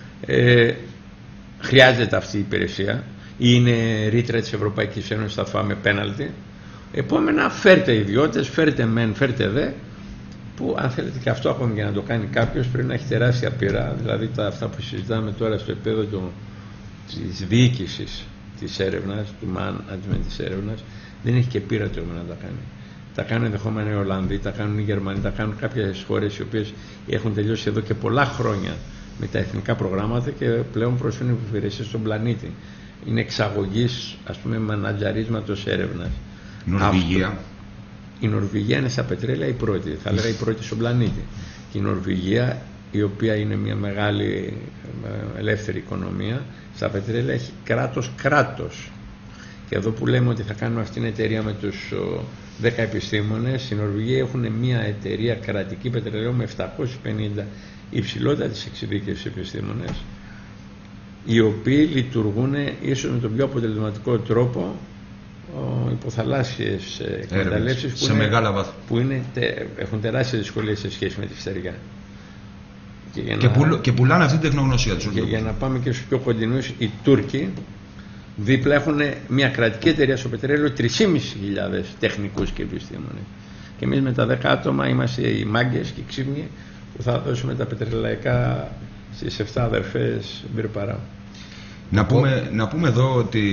Χρειάζεται αυτή η υπηρεσία, είναι ρήτρα της Ευρωπαϊκής Ένωσης, θα φάμε πέναλτι. Επόμενα, φέρτε ιδιώτες, φέρτε μεν, φέρτε δε, που αν θέλετε και αυτό ακόμη για να το κάνει κάποιος πρέπει να έχει τεράστια πείρα. Δηλαδή αυτά που συζητάμε τώρα στο επίπεδο της διοίκησης της έρευνας, του management της έρευνας, δεν έχει και πείρα το να τα κάνει. Τα κάνουν ενδεχόμενα οι Ολλανδοί, τα κάνουν οι Γερμανοί, τα κάνουν κάποιες χώρες οι οποίες έχουν τελειώσει εδώ και πολλά χρόνια με τα εθνικά προγράμματα και πλέον προσφέρουν υπηρεσίες στον πλανήτη. Είναι εξαγωγής, ας πούμε, μανατζαρίσματος έρευνας. Νορβηγία. Η Νορβηγία είναι στα πετρέλαια η πρώτη, θα λέγα η πρώτη στον πλανήτη. Και η Νορβηγία, η οποία είναι μια μεγάλη ελεύθερη οικονομία, στα πετρέλαια έχει κράτος. Και εδώ που λέμε ότι θα κάνουμε αυτήν την εταιρεία με τους 10 επιστήμονες, οι Νορβηγοί έχουν μια εταιρεία κρατική πετρελαίου με 750 υψηλότητα της εξειδίκευσης επιστήμονες, οι οποίοι λειτουργούν ίσως με τον πιο αποτελεσματικό τρόπο υποθαλάσσιες εκμεταλλεύσεις που έχουν τεράστιες δυσκολίες σε σχέση με τη φυστεριά. Και πουλάνε αυτή την τεχνογνωσία τους. Και για να πάμε και στους πιο κοντινούς, οι Τούρκοι δίπλα έχουν μια κρατική εταιρεία στο πετρέλαιο 3.500 τεχνικούς και επιστήμονες. Και εμείς με τα 10 άτομα είμαστε οι μάγκες και οι ξύπνοι που θα δώσουμε τα πετρελαϊκά στις 7 αδερφές Μπυρπαρά. Να πούμε εδώ ότι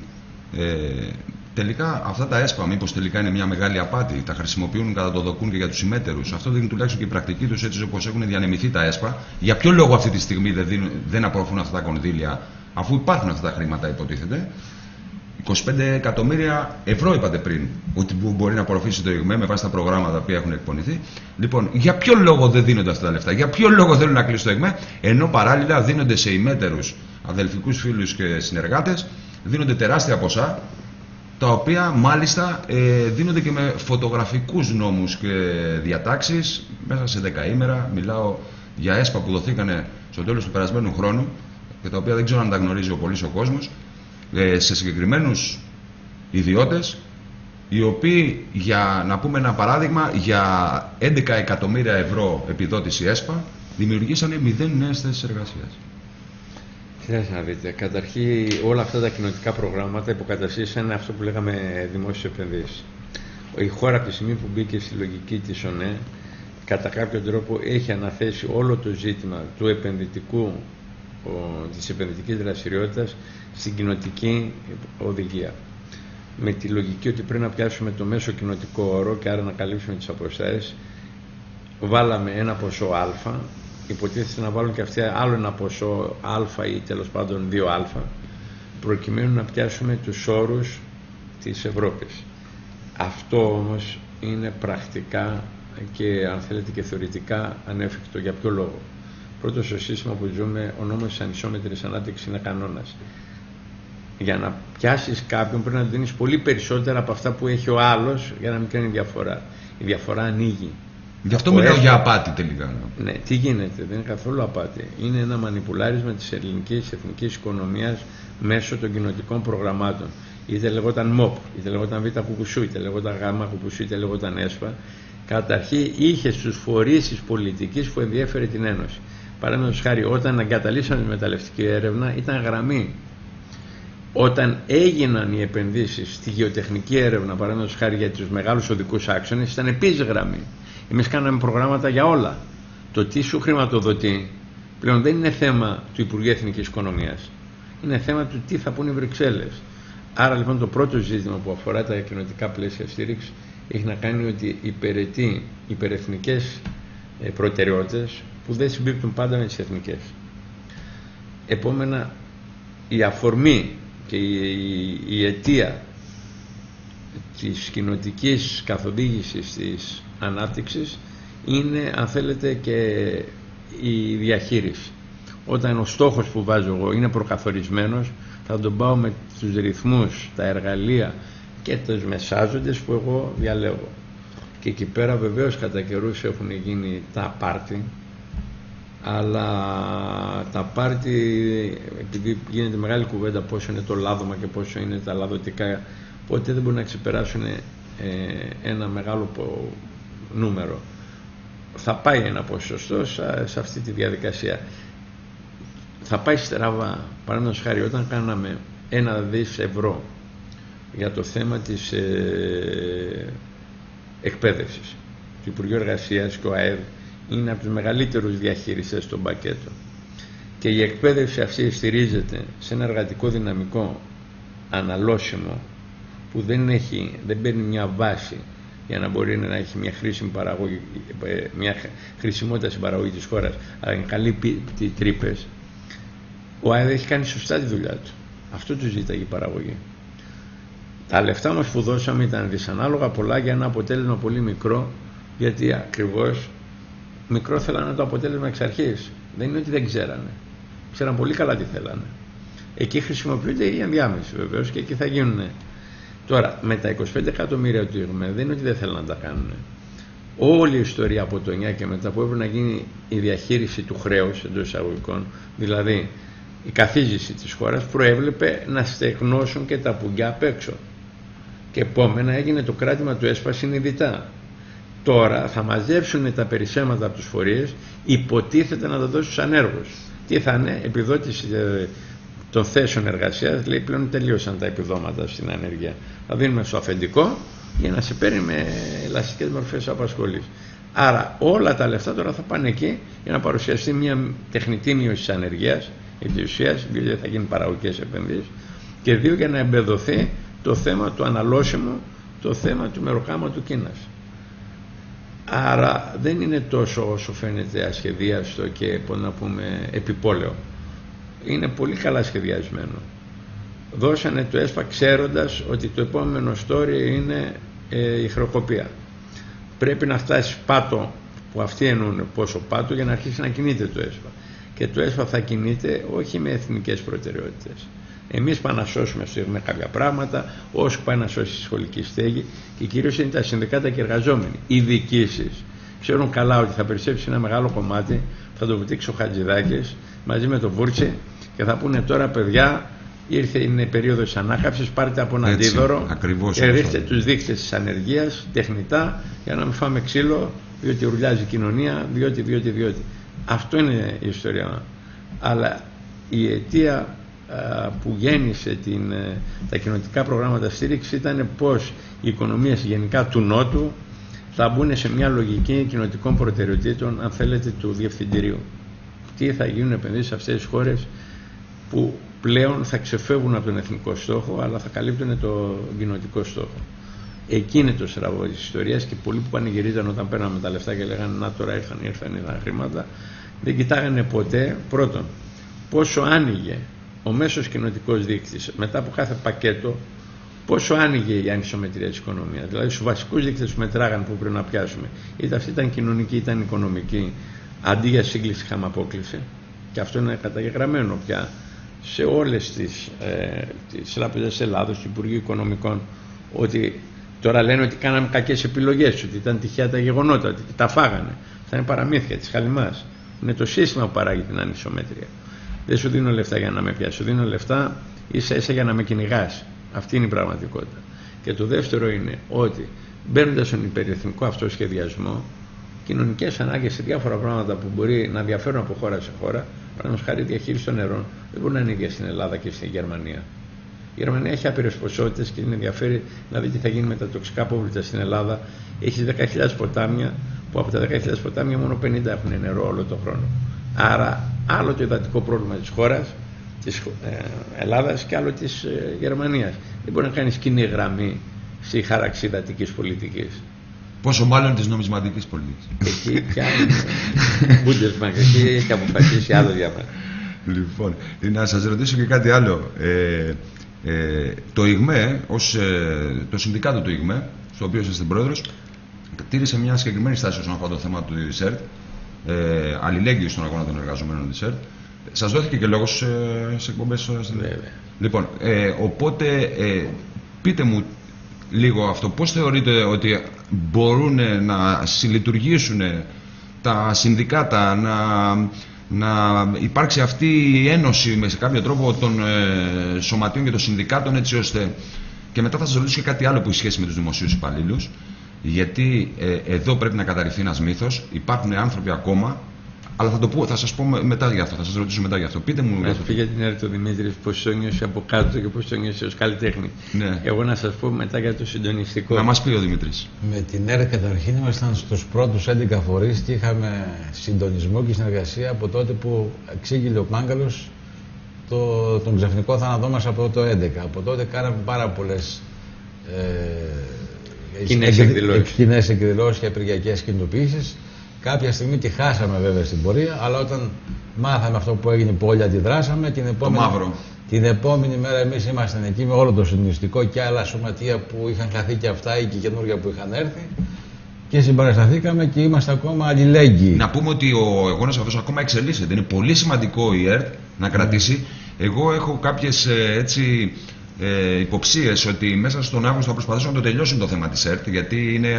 τελικά αυτά τα ΕΣΠΑ μήπως τελικά είναι μια μεγάλη απάτη, τα χρησιμοποιούν κατά το δοκούν και για τους συμμέτερους. Αυτό δείχνει τουλάχιστον και η πρακτική τους, έτσι όπως έχουν διανεμηθεί τα ΕΣΠΑ. Για ποιο λόγο αυτή τη στιγμή δεν απορροφούν αυτά τα κονδύλια, αφού υπάρχουν αυτά τα χρήματα, υποτίθεται. 25 εκατομμύρια ευρώ είπατε πριν ότι μπορεί να απορροφήσει το ΕΓΜΕ με βάση τα προγράμματα που έχουν εκπονηθεί. Λοιπόν, για ποιο λόγο δεν δίνονται αυτά τα λεφτά, για ποιο λόγο θέλουν να κλείσει το ΕΓΜΕ, ενώ παράλληλα δίνονται σε ημέτερους, αδελφικούς φίλους και συνεργάτες, δίνονται τεράστια ποσά, τα οποία μάλιστα δίνονται και με φωτογραφικούς νόμους και διατάξεις μέσα σε 10 ημέρα. Μιλάω για ΕΣΠΑ που δοθήκανε στο τέλος του περασμένου χρόνου και τα οποία δεν ξέρω αν τα γνωρίζει ο πολύς ο κόσμος, σε συγκεκριμένους ιδιώτες, οι οποίοι, για να πούμε ένα παράδειγμα, για 11 εκατομμύρια ευρώ επιδότηση ΕΣΠΑ δημιουργήσανε 0 νέες θέσεις εργασίας. Κοιτάξτε να δείτε, καταρχήν όλα αυτά τα κοινοτικά προγράμματα υποκαταστήσανε αυτό που λέγαμε δημόσιες επενδύσεις. Η χώρα από τη στιγμή που μπήκε στη λογική της ΟΝΕ, κατά κάποιο τρόπο έχει αναθέσει όλο το ζήτημα του επενδυτικού, της επενδυτικής δραστηριότητας στην κοινοτική οδηγία. Με τη λογική ότι πρέπει να πιάσουμε το μέσο κοινοτικό όρο και άρα να καλύψουμε τις αποστάσεις, βάλαμε ένα ποσό α, υποτίθεται να βάλουν και αυτοί άλλο ένα ποσό α ή τέλος πάντων 2α, προκειμένου να πιάσουμε τους όρους της Ευρώπης. Αυτό όμως είναι πρακτικά και αν θέλετε και θεωρητικά ανέφικτο. Για ποιο λόγο? Πρώτο, στο σύστημα που ζούμε, ο νόμος της ανισόμετρης ανάπτυξης είναι κανόνας. Για να πιάσεις κάποιον πρέπει να του δίνεις πολύ περισσότερα από αυτά που έχει ο άλλος για να μην κάνει διαφορά. Η διαφορά ανοίγει. Γι' αυτό μιλάω για απάτη τελικά. Ναι, τι γίνεται? Δεν είναι καθόλου απάτη. Είναι ένα μανιπουλάρισμα της ελληνικής εθνικής οικονομίας μέσω των κοινοτικών προγραμμάτων. Είτε λεγόταν ΜΟΠ, είτε λεγόταν Β' Κουκουσού, είτε λεγόταν Γ' Κουκουσού, είτε λεγόταν ΕΣΠΑ. Καταρχήν είχε στους φορείς της πολιτικής που ενδιέφερε την Ένωση. Παραδείγματος χάρη, όταν εγκαταλείψαμε τη μεταλλευτική έρευνα, ήταν γραμμή. Όταν έγιναν οι επενδύσεις στη γεωτεχνική έρευνα, παραδείγματος χάρη για τους μεγάλους οδικούς άξονες, ήταν επίσης γραμμή. Εμείς κάναμε προγράμματα για όλα. Το τι σου χρηματοδοτεί πλέον δεν είναι θέμα του Υπουργείου Εθνικής Οικονομίας. Είναι θέμα του τι θα πούν οι Βρυξέλλες. Άρα λοιπόν το πρώτο ζήτημα που αφορά τα κοινοτικά πλαίσια στήριξη έχει να κάνει ότι υπηρετεί υπερεθνικές προτεραιότητες που δεν συμπίπτουν πάντα με τις εθνικές. Επόμενα, η αφορμή και η αιτία της κοινοτικής καθοδήγησης της ανάπτυξης είναι, αν θέλετε, και η διαχείριση. Όταν ο στόχος που βάζω εγώ είναι προκαθορισμένος, θα τον πάω με τους ρυθμούς, τα εργαλεία και τους μεσάζοντες που εγώ διαλέγω. Και εκεί πέρα βεβαίως κατά καιρούς έχουν γίνει τα πάρτι, αλλά τα πάρτι, επειδή γίνεται μεγάλη κουβέντα πόσο είναι το λάδωμα και πόσο είναι τα λαδωτικά, ποτέ δεν μπορούν να ξεπεράσουν ένα μεγάλο νούμερο. Θα πάει ένα ποσοστό σε αυτή τη διαδικασία. Θα πάει στραβά. Παραδείγματος χάρη, όταν κάναμε 1 δις ευρώ για το θέμα της εκπαίδευσης, του Υπουργείου Εργασίας και ο ΑΕΔ είναι από τους μεγαλύτερους διαχειριστές στον πακέτο, και η εκπαίδευση αυτή στηρίζεται σε ένα εργατικό δυναμικό αναλώσιμο που δεν παίρνει μια βάση για να μπορεί να έχει μια χρήσιμη παραγωγή, μια χρησιμότητα στην παραγωγή της χώρας, αλλά είναι καλύπτει τρύπες. Ο ΑΕΔ έχει κάνει σωστά τη δουλειά του. Αυτό του ζήταγε η παραγωγή. Τα λεφτά μας που δώσαμε ήταν δυσανάλογα πολλά για ένα αποτέλεσμα πολύ μικρό, γιατί ακριβώς μικρό θέλανε το αποτέλεσμα εξ αρχής. Δεν είναι ότι δεν ξέρανε. Ξέραν πολύ καλά τι θέλανε. Εκεί χρησιμοποιούνται οι ενδιάμεσοι βεβαίως και εκεί θα γίνουν. Τώρα, με τα 25 εκατομμύρια του ΙΓΜΕ δεν είναι ότι δεν θέλουν να τα κάνουν. Όλη η ιστορία από το 9 και μετά που έπρεπε να γίνει η διαχείριση του χρέους εντός εισαγωγικών, δηλαδή η καθίζηση της χώρας, προέβλεπε να στεγνώσουν και τα πουγκιά απ' έξω. Και επόμενα έγινε το κράτημα του ΕΣΠΑ συνειδητά. Τώρα θα μαζέψουν τα περισσέματα από τους φορείς, υποτίθεται να τα δώσουν στους ανέργους. Τι θα είναι? Επιδότηση των θέσεων εργασίας, λέει πλέον τελείωσαν τα επιδόματα στην ανεργία. Θα δίνουμε στο αφεντικό για να σε παίρνει με ελαστικές μορφές απασχολής. Άρα όλα τα λεφτά τώρα θα πάνε εκεί για να παρουσιαστεί μια τεχνητή μείωση της ανεργίας, επί της ουσίας, διότι δεν θα γίνουν παραγωγικές επενδύσεις, και 2 για να εμπεδοθεί το θέμα του αναλώσιμου, το θέμα του μεροκάματου Κίνας. Άρα δεν είναι τόσο όσο φαίνεται ασχεδίαστο και επιπόλαιο. Είναι πολύ καλά σχεδιασμένο. Δώσανε το ΕΣΠΑ ξέροντας ότι το επόμενο story είναι η χρεοκοπία. Πρέπει να φτάσει πάτο, που αυτοί εννοούν πόσο πάτο, για να αρχίσει να κινείται το ΕΣΠΑ. Και το ΕΣΠΑ θα κινείται όχι με εθνικές προτεραιότητες. Εμείς πάμε να σώσουμε με κάποια πράγματα, όσο πάει να σώσει τη σχολική στέγη, και κυρίως είναι τα συνδικάτα και οι εργαζόμενοι. Οι διοικήσεις ξέρουν καλά ότι θα περισσέψει ένα μεγάλο κομμάτι, θα το βουτήξει ο Χατζηδάκης μαζί με τον Βούρτσι και θα πούνε τώρα, παιδιά, είναι περίοδος της ανάκαμψης, πάρτε από ένα αντίδωρο και ρίχτε τους δείκτες της ανεργίας τεχνητά για να μην φάμε ξύλο, διότι ουρλιάζει η κοινωνία, διότι. Αυτό είναι η ιστορία. Αλλά η αιτία που γέννησε τα κοινοτικά προγράμματα στήριξη ήταν πως οι οικονομίες γενικά του Νότου θα μπουν σε μια λογική κοινοτικών προτεραιοτήτων, αν θέλετε, του διευθυντηρίου. Τι θα γίνουν επενδύσεις σε αυτές τις χώρες που πλέον θα ξεφεύγουν από τον εθνικό στόχο, αλλά θα καλύπτουν τον κοινοτικό στόχο. Εκεί είναι το στραβό της ιστορίας, και πολλοί που πανηγυρίζαν όταν παίρναμε τα λεφτά και λέγανε να τώρα ήρθαν τα χρήματα, δεν κοιτάγανε ποτέ πρώτον πόσο άνοιγε ο μέσος κοινοτικός δείκτης μετά από κάθε πακέτο, πόσο άνοιγε η ανισομετρία της οικονομίας. Δηλαδή στους βασικούς δείκτες που μετράγαν, που πρέπει να πιάσουμε, είτε αυτή ήταν κοινωνική είτε ήταν οικονομική, αντί για σύγκληση είχαμε απόκληση, και αυτό είναι καταγεγραμμένο πια σε όλες τις τράπεζες της Ελλάδος, του Υπουργείου Οικονομικών, ότι τώρα λένε ότι κάναμε κακές επιλογές, ότι ήταν τυχαία τα γεγονότα, ότι τα φάγανε. Αυτά είναι παραμύθια της χαλιμάς. Είναι το σύστημα που παράγει την ανισομέτρια. Δεν σου δίνω λεφτά για να με πιάσει, σου δίνω λεφτά ίσα ίσα για να με κυνηγάς. Αυτή είναι η πραγματικότητα. Και το δεύτερο είναι ότι μπαίνοντας στον υπερεθνικό αυτό σχεδιασμό, κοινωνικές ανάγκες σε διάφορα πράγματα που μπορεί να διαφέρουν από χώρα σε χώρα, παραδείγματος χάρη διαχείριση των νερών, δεν μπορεί να είναι ίδια στην Ελλάδα και στην Γερμανία. Η Γερμανία έχει άπειρες ποσότητες και την ενδιαφέρει να δει τι θα γίνει με τα τοξικά απόβλητα στην Ελλάδα. Έχει 10.000 ποτάμια, που από τα 10.000 ποτάμια μόνο 50 έχουν νερό όλο τον χρόνο. Άρα, άλλο το υδατικό πρόβλημα της χώρας, της Ελλάδας, και άλλο της Γερμανίας. Δεν μπορεί να κάνεις κοινή γραμμή στη χάραξη υδατικής πολιτικής. Πόσο μάλλον της νομισματικής πολιτικής. Εκεί πια Bundesbank, εκεί έχει αποφασίσει άλλο διάφορα. Λοιπόν, να σας ρωτήσω και κάτι άλλο. Το ΙΓΜΕ, το συνδικάτο του ΙΓΜΕ, στο οποίο είστε πρόεδρος, τήρησε μια συγκεκριμένη στάση όσον αφορά το θέμα του ΙΣΕΡΤ, αλληλέγγυη στον αγώνα των εργαζομένων της ΙΣΕΡΤ. Σας δόθηκε και λόγος σε εκπομπές. Λοιπόν, οπότε πείτε μου λίγο αυτό. Πώς θεωρείτε ότι μπορούν να συλλειτουργήσουν τα συνδικάτα, να υπάρξει αυτή η ένωση με σε κάποιο τρόπο των σωματείων και των συνδικάτων, έτσι ώστε. Και μετά θα σας ρωτήσω και κάτι άλλο που έχει σχέση με τους δημοσίους υπαλλήλους, γιατί εδώ πρέπει να καταρριφθεί ένας μύθος. Υπάρχουν άνθρωποι ακόμα, αλλά θα σας πω μετά για αυτό, θα σας ρωτήσω μετά για αυτό. Πείτε μου. Να σου πει για την ΕΡΤ ο Δημήτρης πώς το νιώσει από κάτω και πώς το νιώσει ως καλλιτέχνη. Ναι. Εγώ να σας πω μετά για το συντονιστικό. Να μας πει ο Δημήτρης. Με την ΕΡΤ καταρχήν ήμασταν στους πρώτους 11 φορείς και είχαμε συντονισμό και συνεργασία από τότε που εξήγηλε ο Μάγκαλος τον ξαφνικό θάνατό μας από το 11. Από τότε κάναμε πάρα πολλές κοινές εκδηλώσεις και απεργιακές κινητοποιήσεις. Κάποια στιγμή τη χάσαμε βέβαια στην πορεία, αλλά όταν μάθαμε αυτό που έγινε, που όλοι αντιδράσαμε, την επόμενη μέρα εμείς ήμασταν εκεί με όλο το συντονιστικό και άλλα σωματεία που είχαν χαθεί και αυτά ή και καινούργια που είχαν έρθει, και συμπαρασταθήκαμε και είμαστε ακόμα αλληλέγγυοι. Να πούμε ότι ο αγώνας αυτός ακόμα εξελίσσεται. Είναι πολύ σημαντικό η ΕΡΤ να κρατήσει. Εγώ έχω κάποιες υποψίες ότι μέσα στον Αύγουστο θα προσπαθήσουν να το τελειώσουν το θέμα της ΕΡΤ, γιατί είναι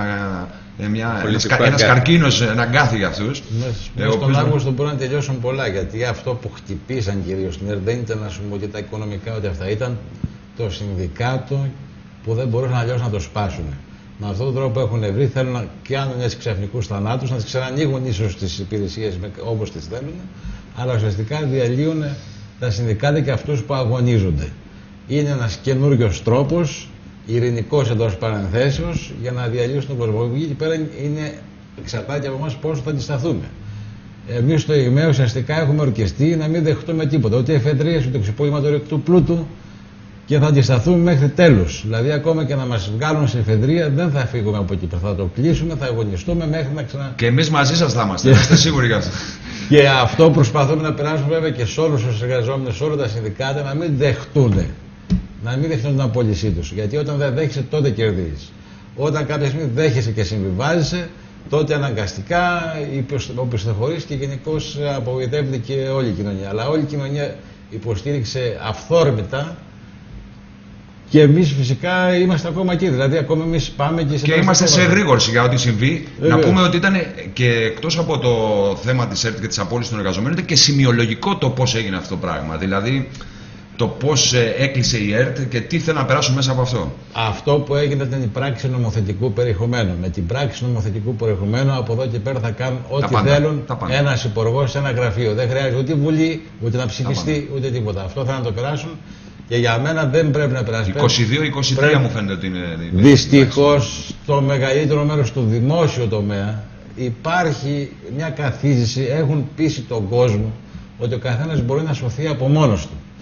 ένας καρκίνος, ένα γκάθι για αυτούς. Μέσα στον Αύγουστο μπορούν να τελειώσουν πολλά, γιατί αυτό που χτυπήσαν κυρίως στην ΕΡΤ δεν ήταν, να σου πω, και τα οικονομικά, ότι αυτά ήταν το συνδικάτο που δεν μπορούσαν αλλιώς να το σπάσουν. Με αυτόν τον τρόπο έχουν βρει, θέλουν να κάνουν έτσι ξαφνικούς θανάτους, να τις ξανανοίγουν ίσως τις υπηρεσίες όπως τις θέλουν, αλλά ουσιαστικά διαλύουν τα συνδικάτα και αυτούς που αγωνίζονται. Είναι ένας καινούριος τρόπος, ειρηνικός εντός παρενθέσεως, για να διαλύσουν τον κόσμο. Εκεί πέρα εξαρτάται από εμάς πόσο θα αντισταθούμε. Εμείς στο ΙΓΜΕ ουσιαστικά έχουμε ορκιστεί να μην δεχτούμε τίποτα, ούτε εφεδρείες, ούτε ξεπούλημα του ρηκτού πλούτου, και θα αντισταθούμε μέχρι τέλους. Δηλαδή, ακόμα και να μας βγάλουν σε εφεδρεία, δεν θα φύγουμε από εκεί. Θα το κλείσουμε, θα αγωνιστούμε μέχρι να ξανα. Και εμείς μαζί σας θα είμαστε, είστε σίγουροι γι' αυτό. Και αυτό προσπαθούμε να περάσουμε βέβαια και σε όλους τους εργαζόμενους, σε όλα τα συνδικάτα, να μην δεχτούν. Να μην δεχτούν την απόλυσή τους. Γιατί όταν δεν δέχεσαι, τότε κερδίζεις. Όταν κάποια στιγμή δέχεσαι και συμβιβάζεσαι, τότε αναγκαστικά οπισθοχωρείς και γενικώς απογοητεύεται και όλη η κοινωνία. Αλλά όλη η κοινωνία υποστήριξε αυθόρμητα. Και εμείς φυσικά είμαστε ακόμα εκεί. Δηλαδή, ακόμα εμείς πάμε και είμαστε σε εγρήγορση για ό,τι συμβεί. Να πούμε ότι ήταν και εκτός από το θέμα της ΕΡΤ και της απόλυσης των εργαζομένων, ήταν και σημειολογικό το πώς έγινε αυτό το πράγμα. Δηλαδή, το πώς έκλεισε η ΕΡΤ και τι θέλουν να περάσουν μέσα από αυτό. Αυτό που έγινε ήταν η πράξη νομοθετικού περιεχομένου. Με την πράξη νομοθετικού περιεχομένου, από εδώ και πέρα θα κάνουν ό,τι θέλουν ένας υπουργός σε ένα γραφείο. Δεν χρειάζεται ούτε βουλή, ούτε να ψηφιστεί, ούτε τίποτα. Αυτό θα να το περάσουν. Και για μένα δεν πρέπει να περάσει. 22-23 μου φαίνεται ότι είναι. Δυστυχώς, στο μεγαλύτερο μέρος του δημόσιου τομέα υπάρχει μια καθίζηση. Έχουν πείσει τον κόσμο ότι ο καθένας μπορεί να σωθεί από μόνος του.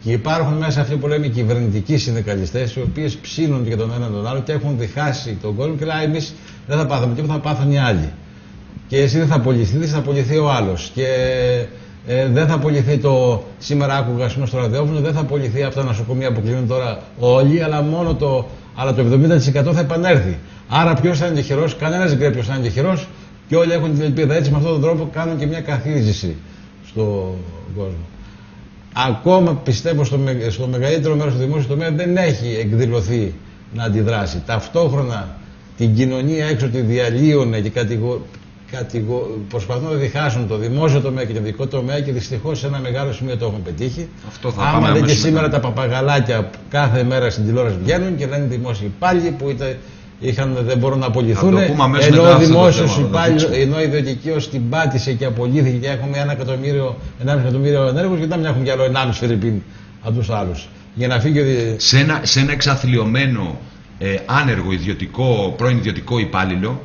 Και υπάρχουν μέσα αυτοί που λέμε κυβερνητικοί συνδικαλιστές, οι οποίοι ψήνουν και τον έναν τον άλλο και έχουν διχάσει τον κόσμο και λέει: εμείς δεν θα πάθουμε τίποτα, θα πάθουν οι άλλοι. Και εσύ δεν θα απολυθείς, θα απολυθεί ο άλλος. Και δεν θα απολυθεί το. Σήμερα άκουγα στο ραδιόφωνο, δεν θα απολυθεί αυτά τα νοσοκομεία που κλείνουν τώρα όλοι, αλλά μόνο το 70% θα επανέλθει. Άρα ποιος θα είναι τυχερός, κανένας δεν ξέρει ποιος θα είναι τυχερός και όλοι έχουν την ελπίδα. Έτσι με αυτόν τον τρόπο κάνουν και μια καθίζηση στον κόσμο. Ακόμα πιστεύω στο μεγαλύτερο μέρος του δημόσιου τομέα δεν έχει εκδηλωθεί να αντιδράσει. Ταυτόχρονα την κοινωνία έξω τη διαλύουν και προσπαθούν να διχάσουν το δημόσιο τομέα και το ειδικό τομέα και δυστυχώς σε ένα μεγάλο σημείο το έχουν πετύχει. Άμα δεν και σήμερα τα παπαγαλάκια κάθε μέρα στην τηλεόραση βγαίνουν και λένε δημόσιοι υπάλληλοι που δεν μπορούν να απολυθούν, ενώ ο δημόσιος υπάλληλος, ενώ η ιδιωτική ως την πάτησε και απολύθηκε και έχουμε 1,5 εκατομμύριο ενέργους, γιατί να έχουν κι άλλο 1,5 Φιρρυπίν από τους άλλους. Για να φύγει σε ένα εξαθλιωμένο άνεργο πρώην ιδιωτικό υπάλληλο,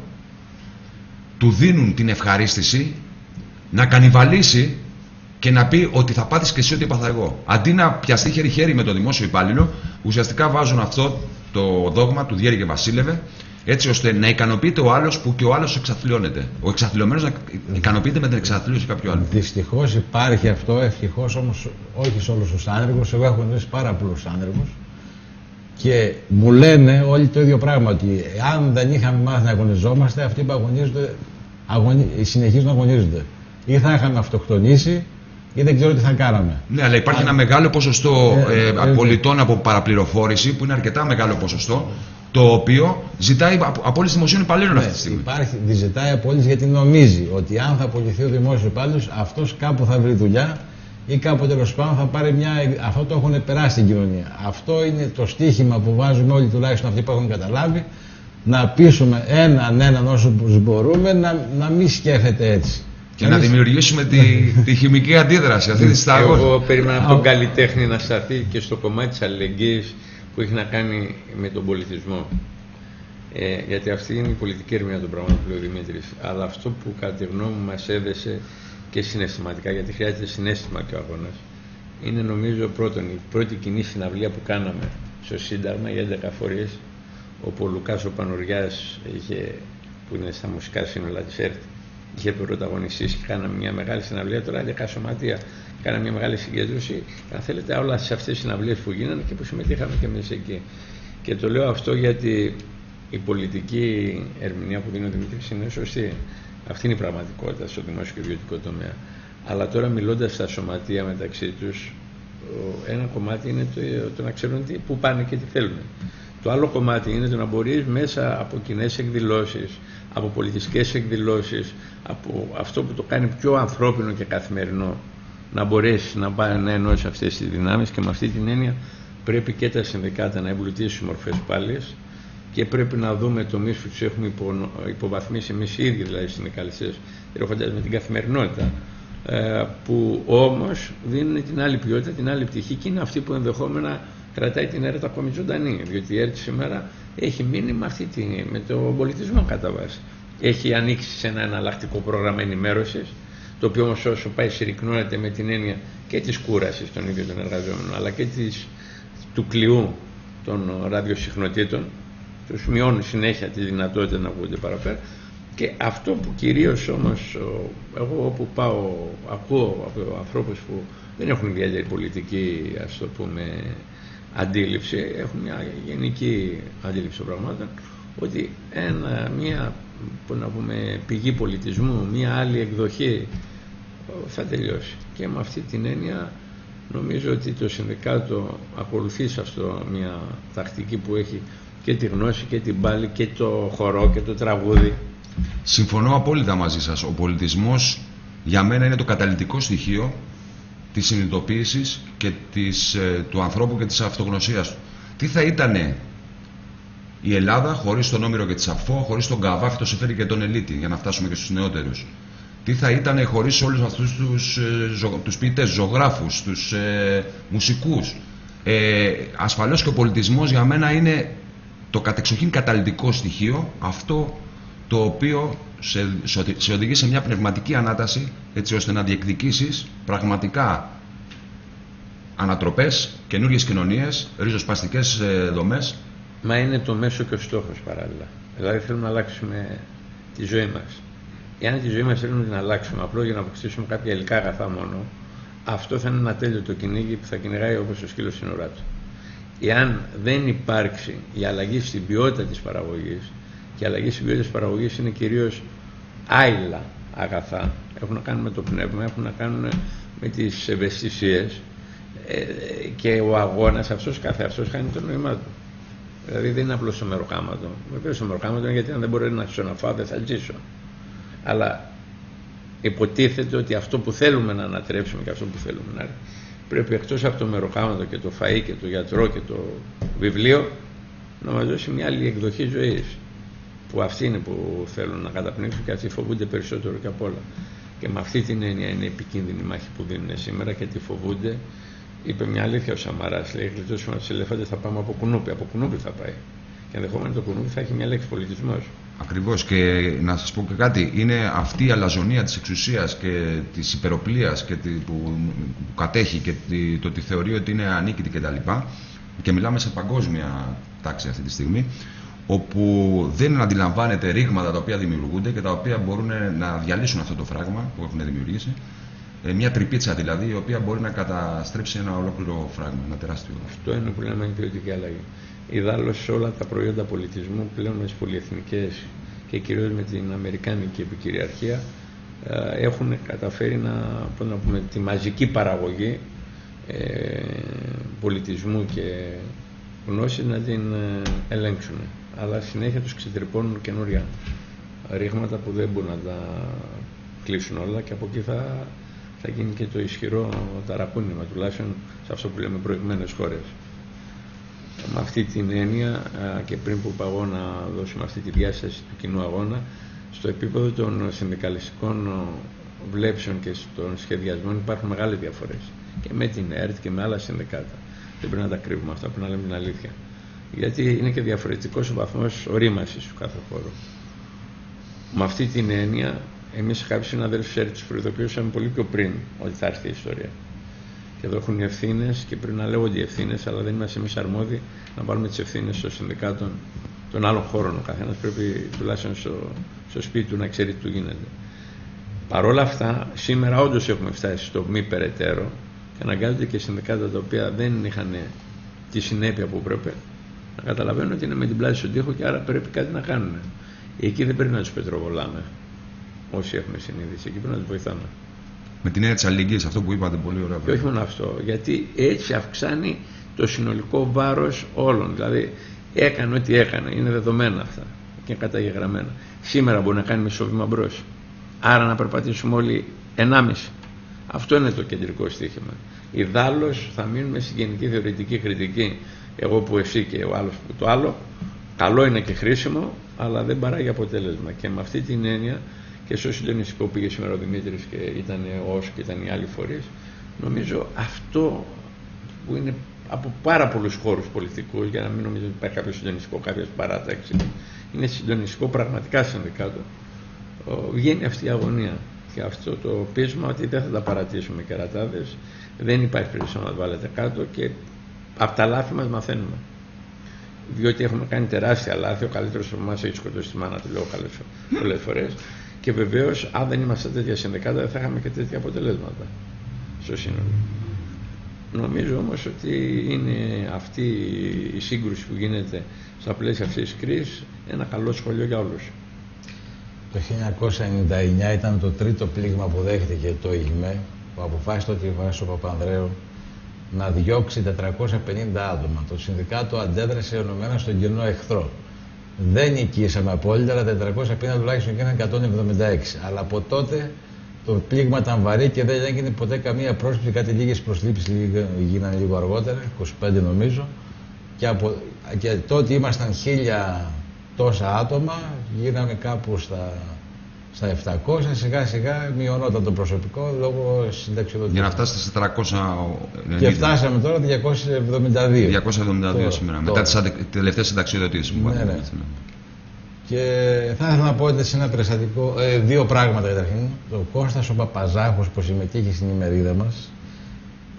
του δίνουν την ευχαρίστηση να κανιβαλίσει και να πει ότι θα πάθεις και εσύ ό,τι έπαθα εγώ. Αντί να πιαστεί χέρι-χέρι με το δημόσιο υπάλληλο, ουσιαστικά βάζουν αυτό το δόγμα του διέρη και βασίλευε, έτσι ώστε να ικανοποιείται ο άλλος που και ο άλλος εξαθλιώνεται. Ο εξαθλιωμένος να ικανοποιείται με την εξαθλίωση κάποιου άλλου. Δυστυχώς υπάρχει αυτό, ευτυχώς όμως όχι σε όλους τους άνεργους. Εγώ έχω γνωρίσει πάρα πολλούς άνεργους και μου λένε όλοι το ίδιο πράγμα, ότι αν δεν είχαμε μάθει να αγωνιζόμαστε, αυτοί που αγωνίζονται συνεχίζουν να αγωνίζονται. Ή θα είχαμε αυτοκτονήσει ή δεν ξέρω τι θα κάναμε. Ναι, αλλά υπάρχει ένα μεγάλο ποσοστό πολιτών από παραπληροφόρηση, που είναι αρκετά μεγάλο ποσοστό, το οποίο ζητάει απόλυση δημοσίων υπαλλήλων αυτή τη στιγμή. Ζητάει απόλυση γιατί νομίζει ότι αν θα απολυθεί ο δημόσιος υπάλληλος, αυτός κάπου θα βρει δουλειά ή κάπου τέλος πάντων θα πάρει μια. Αυτό το έχουν περάσει στην κοινωνία. Αυτό είναι το στίχημα που βάζουμε όλοι, τουλάχιστον αυτοί που έχουν καταλάβει, να πείσουμε έναν όσο μπορούμε να μην σκέφτεται έτσι. Και να δημιουργήσουμε τη χημική αντίδραση, αυτή τη στάγωση. Εγώ περίμενα από τον καλλιτέχνη να σταθεί και στο κομμάτι της αλληλεγγύης που έχει να κάνει με τον πολιτισμό. Γιατί αυτή είναι η πολιτική ερμηνεία των πραγμάτων που λέει ο Δημήτρης. Αλλά αυτό που κατά τη γνώμη μου μας έδεσε και συναισθηματικά, γιατί χρειάζεται συναίσθημα και ο αγώνας, είναι νομίζω πρώτον η πρώτη κοινή συναυλία που κάναμε στο Σύνταγμα για 11 φορείς, όπου ο Λουκάς ο Πανουριάς που είναι στα μουσικά σύνολα της ΕΡΤ, είχε πρωταγωνιστήσει και κάναμε μια μεγάλη συναυλία. Τώρα 11 σωματεία. Κάναμε μια μεγάλη συγκέντρωση. Αν θέλετε, όλα σε αυτές τις συναυλίες που γίνανε και που συμμετείχαμε και εμείς εκεί. Και το λέω αυτό γιατί η πολιτική ερμηνεία που δίνει ο Δημήτρης είναι σωστή. Αυτή είναι η πραγματικότητα στο δημόσιο και ιδιωτικό τομέα. Αλλά τώρα μιλώντας στα σωματεία μεταξύ τους, ένα κομμάτι είναι το να ξέρουν πού πάνε και τι θέλουν. Το άλλο κομμάτι είναι το να μπορείς μέσα από κοινές εκδηλώσεις, από πολιτιστικές εκδηλώσεις, από αυτό που το κάνει πιο ανθρώπινο και καθημερινό, να μπορέσει να ενώσεις αυτές τις δυνάμεις, και με αυτή την έννοια πρέπει και τα συνδικάτα να εμπλουτίσουν μορφές πάλιες και πρέπει να δούμε τομείς που τους έχουμε υποβαθμίσει εμείς οι ίδιοι, δηλαδή οι συνδικαλιστές, τρέχοντας με την καθημερινότητα, που όμως δίνουν την άλλη ποιότητα, την άλλη πτυχή, και είναι αυτή που ενδεχόμενα κρατάει την ΕΡΤ ακόμη ζωντανή, διότι η ΕΡΤ σήμερα έχει μείνει με τον πολιτισμό κατά βάση. Έχει ανοίξει σε ένα εναλλακτικό πρόγραμμα ενημέρωσης, το οποίο όμως όσο πάει συρρυκνώνεται με την έννοια και της κούρασης των ίδιων των εργαζόμενων, αλλά και του κλειού των ραδιοσυχνοτήτων, τους μειώνει συνέχεια τη δυνατότητα να ακούγονται παραπέρα. Και αυτό που κυρίως όμως εγώ όπου πάω ακούω από ανθρώπους που δεν έχουν ιδιαίτερη πολιτική, ας το πούμε, αντίληψη, έχουν μια γενική αντίληψη των πραγμάτων, ότι μια πηγή πολιτισμού, μια άλλη εκδοχή θα τελειώσει. Και με αυτή την έννοια νομίζω ότι το Συνδικάτο ακολουθεί σε αυτό μια τακτική που έχει και τη γνώση και την πάλη και το χορό και το τραγούδι. Συμφωνώ απόλυτα μαζί σας. Ο πολιτισμός για μένα είναι το καταλυτικό στοιχείο της συνειδητοποίησης και του ανθρώπου και της αυτογνωσίας του. Τι θα ήτανε η Ελλάδα χωρίς τον Όμηρο και τη Σαφώ, χωρίς τον Καβάφη, τον Σεφέρη και τον Ελίτη, για να φτάσουμε και στους νεότερους? Τι θα ήτανε χωρίς όλους αυτούς τους ποιητές, ζωγράφους, τους μουσικούς? Ασφαλώς και ο πολιτισμός για μένα είναι το κατεξοχήν καταλυτικό στοιχείο, αυτό το οποίο σε οδηγεί σε μια πνευματική ανάταση, έτσι ώστε να διεκδικήσεις πραγματικά ανατροπές, καινούργιες κοινωνίες, ριζοσπαστικές δομές. Μα είναι το μέσο και ο στόχος παράλληλα. Δηλαδή θέλουμε να αλλάξουμε τη ζωή μας. Εάν τη ζωή μας θέλουμε να την αλλάξουμε απλώς για να αποκτήσουμε κάποια υλικά αγαθά μόνο, αυτό θα είναι ένα τέλειο το κυνήγι που θα κυνηγάει όπως το σκύλο στην ουρά του. Εάν δεν υπάρξει η αλλαγή στην ποιότητα της παραγωγής, και η αλλαγή στην ποιότητα της παραγωγής είναι κυρίως άειλα αγαθά, έχουν να κάνουν με το πνεύμα, έχουν να κάνουν με τις ευαισθησίες, και ο αγώνας αυτός καθεαυτός χάνει το νόημά του. Δηλαδή δεν είναι απλώς το μεροκάματο. Βεβαίως το μεροκάματο είναι γιατί αν δεν μπορεί να φάω δεν θα ζήσω. Αλλά υποτίθεται ότι αυτό που θέλουμε να ανατρέψουμε και αυτό που θέλουμε να πρέπει εκτός από το μεροκάματο και το φαΐ και το γιατρό και το βιβλίο να μας δώσει μια άλλη εκδοχή ζωής, που αυτοί είναι που θέλουν να καταπνίξουν και αυτοί φοβούνται περισσότερο και απ' όλα. Και με αυτή την έννοια είναι επικίνδυνη η μάχη που δίνουν σήμερα, γιατί φοβούνται. Είπε μια αλήθεια ο Σαμαράς, λέει: γλιτώσουμε τους ελέφαντες, θα πάμε από κουνούπι. Από κουνούπι θα πάει. Και ενδεχόμενα το κουνούπι θα έχει μια λέξη πολιτισμός. Ακριβώς, και να σας πω και κάτι, είναι αυτή η αλαζονία της εξουσίας και της υπεροπλίας και που κατέχει και το ότι θεωρεί ότι είναι ανίκητη κτλ. Και μιλάμε σε παγκόσμια τάξη αυτή τη στιγμή, όπου δεν αντιλαμβάνεται ρήγματα τα οποία δημιουργούνται και τα οποία μπορούν να διαλύσουν αυτό το φράγμα που έχουν δημιουργήσει. Μια τρυπίτσα δηλαδή, η οποία μπορεί να καταστρέψει ένα ολόκληρο φράγμα, ένα τεράστιο. Αυτό είναι που λέμε ποιοτική αλλαγή. Ιδάλλως όλα τα προϊόντα πολιτισμού πλέον με τις πολυεθνικές και κυρίως με την αμερικάνικη επικυριαρχία έχουν καταφέρει να πούμε, τη μαζική παραγωγή πολιτισμού και γνώσης να την ελέγξουν. Αλλά συνέχεια τους ξετρυπώνουν καινούρια ρήγματα που δεν μπορούν να τα κλείσουν όλα, και από εκεί θα γίνει και το ισχυρό ταρακούνημα, τουλάχιστον σε αυτό που λέμε προηγμένες χώρες. Με αυτή την έννοια, και πριν που παγώ να δώσουμε αυτή τη διάσταση του κοινού αγώνα, στο επίπεδο των συνδικαλιστικών βλέψεων και των σχεδιασμών υπάρχουν μεγάλες διαφορές. Και με την ΕΡΤ και με άλλα συνδικάτα. Δεν πρέπει να τα κρύβουμε αυτά, πρέπει να λέμε την αλήθεια. Γιατί είναι και διαφορετικός ο βαθμός ορίμασης του κάθε χώρου. Με αυτή την έννοια, εμείς κάποιοι συναδέλφους ΕΡΤ τους προειδοποιούσαμε πολύ πιο πριν ότι θα έρθει η ιστορία. Και εδώ έχουν ευθύνες, και πρέπει να λέγονται οι ευθύνες, αλλά δεν είμαστε εμείς αρμόδιοι να βάλουμε τις ευθύνες των συνδικάτων των άλλων χώρων. Ο καθένας πρέπει τουλάχιστον στο σπίτι του να ξέρει τι του γίνεται. Παρ' όλα αυτά, σήμερα όντως έχουμε φτάσει στο μη περαιτέρω και αναγκάζονται και συνδικάτα τα οποία δεν είχαν τη συνέπεια που πρέπει να καταλαβαίνουν ότι είναι με την πλάτη στον τοίχο και άρα πρέπει κάτι να κάνουν. Εκεί δεν πρέπει να τους πετροβολάμε όσοι έχουμε συνείδηση, εκεί πρέπει να τους βοηθάμε. Με την έννοια της αλληλεγγύης, αυτό που είπατε πολύ ωραία. Και όχι μόνο αυτό, γιατί έτσι αυξάνει το συνολικό βάρος όλων. Δηλαδή έκανε ό,τι έκανε, είναι δεδομένα αυτά και καταγεγραμμένα. Σήμερα μπορεί να κάνει μισό βήμα μπρος. Άρα να περπατήσουμε όλοι 1,5. Αυτό είναι το κεντρικό στοίχημα. Ιδάλλως θα μείνουμε στην γενική θεωρητική κριτική. Εγώ που εσύ και ο άλλος που το άλλο. Καλό είναι και χρήσιμο, αλλά δεν παράγει αποτέλεσμα. Και με αυτή την έννοια, και στο συντονιστικό πήγε σήμερα ο Δημήτρης και ήταν ο ΩΣ και ήταν οι άλλοι φορείς, νομίζω αυτό που είναι από πάρα πολλούς χώρους πολιτικούς, για να μην νομίζω ότι υπάρχει κάποιο συντονιστικό, κάποια παράταξη, είναι συντονιστικό πραγματικά συνδικάτο, βγαίνει αυτή η αγωνία. Και αυτό το πείσμα ότι δεν θα τα παρατήσουμε κερατάδες, δεν υπάρχει περίπτωση να μας βάλετε κάτω, και από τα λάθη μας μαθαίνουμε. Διότι έχουμε κάνει τεράστια λάθη, ο καλύτερος από εμάς έχει σκοτώσει τη μάνα του, λέω πολλές φορές. Και βεβαίως, αν δεν ήμασταν τέτοια συνδικάτα, δεν θα είχαμε και τέτοια αποτελέσματα στο σύνολο. Νομίζω όμως ότι είναι αυτή η σύγκρουση που γίνεται στα πλαίσια αυτής της κρίσης ένα καλό σχολείο για όλους. Το 1999 ήταν το τρίτο πλήγμα που δέχτηκε το ΙΓΜΕ, που αποφάσισε ότι ο Βάσος Παπανδρέου να διώξει 450 άτομα. Το συνδικάτο αντέδρασε ενωμένα στον κοινό εχθρό. Δεν νικήσαμε απόλυτα, αλλά 450 τουλάχιστον γίνανε 176. Αλλά από τότε το πλήγμα ήταν βαρύ και δεν έγινε ποτέ καμία πρόσκληση, κάτι λίγες προσλήψεις γίνανε λίγο αργότερα, 25 νομίζω. Και τότε ήμασταν 1000 τόσα άτομα, γίναμε κάπου στα 700, σιγά σιγά μειωνόταν το προσωπικό λόγω συνταξιοδοτήσεων. Για να φτάσετε σε 490. Και φτάσαμε τώρα 272. 272 σήμερα, μετά τις τελευταίες συνταξιοδοτήσεις. Ναι. Και θα ήθελα να πω ότι σε ένα περιστατικό, δύο πράγματα καταρχήν. Ο Κώστας ο Παπαζάχος που συμμετείχε στην ημερίδα μας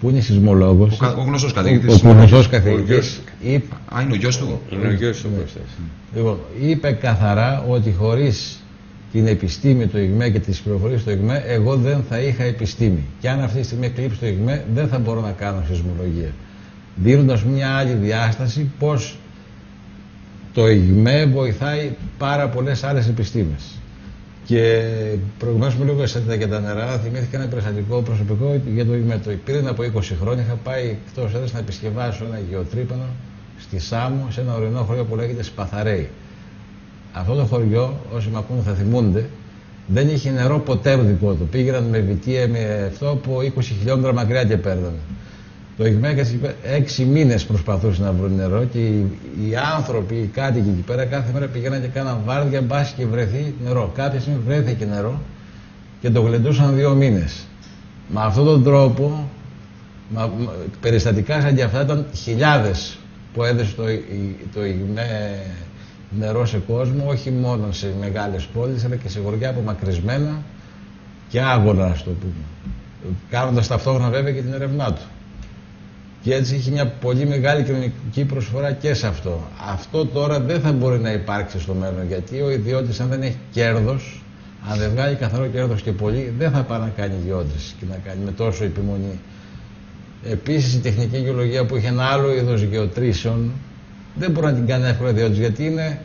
που είναι σεισμολόγος. Ο γνωστός καθηγητής. Ο γνωστός καθηγητής. Είναι ο γιος του. Είναι ο γιος του Κώστας. Λοιπόν, είπε καθαρά ότι χωρίς την επιστήμη του ΙΓΜΕ και τις πληροφορίες του ΙΓΜΕ, εγώ δεν θα είχα επιστήμη. Και αν αυτή τη στιγμή εκλείψει το ΙΓΜΕ, δεν θα μπορώ να κάνω σεισμολογία. Δίνοντας μια άλλη διάσταση πως το ΙΓΜΕ βοηθάει πάρα πολλές άλλες επιστήμες. Και προηγουμένως μου λίγο εσέτητα για τα νερά, θυμήθηκα ένα περιστατικό προσωπικό για το ΙΓΜΕ. Πριν από 20 χρόνια είχα πάει εκτός έδρας να επισκευάσω ένα γεωτρύπανο στη Σάμο, σε ένα ορεινό χωριό που λέγεται Σπαθαρέη. Αυτό το χωριό, όσοι με ακούνε θα θυμούνται, δεν είχε νερό ποτέ δικό του. Πήγαιναν με βιτία, με αυτό από 20 χιλιόμετρα μακριά και παίρνανε. Το ΙΓΜΕ 6 μήνες προσπαθούσε να βρουν νερό και οι άνθρωποι, οι κάτοικοι εκεί πέρα κάθε μέρα πηγαίναν και κάναν βάρδια μπας και βρεθεί νερό. Κάποια στιγμή βρέθηκε νερό και το γλεντούσαν 2 μήνες. Με αυτόν τον τρόπο, περιστατικά σαν και αυτά ήταν χιλιάδες που έδεσε το ΙΓΜΕ νερό σε κόσμο, όχι μόνο σε μεγάλες πόλεις αλλά και σε χωριά απομακρυσμένα και άγωνα, ας το πούμε. Κάνοντας ταυτόχρονα βέβαια και την έρευνά του. Και έτσι είχε μια πολύ μεγάλη κοινωνική προσφορά και σε αυτό. Αυτό τώρα δεν θα μπορεί να υπάρξει στο μέλλον, γιατί ο ιδιώτης αν δεν έχει κέρδος, αν δεν βγάλει καθαρό κέρδος και πολύ, δεν θα πάει να κάνει γεώτρηση και να κάνει με τόσο επιμονή. Επίσης η τεχνική γεωλογία που είχε ένα άλλο είδος γεωτρήσεων, δεν μπορεί να την κάνει εύκολα ιδιώτης, γιατί είναι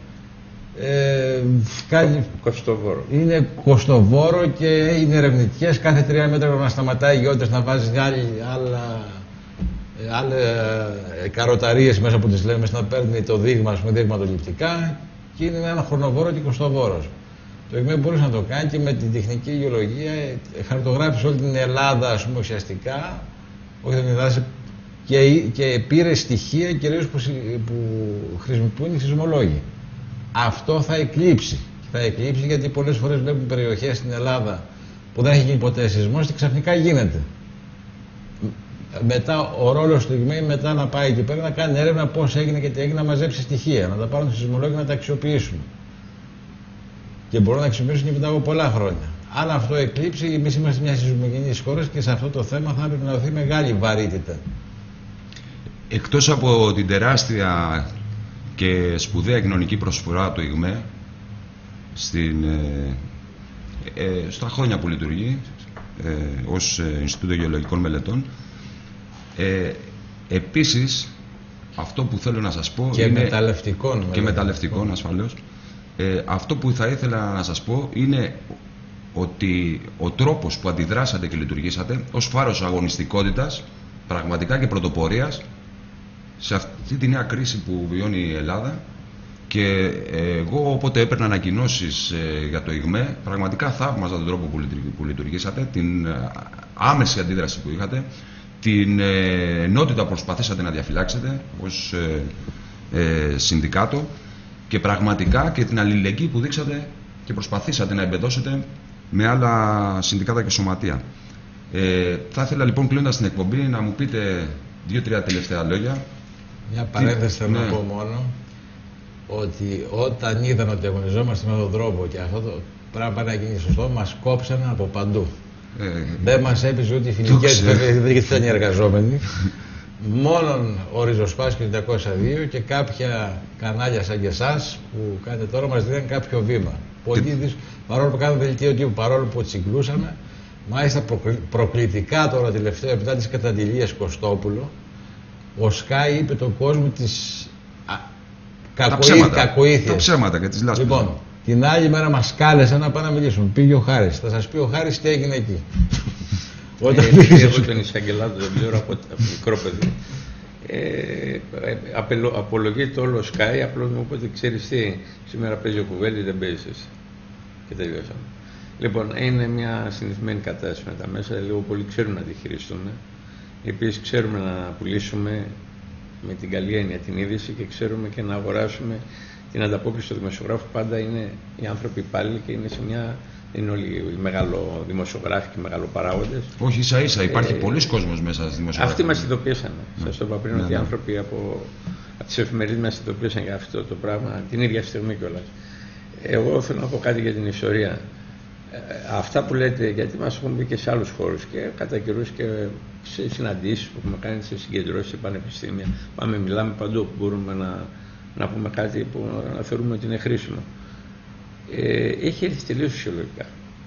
κοστοβόρο. Είναι κοστοβόρο και είναι ερευνητικές. Κάθε 3 μέτρα να σταματάει γεώτες να βάζει άλλες καροταρίες μέσα που τις λέμε, να παίρνει το δείγμα, ας πούμε, δείγματοληπτικά, και είναι ένα χρονοβόρο και κοστοβόρος. Το ΙΓΜΕ μπορούσε να το κάνει και με την τεχνική γεωλογία, χαρτογράφησε όλη την Ελλάδα, ας πούμε, ουσιαστικά, όχι την Ελλάδα, και πήρε στοιχεία κυρίως που χρησιμοποιούν οι σεισμολόγοι. Αυτό θα εκλείψει. Θα εκλείψει γιατί πολλές φορές βλέπουν περιοχές στην Ελλάδα που δεν έχει γίνει ποτέ σεισμός και ξαφνικά γίνεται. Μετά ο ρόλος του ΙΓΜΕ μετά να πάει εκεί πέρα να κάνει έρευνα πώς έγινε και τι έγινε, να μαζέψει στοιχεία, να τα πάρουν στους σεισμολόγοι να τα αξιοποιήσουν. Και μπορούν να αξιοποιήσουν και μετά από πολλά χρόνια. Αν αυτό εκλείψει, εμείς είμαστε μια σεισμογενής χώρα και σε αυτό το θέμα θα πρέπει να δοθεί μεγάλη βαρύτητα. Εκτός από την τεράστια και σπουδαία κοινωνική προσφορά του ΙΓΜΕ στα χρόνια που λειτουργεί ως Ινστιτούτο Γεωλογικών Μελετών, επίσης αυτό που θέλω να σας πω και είναι μεταλλευτικών, και μεταλλευτικών ασφαλώς, αυτό που θα ήθελα να σας πω είναι ότι ο τρόπος που αντιδράσατε και λειτουργήσατε ως φάρος αγωνιστικότητας πραγματικά και πρωτοπορίας σε αυτή τη νέα κρίση που βιώνει η Ελλάδα, και εγώ όποτε έπαιρνα ανακοινώσεις για το ΙΓΜΕ πραγματικά θαύμαζα τον τρόπο που λειτουργήσατε, την άμεση αντίδραση που είχατε, την ενότητα που προσπαθήσατε να διαφυλάξετε ως συνδικάτο, και πραγματικά και την αλληλεγγύη που δείξατε και προσπαθήσατε να εμπεδώσετε με άλλα συνδικάτα και σωματεία. Θα ήθελα λοιπόν, κλείνοντας την εκπομπή, να μου πείτε 2-3 τελευταία λόγια. Μια παρένθεση θέλω να πω μόνο, ότι όταν είδαν ότι αγωνιζόμαστε με τον τρόπο και αυτό το πράγμα να γίνει σωστό, μας κόψανε από παντού. Δεν μας έπεισε ούτε οι φιλικές, δεν ήταν οι εργαζόμενοι. Μόνον ο Ριζοσπάς και το 902 και κάποια κανάλια σαν και εσάς που κάνετε τώρα μας δίνουν κάποιο βήμα. Παρόλο που κάνουμε δελτίο τύπου, παρόλο που τσιγκλούσαμε, μάλιστα προκλητικά τώρα τελευταία μετά τις καταγγελίες Κωστόπουλο, ο Σκάι είπε τον κόσμο τις κακοήθειες. Τα ψέματα και τις λάσπες. Λοιπόν, την άλλη μέρα μας κάλεσαν να πάμε να μιλήσουμε. Πήγε ο Χάρης. Θα σας πει ο Χάρης τι έγινε εκεί. Εγώ τον εισαγγελάτο δεν ξέρω από μικρό παιδί. Απολογείται όλο Sky, απλώς μου είπε, ξέρεις τι, σήμερα παίζει ο Κουβέλη, δεν παίζεις εσύ. Και τελειώσαμε. Λοιπόν, είναι μια συνηθισμένη κατάσταση με τα μέσα, λίγο πολύ ξέρουμε να τη χειριστούμε. Επίσης ξέρουμε να πουλήσουμε με την καλή έννοια την είδηση και ξέρουμε και να αγοράσουμε την ανταπόκριση του δημοσιογράφου. Πάντα είναι οι άνθρωποι υπάλληλοι και είναι σε μια... Είναι όλοι οι μεγαλοδημοσιογράφοι και μεγαλοπαράγοντες. Όχι, ίσα ίσα υπάρχει πολλοί κόσμος μέσα στις δημοσιογράφοι. Αυτοί μας ειδοποίησαν. Σας το είπα πριν ότι οι άνθρωποι από τις εφημερίδες μας ειδοποίησαν για αυτό το πράγμα την ίδια στιγμή κιόλας. Εγώ θέλω να πω κάτι για την ιστορία. Αυτά που λέτε, γιατί μας έχουν μπει και σε άλλους χώρους και κατά καιρούς και σε συναντήσεις που έχουμε κάνει, σε συγκεντρώσεις, σε πανεπιστήμια. Πάμε, μιλάμε παντού που μπορούμε να πούμε κάτι που να θεωρούμε ότι είναι χρήσιμο. Έχει έρθει τελείως φυσιολογικά.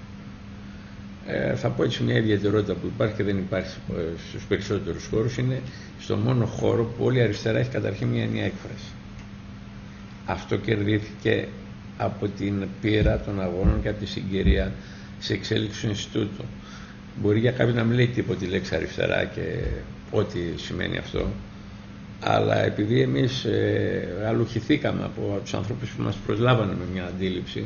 Θα πω έτσι μια ιδιαιτερότητα που υπάρχει και δεν υπάρχει στους περισσότερους χώρους, είναι στο μόνο χώρο που όλη η αριστερά έχει καταρχήν μια ενιαία έκφραση. Αυτό κερδίθηκε από την πείρα των αγώνων και από τη συγκυρία σε εξέλιξη του Ινστιτούτου. Μπορεί για κάποιον να μην λέει τίποτα η λέξη αριστερά και ό,τι σημαίνει αυτό, αλλά επειδή εμείς αλουχηθήκαμε από τους ανθρώπους που μας προσλάβανε με μια αντίληψη,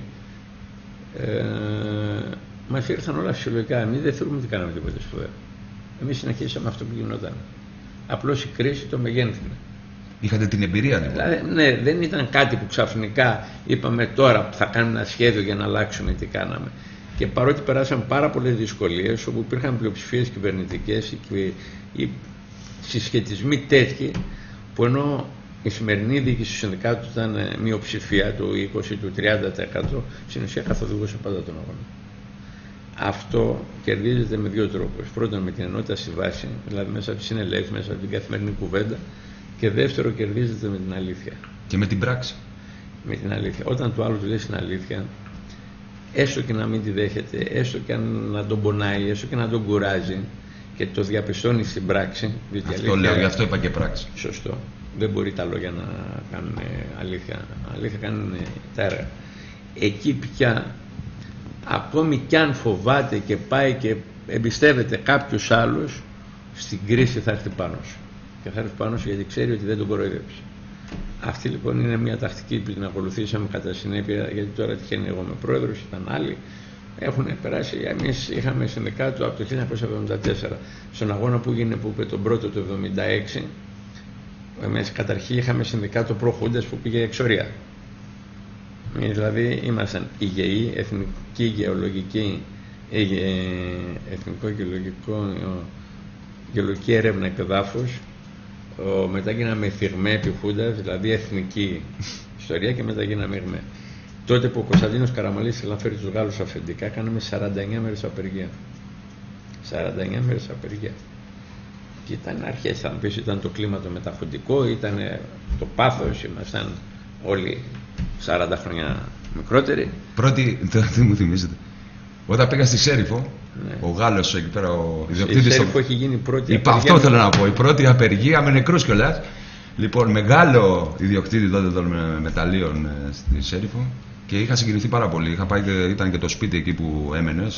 μας ήρθαν όλα φυσιολογικά. Εμείς δεν θεωρούμε ότι κάναμε τίποτα σπουδαίο. Εμείς συνεχίσαμε αυτό που γινόταν. Απλώς η κρίση το μεγένθυνε. Είχατε την εμπειρία, δηλαδή, ναι, δεν ήταν κάτι που ξαφνικά είπαμε τώρα που θα κάνουμε ένα σχέδιο για να αλλάξουμε τι κάναμε. Και παρότι περάσαμε πάρα πολλές δυσκολίες, όπου υπήρχαν πλειοψηφίες κυβερνητικές ή συσχετισμοί τέτοιοι, που ενώ η σημερινή διοίκηση του συνδικάτου ήταν μειοψηφία του 20% του 30%, στην ουσία καθοδηγούσε πάντα τον αγώνα. Αυτό κερδίζεται με δύο τρόπους. Πρώτον, με την ενότητα στη βάση, δηλαδή μέσα από τις συνελεύσεις, μέσα από την καθημερινή κουβέντα, και δεύτερο, κερδίζεται με την αλήθεια. Και με την πράξη. Με την αλήθεια. Όταν το άλλο του λέει την αλήθεια, έστω και να μην τη δέχεται, έστω και να τον πονάει, έστω και να τον κουράζει και το διαπιστώνει στην πράξη. Αυτό αλήθεια, λέω, γι' αυτό είπα και πράξη. Σωστό. Δεν μπορεί τα λόγια να κάνουν αλήθεια. Αλήθεια κάνουν τα έργα. Εκεί πια, ακόμη κι αν φοβάται και πάει και εμπιστεύεται κάποιους άλλους, στην κρίση θα έρθει πάνω σου. Και θα έρθει πάνω σου γιατί ξέρει ότι δεν τον κοροϊδέψει. Αυτή λοιπόν είναι μια τακτική που την ακολουθήσαμε κατά συνέπεια, γιατί τώρα τυχαίνει εγώ με πρόεδρος, ήταν άλλοι. Έχουν περάσει, εμείς είχαμε συνδικάτο από το 1974, στον αγώνα που έγινε που είπε τον πρώτο το 1976. Εμείς καταρχήν είχαμε συνδικάτο προχούντες που πήγε εξορία. Δηλαδή ήμασταν υγιή, εθνική γεωλογική, γεωλογική έρευνα εκδάφους. Μετά γίναμε φιγμέ επιχούντας, δηλαδή εθνική ιστορία, και μετά γίναμε ΕΓΜΕ. Τότε που ο Κωνσταντίνος Καραμαλής ήθελε να φέρει τους Γάλλους αφεντικά, κάναμε 49 μέρες απεργία. 49 μέρες απεργία. Και ήταν αρχές, θα μου πεις, ήταν το κλίμα το μεταφοντικό, ήταν το πάθος, ήμασταν όλοι 40 χρόνια μικρότεροι. Πρώτη, τι μου θυμίζετε, όταν πήγα στη Σέριφο, ναι, ο Γάλλος εκεί πέρα, ο ιδιοκτήτης. Η Σέριφο έχει γίνει η πρώτη απεργία. Αυτό θέλω να πω, η πρώτη απεργία με νεκρούς κιόλας. Λοιπόν, μεγάλο ιδιοκτήτη τότε των μεταλλίων στη Σέριφο και είχα συγκινηθεί πάρα πολύ. Είχα πάει, ήταν και το σπίτι εκεί που έμενε.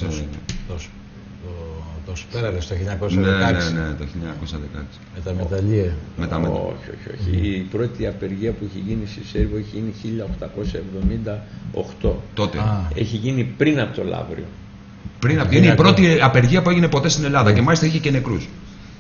Το σπέραρε το 1916. Ναι, το 1916. Με τα μεταλλεία. Όχι. Η πρώτη απεργία που έχει γίνει στη Σέριφο έχει γίνει 1878. Τότε. Έχει γίνει πριν από το Λαύριο. Είναι η πρώτη απεργία που έγινε ποτέ στην Ελλάδα και μάλιστα είχε και νεκρούς.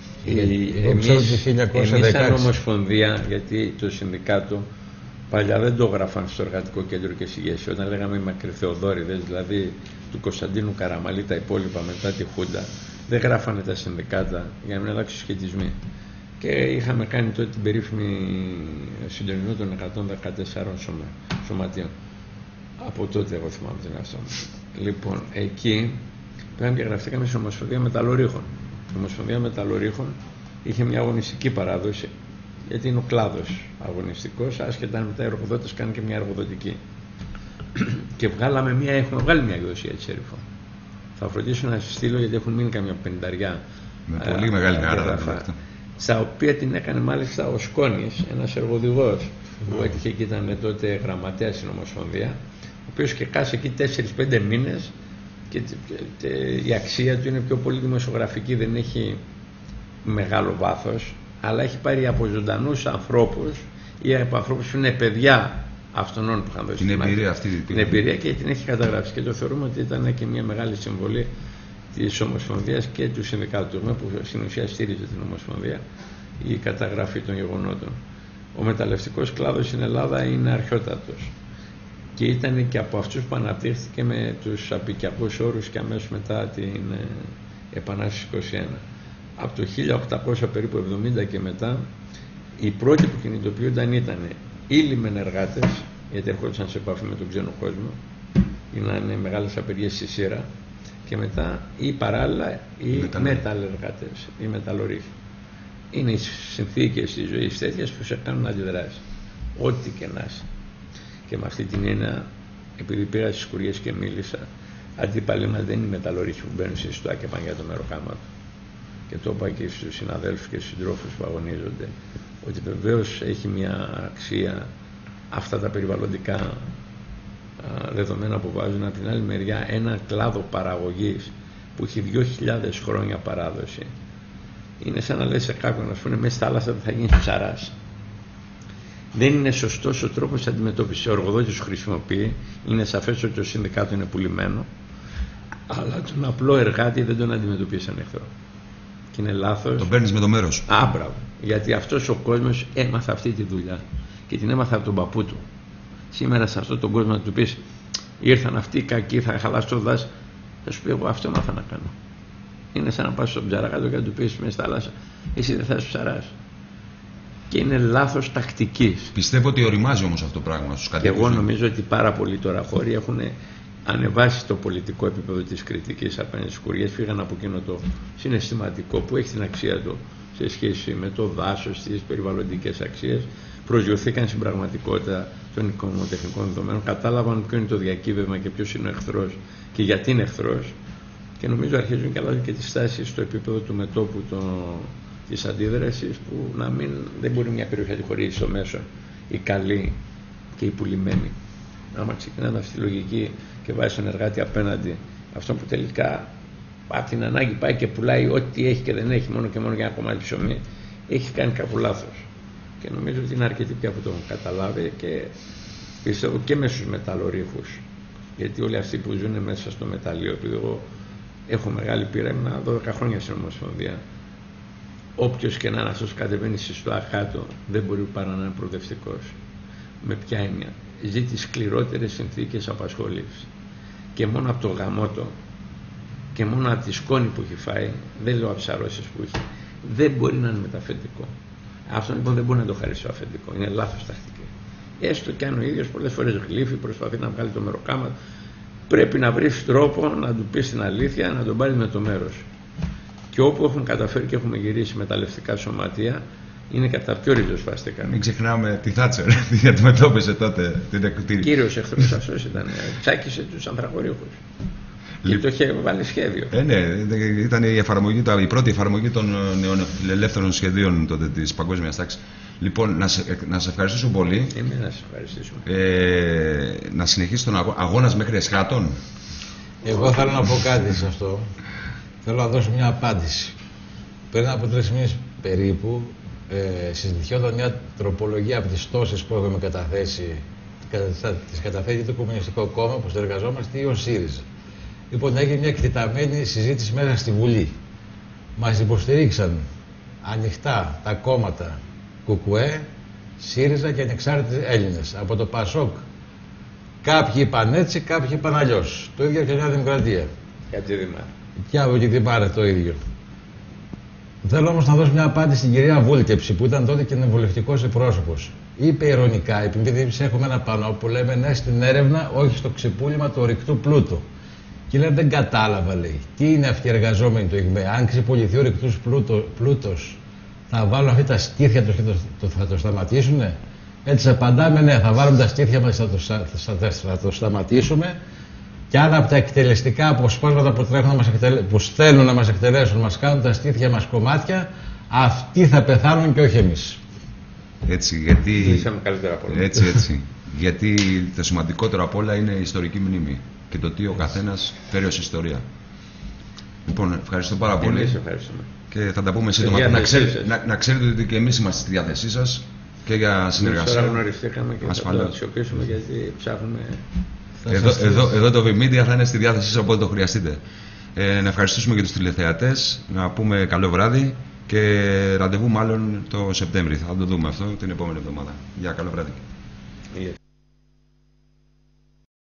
Εμείς σαν Ομοσπονδία, γιατί το συνδικάτο παλιά δεν το έγραφαν στο Εργατικό Κέντρο και Συγγέση. Όταν λέγαμε οι μακριθεοδόρηδες, δηλαδή του Κωνσταντίνου Καραμαλή, τα υπόλοιπα μετά τη Χούντα, δεν γράφανε τα συνδικάτα για να μην αλλάξουν οι σχετισμοί. Και είχαμε κάνει τότε την περίφημη συντονισμό των 114 σωματείων. Από τότε εγώ θυμάμαι την αυτό. Λοιπόν, εκεί πήγαμε και γραφτήκαμε στην Ομοσπονδία Μεταλλορύχων. Η Ομοσπονδία Μεταλλορύχων είχε μια αγωνιστική παράδοση, γιατί είναι ο κλάδος αγωνιστικός, άσχετα αν μετά οι εργοδότες κάνουν και μια εργοδοτική. Και έχουμε βγάλει μια εκδοσία της Σέριφο. Θα φροντίσω να σας στείλω, γιατί έχουν μείνει καμιά 50. Με πολύ μεγάλη χαρά. Στα οποία την έκανε μάλιστα ο Σκόνης, ένας εργοδηγός που έτυχε και ήταν τότε γραμματέας στην Ομοσπονδία, ο οποίος και κάσει εκεί 4-5 μήνες και η αξία του είναι πιο πολύ δημοσιογραφική, δεν έχει μεγάλο βάθος, αλλά έχει πάρει από ζωντανούς ανθρώπους ή από ανθρώπους που είναι παιδιά αυτών που είχαν δώσει την εμπειρία και την έχει καταγράψει, και το θεωρούμε ότι ήταν και μια μεγάλη συμβολή της Ομοσπονδίας και του Συνδικάτου που στην ουσία στήριζε την Ομοσπονδία, η καταγραφή των γεγονότων. Ο μεταλλευτικός κλάδος στην Ελλάδα είναι αρχαιότατος και ήταν και από αυτούς που αναπτύχθηκε με τους απικιακούς όρους και αμέσως μετά την Επανάσταση 21. Από το 1800 περίπου 70 και μετά, οι πρώτοι που κινητοποιούνταν ήταν οι λιμενεργάτες, γιατί ερχόντουσαν σε επαφή με τον ξένο κόσμο, γίνανε μεγάλες απεργίες στη Σύρα και μετά ή παράλληλα οι μεταλλεργάτες, οι μεταλλορύχοι. Είναι οι συνθήκες της ζωής τέτοιες που σε κάνουν να αντιδράσεις, ό,τι και να είσαι. Και με αυτή την έννοια, επειδή πήγα στις Σκουριές και μίλησα, αντίπαλοι μας δεν είναι οι μεταλλορύχοι που μπαίνουν στη ΣΤΟΑ και πάνε για το μεροκάμα του. Και το είπα και στους συναδέλφους και στους συντρόφους που αγωνίζονται, ότι βεβαίως έχει μια αξία αυτά τα περιβαλλοντικά δεδομένα που βάζουν. Από την άλλη μεριά, ένα κλάδο παραγωγής που έχει 2.000 χρόνια παράδοση, είναι σαν να λες σε κάποιον, ας πούμε, μέσα στη θάλασσα θα γίνει ψαράς. Δεν είναι σωστός ο τρόπος αντιμετώπισης. Ο εργοδότης χρησιμοποιεί, είναι σαφές ότι το συνδικάτο είναι πουλημένο, αλλά τον απλό εργάτη δεν τον αντιμετωπίζει σαν εχθρό. Και είναι λάθος. Τον παίρνεις με το μέρος. Άμπραβο. Γιατί αυτός ο κόσμος έμαθε αυτή τη δουλειά και την έμαθε από τον παππού του. Σήμερα σε αυτόν τον κόσμο να του πεις ήρθαν αυτοί οι κακοί, θα χαλάσει το δάση, θα σου πει εγώ αυτό έμαθα να κάνω. Είναι σαν να πας στον ψαράκατο και να του πεις μέσα στη θάλασσα, εσύ δεν θα είσαι ψαράς. Και είναι λάθος τακτικής. Πιστεύω ότι οριμάζει όμως αυτό το πράγμα στους κατοίκους. Και εγώ νομίζω ότι πάρα πολλοί τώρα χώροι έχουν ανεβάσει το πολιτικό επίπεδο της κριτικής απέναντι στις Σκουριές, φύγαν από εκείνο το συναισθηματικό που έχει την αξία του σε σχέση με το δάσος, τις περιβαλλοντικές αξίες, προσγειωθήκαν στην πραγματικότητα των οικονομοτεχνικών δεδομένων, κατάλαβαν ποιο είναι το διακύβευμα και ποιος είναι ο εχθρός και γιατί είναι εχθρός, και νομίζω αρχίζουν και αλλάζουν και τις στάσεις στο επίπεδο του μετώπου της αντίδρασης, που δεν μπορεί μια περιοχή να τη χωρίσει στο μέσο οι καλοί και οι πουλημένοι. Άμα ξεκινάμε αυτή τη λογική και βάζει τον εργάτη απέναντι, αυτό που τελικά από την ανάγκη πάει και πουλάει ό,τι έχει και δεν έχει, μόνο και μόνο για ένα κομμάτι ψωμί, έχει κάνει κάπου λάθος. Και νομίζω ότι είναι αρκετοί πια που το έχουν καταλάβει, και πιστεύω και με στους μεταλλορύχους, γιατί όλοι αυτοί που ζουν μέσα στο μεταλλείο, επειδή εγώ έχω μεγάλη πείρα, ήμουν 12 χρόνια στην Ομοσπονδία. Όποιος και να είναι αυτός κατεβαίνει στη ΣΤΟΑ κάτω, δεν μπορεί παρά να είναι προοδευτικός. Με ποια έννοια? Ζει τις σκληρότερες συνθήκες απασχόλησης. Και μόνο από το γαμότο και μόνο από τη σκόνη που έχει φάει, δεν λέω από τις αρρώσεις που έχει, δεν μπορεί να είναι μεταφεντικό. Αυτό λοιπόν δεν μπορεί να το χαρίσει το αφεντικό. Είναι λάθος τακτική. Έστω και αν ο ίδιος πολλές φορές γλύφει, προσπαθεί να βγάλει το μεροκάμα, πρέπει να βρει τρόπο να του πει την αλήθεια, να τον πάρει με το μέρος. Και όπου έχουν καταφέρει και έχουμε γυρίσει μεταλλευτικά σωματεία, είναι κατά πιο ριζοσπαστικά. Μην ξεχνάμε τη Θάτσερ, τι αντιμετώπισε τότε την Κύριος εχθρός αυτός ήταν. Τσάκισε τους ανθρακορίχους. Και το είχε βάλει σχέδιο. Ναι, ήταν η πρώτη εφαρμογή των νεοελεύθερων σχεδίων τότε της παγκόσμιας τάξης. Λοιπόν, να σε ευχαριστήσω πολύ. Εμείς να σε ευχαριστήσουμε. Να συνεχίσει τον αγώνας μέχρι εσχάτων. Εγώ θέλω να πω κάτι σε αυτό. Θέλω να δώσω μια απάντηση. Πριν από 3 μήνες περίπου συζητιόταν μια τροπολογία από τις τόσες που έχουμε καταθέσει, τις καταθέτει το Κομμουνιστικό Κόμμα, που συνεργαζόμαστε, ή ο ΣΥΡΙΖΑ. Λοιπόν, έγινε μια εκτεταμένη συζήτηση μέσα στη Βουλή. Μας υποστηρίξαν ανοιχτά τα κόμματα ΚΚΕ, ΣΥΡΙΖΑ και Ανεξάρτητοι Έλληνες. Από το ΠΑΣΟΚ κάποιοι είπαν έτσι, κάποιοι είπαν αλλιώς. Το ίδιο και η Νέα Δημοκρατία. Γιατί Δημάρ. Και από εκεί Δημάρ το ίδιο. Θέλω όμως να δώσω μια απάντηση στην κυρία Βούλκεψη, που ήταν τότε και βουλευτικός εκπρόσωπος. Είπε ηρωνικά, επειδή εμείς έχουμε ένα πανό που λέμε ναι στην έρευνα, όχι στο ξεπούλημα του ορυκτού πλούτου. Και λέει δεν κατάλαβα, λέει, τι είναι αυτοί οι εργαζόμενοι του ΙΓΜΕ. Αν ξεπουληθεί ο ορυκτός πλούτος, θα βάλουν αυτά τα στήθια τους και θα το σταματήσουνε. Έτσι απαντάμε ναι, θα βάλουμε τα στήθια μας, θα το σταματήσουμε. Και άλλα από τα εκτελεστικά αποσπάσματα που στέλνουν να μας εκτελέσουν, μας κάνουν τα στήθια μας κομμάτια, αυτοί θα πεθάνουν και όχι εμείς. Έτσι, γιατί... Ζήσαμε καλύτερα από όλα. Έτσι. Γιατί το σημαντικότερο απ' όλα είναι η ιστορική μνήμη και το τι ο καθένας φέρει ως ιστορία. Λοιπόν, ευχαριστώ πάρα πολύ. Εμείς ευχαριστούμε. Και θα τα πούμε σύντομα. Να ξέρετε ότι και εμείς είμαστε στη διάθεσή σας και για συνεργασία. Τώρα γνωριστήκαμε και θα το αξιοποιήσουμε, γιατί ψάχνουμε... Εδώ το V-Media θα είναι στη διάθεσή σας όποτε το χρειαστείτε. Να ευχαριστήσουμε και τους τηλεθεατές, να πούμε καλό βράδυ και ραντεβού μάλλον το Σεπτέμβρη. Θα το δούμε αυτό την επόμενη εβδομάδα. Γεια, καλό βράδυ.